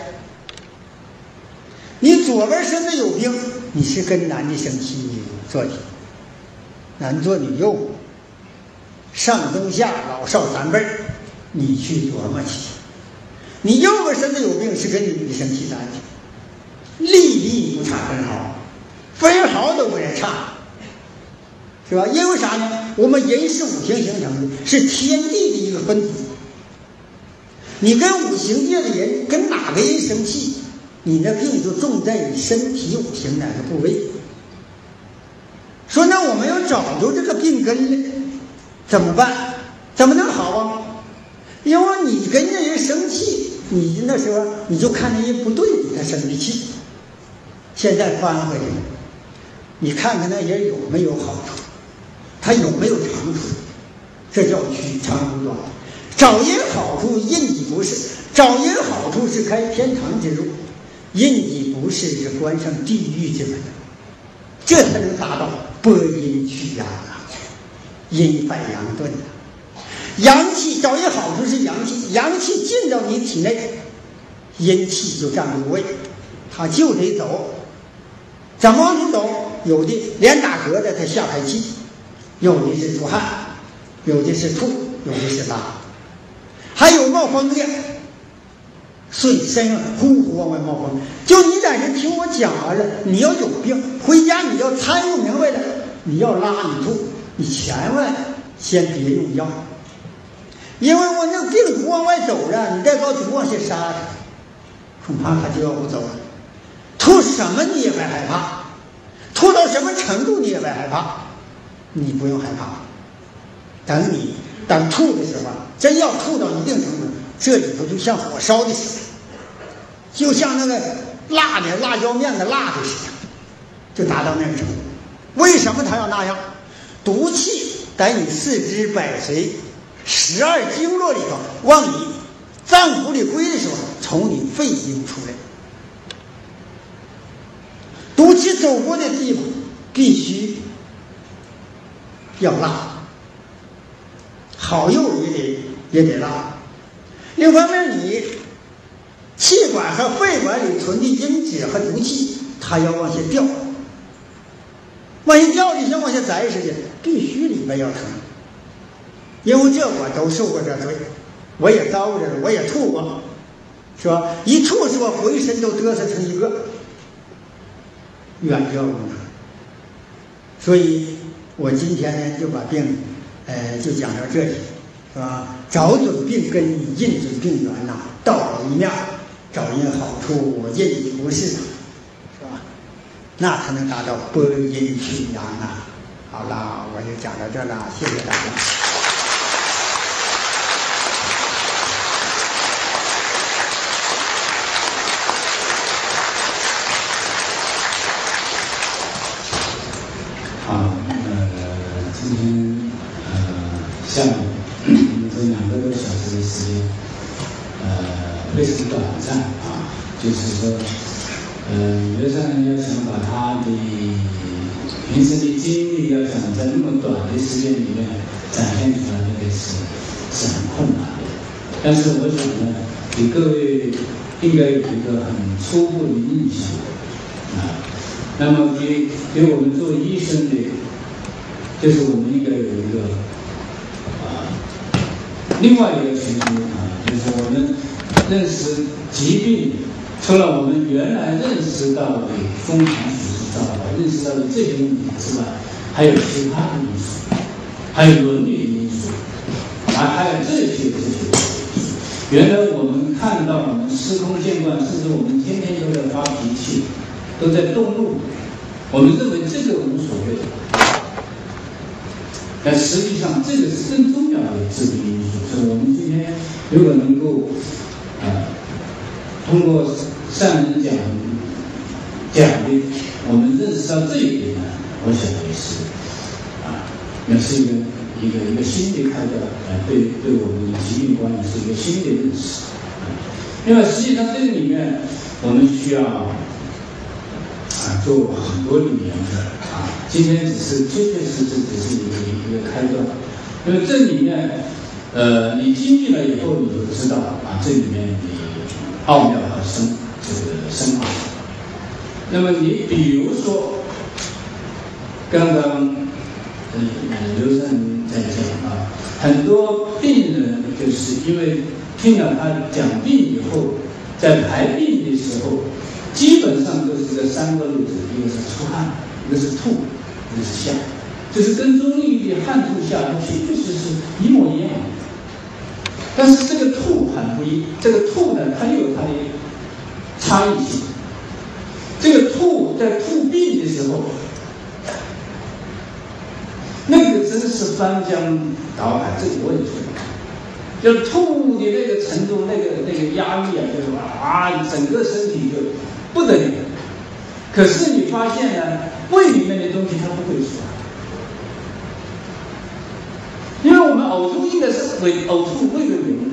你左边身子有病，你是跟男的生气做的，男做女用，上中下老少3辈，你去琢磨去。你右边身子有病，是跟女的生气咱去，粒不差分毫，分毫都不能差，是吧？因为啥呢？我们人是5行形成的，是天地的一个分子。你跟5行界的人，跟哪个人生气，你那病就重在你身体5行哪个部位。说那我们要找着这个病根了，怎么办？怎么能好啊？因为你跟那人生气，你那时候你就看那人不对，你才生的气。现在翻回来，你看看那人有没有好处，他有没有长处，这叫取长补短。找人好处，印记不是；找人好处是开天堂之路，印记不是是关上地狱之门，这才能达到拨阴去阳啊，阴反阳遁啊。阳气找人好处是阳气，阳气进到你体内，阴气就占入位，他就得走。怎么往出走？有的连打嗝的他下排气，有的是出汗，有的是吐，有的是拉，还有冒风的，所以身上呼呼往外冒风。就你在这听我讲完了，你要有病，回家你要参悟明白了，你要拉你吐，你千万先别用药，因为我那病毒往外走了，你再搞毒往下杀它，恐怕它就要不走了。吐什么你也别害怕，吐到什么程度你也别害怕，你不用害怕。等吐的时候，真要吐到一定程度，这里头就像火烧的似的，就像那个辣的辣椒面的辣的似的，就达到那个程度。为什么它要那样？毒气在你四肢百髓12经络里头往你脏腑里归的时候，从你肺经出来。毒气走过的地方必须要辣，好肉也得辣。另一方面，你气管和肺管里存的阴脂和毒气，它要往下掉，往下掉，你像往下摘似的，必须里面要疼。因为这我都受过这罪，我也遭着了，我也吐过，是吧？一吐是我浑身都嘚瑟成一个，远交不能。所以我今天呢就把病就讲到这里，是吧？找准病根，印准病源呐，道好一面，找人好处，印不是，是吧？那才能达到拨阴去阳啊。好了，我就讲到这了，谢谢大家。 今天下午这2个多小时的时间，非常短暂啊，就是说，刘先生要想把他的平时的经历，要想在那么短的时间里面展现出来，这个是很困难的。但是我想呢，给各位应该有一个很初步的印象啊。那么给我们做医生的，就是我们应该有一个另外一个情形啊，就是我们认识疾病，除了我们原来认识到的中堂属实造化，认识到的这些问题之外，还有其他的因素，还有伦理的因素，还有这些因素。原来我们看到我们司空见惯，甚至我们天天都在发脾气，都在动怒，我们认为这个无所谓。但实际上，这个是更重要的治理因素。所以我们今天如果能够通过善人讲的，我们认识到这一点呢，我想也是也是一个新的开端对我们的疾病管理是一个新的认识因为实际上这个里面我们需要做很多的研究今天只是确确实实只是一个开端，因为这里面你经历了以后，你就知道这里面的奥妙和深奥。那么你比如说，刚刚刘胜在讲很多病人就是因为听了他讲病以后，在排病的时候，基本上都是这3个路子，一个是出汗，一个是吐，一个是下，就是跟中医的汗吐下它确确实实一模一样。但是这个吐很不一，这个吐呢，它又有它的差异性。这个吐在吐病的时候，那个真是翻江倒海，这个我也觉得。就吐的那个程度，那个压力就是整个身体就不得了。可是你发现呢，胃里面的东西它不会出来，因为我们呕吐应该是呕吐胃的原因。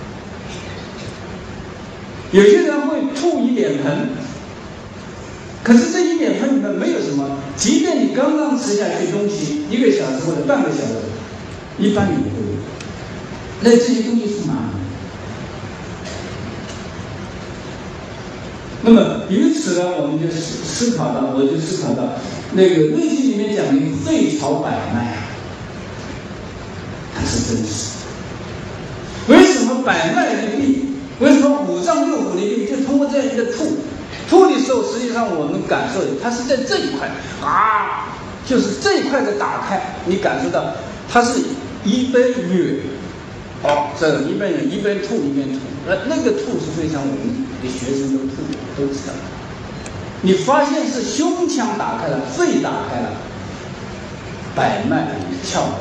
有些人会吐一脸盆，可是这一脸盆里面没有什么，即便你刚刚吃下去东西1个小时或者半个小时，一般也会有。那这些东西是哪里？那么于此呢，我就思考到那个《内经》里面讲的肺朝百脉它是真实的。为什么百脉的病，为什么5脏6腑的病，就通过这样一个吐的时候，实际上我们感受的它是在这一块就是这一块的打开，你感受到它是一边哕这一边哕一边吐一边吐，那个吐是非常我们的学生都知道。你发现是胸腔打开了，肺打开了，百脉窍道，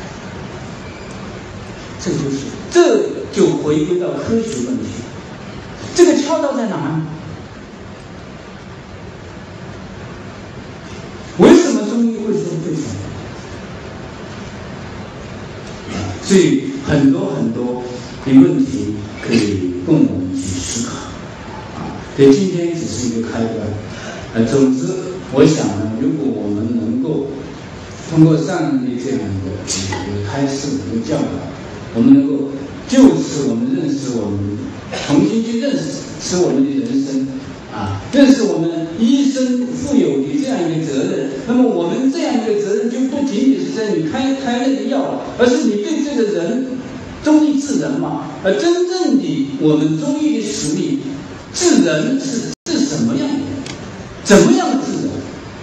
这就回归到科学问题。这个窍道在哪呢？为什么中医会说肺窍道？所以很多的问题可以供我们去思考对，今天只是一个开端总之我想呢，如果我们能够通过上人的这样一个开示一个教导，我们能够就此我们认识我们重新去认识我们的人生认识我们医生负有的这样一个责任。那么我们这样一个责任就不仅仅是在你开那个药了，而是你对这个人，中医治人嘛，而真正的我们中医的使命，治人是什么样的？怎么样治人？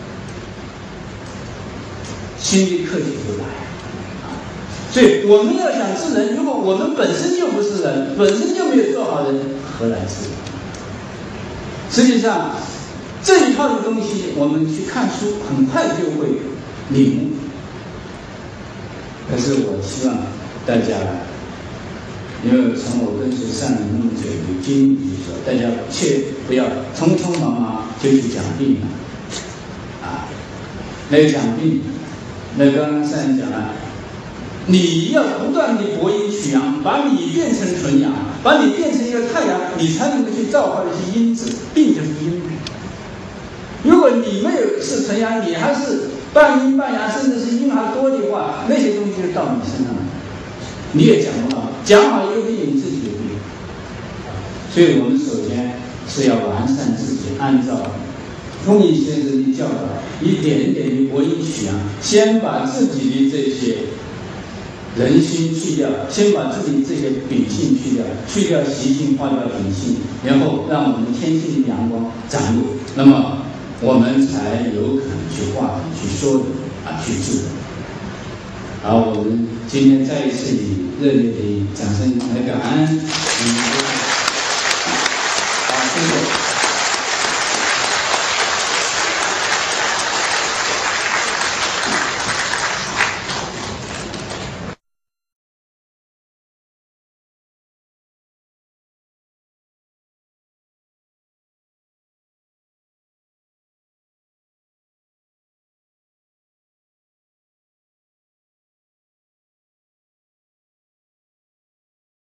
新的课题就来所以我们要想治人，如果我们本身就不是人，本身就没有做好人，何来治人？实际上这一套的东西我们去看书很快就会领悟，可是我希望大家因为从我跟随上人那么久的经历说，大家切不要匆匆忙忙就去讲病了那讲病，那刚刚上人讲了，你要不断的博阴取阳，把你变成纯阳，把你变成一个太阳，你才能够去造化一些因子，病就是因。如果你没有是纯阳，你还是半阴半阳，甚至是阴还多的话，那些东西就到你身上来，你也讲不好，讲好一个病你自己有病。所以我们首先是要完善自己，按照弘一先生的教导，一点一点的博阴取阳，先把自己的这些人心去掉，先把自己这些秉性去掉习性，化掉秉性，然后让我们天性的阳光展露，那么我们才有可能去化理、去说理去治人。好，我们今天再一次以热烈的掌声来感恩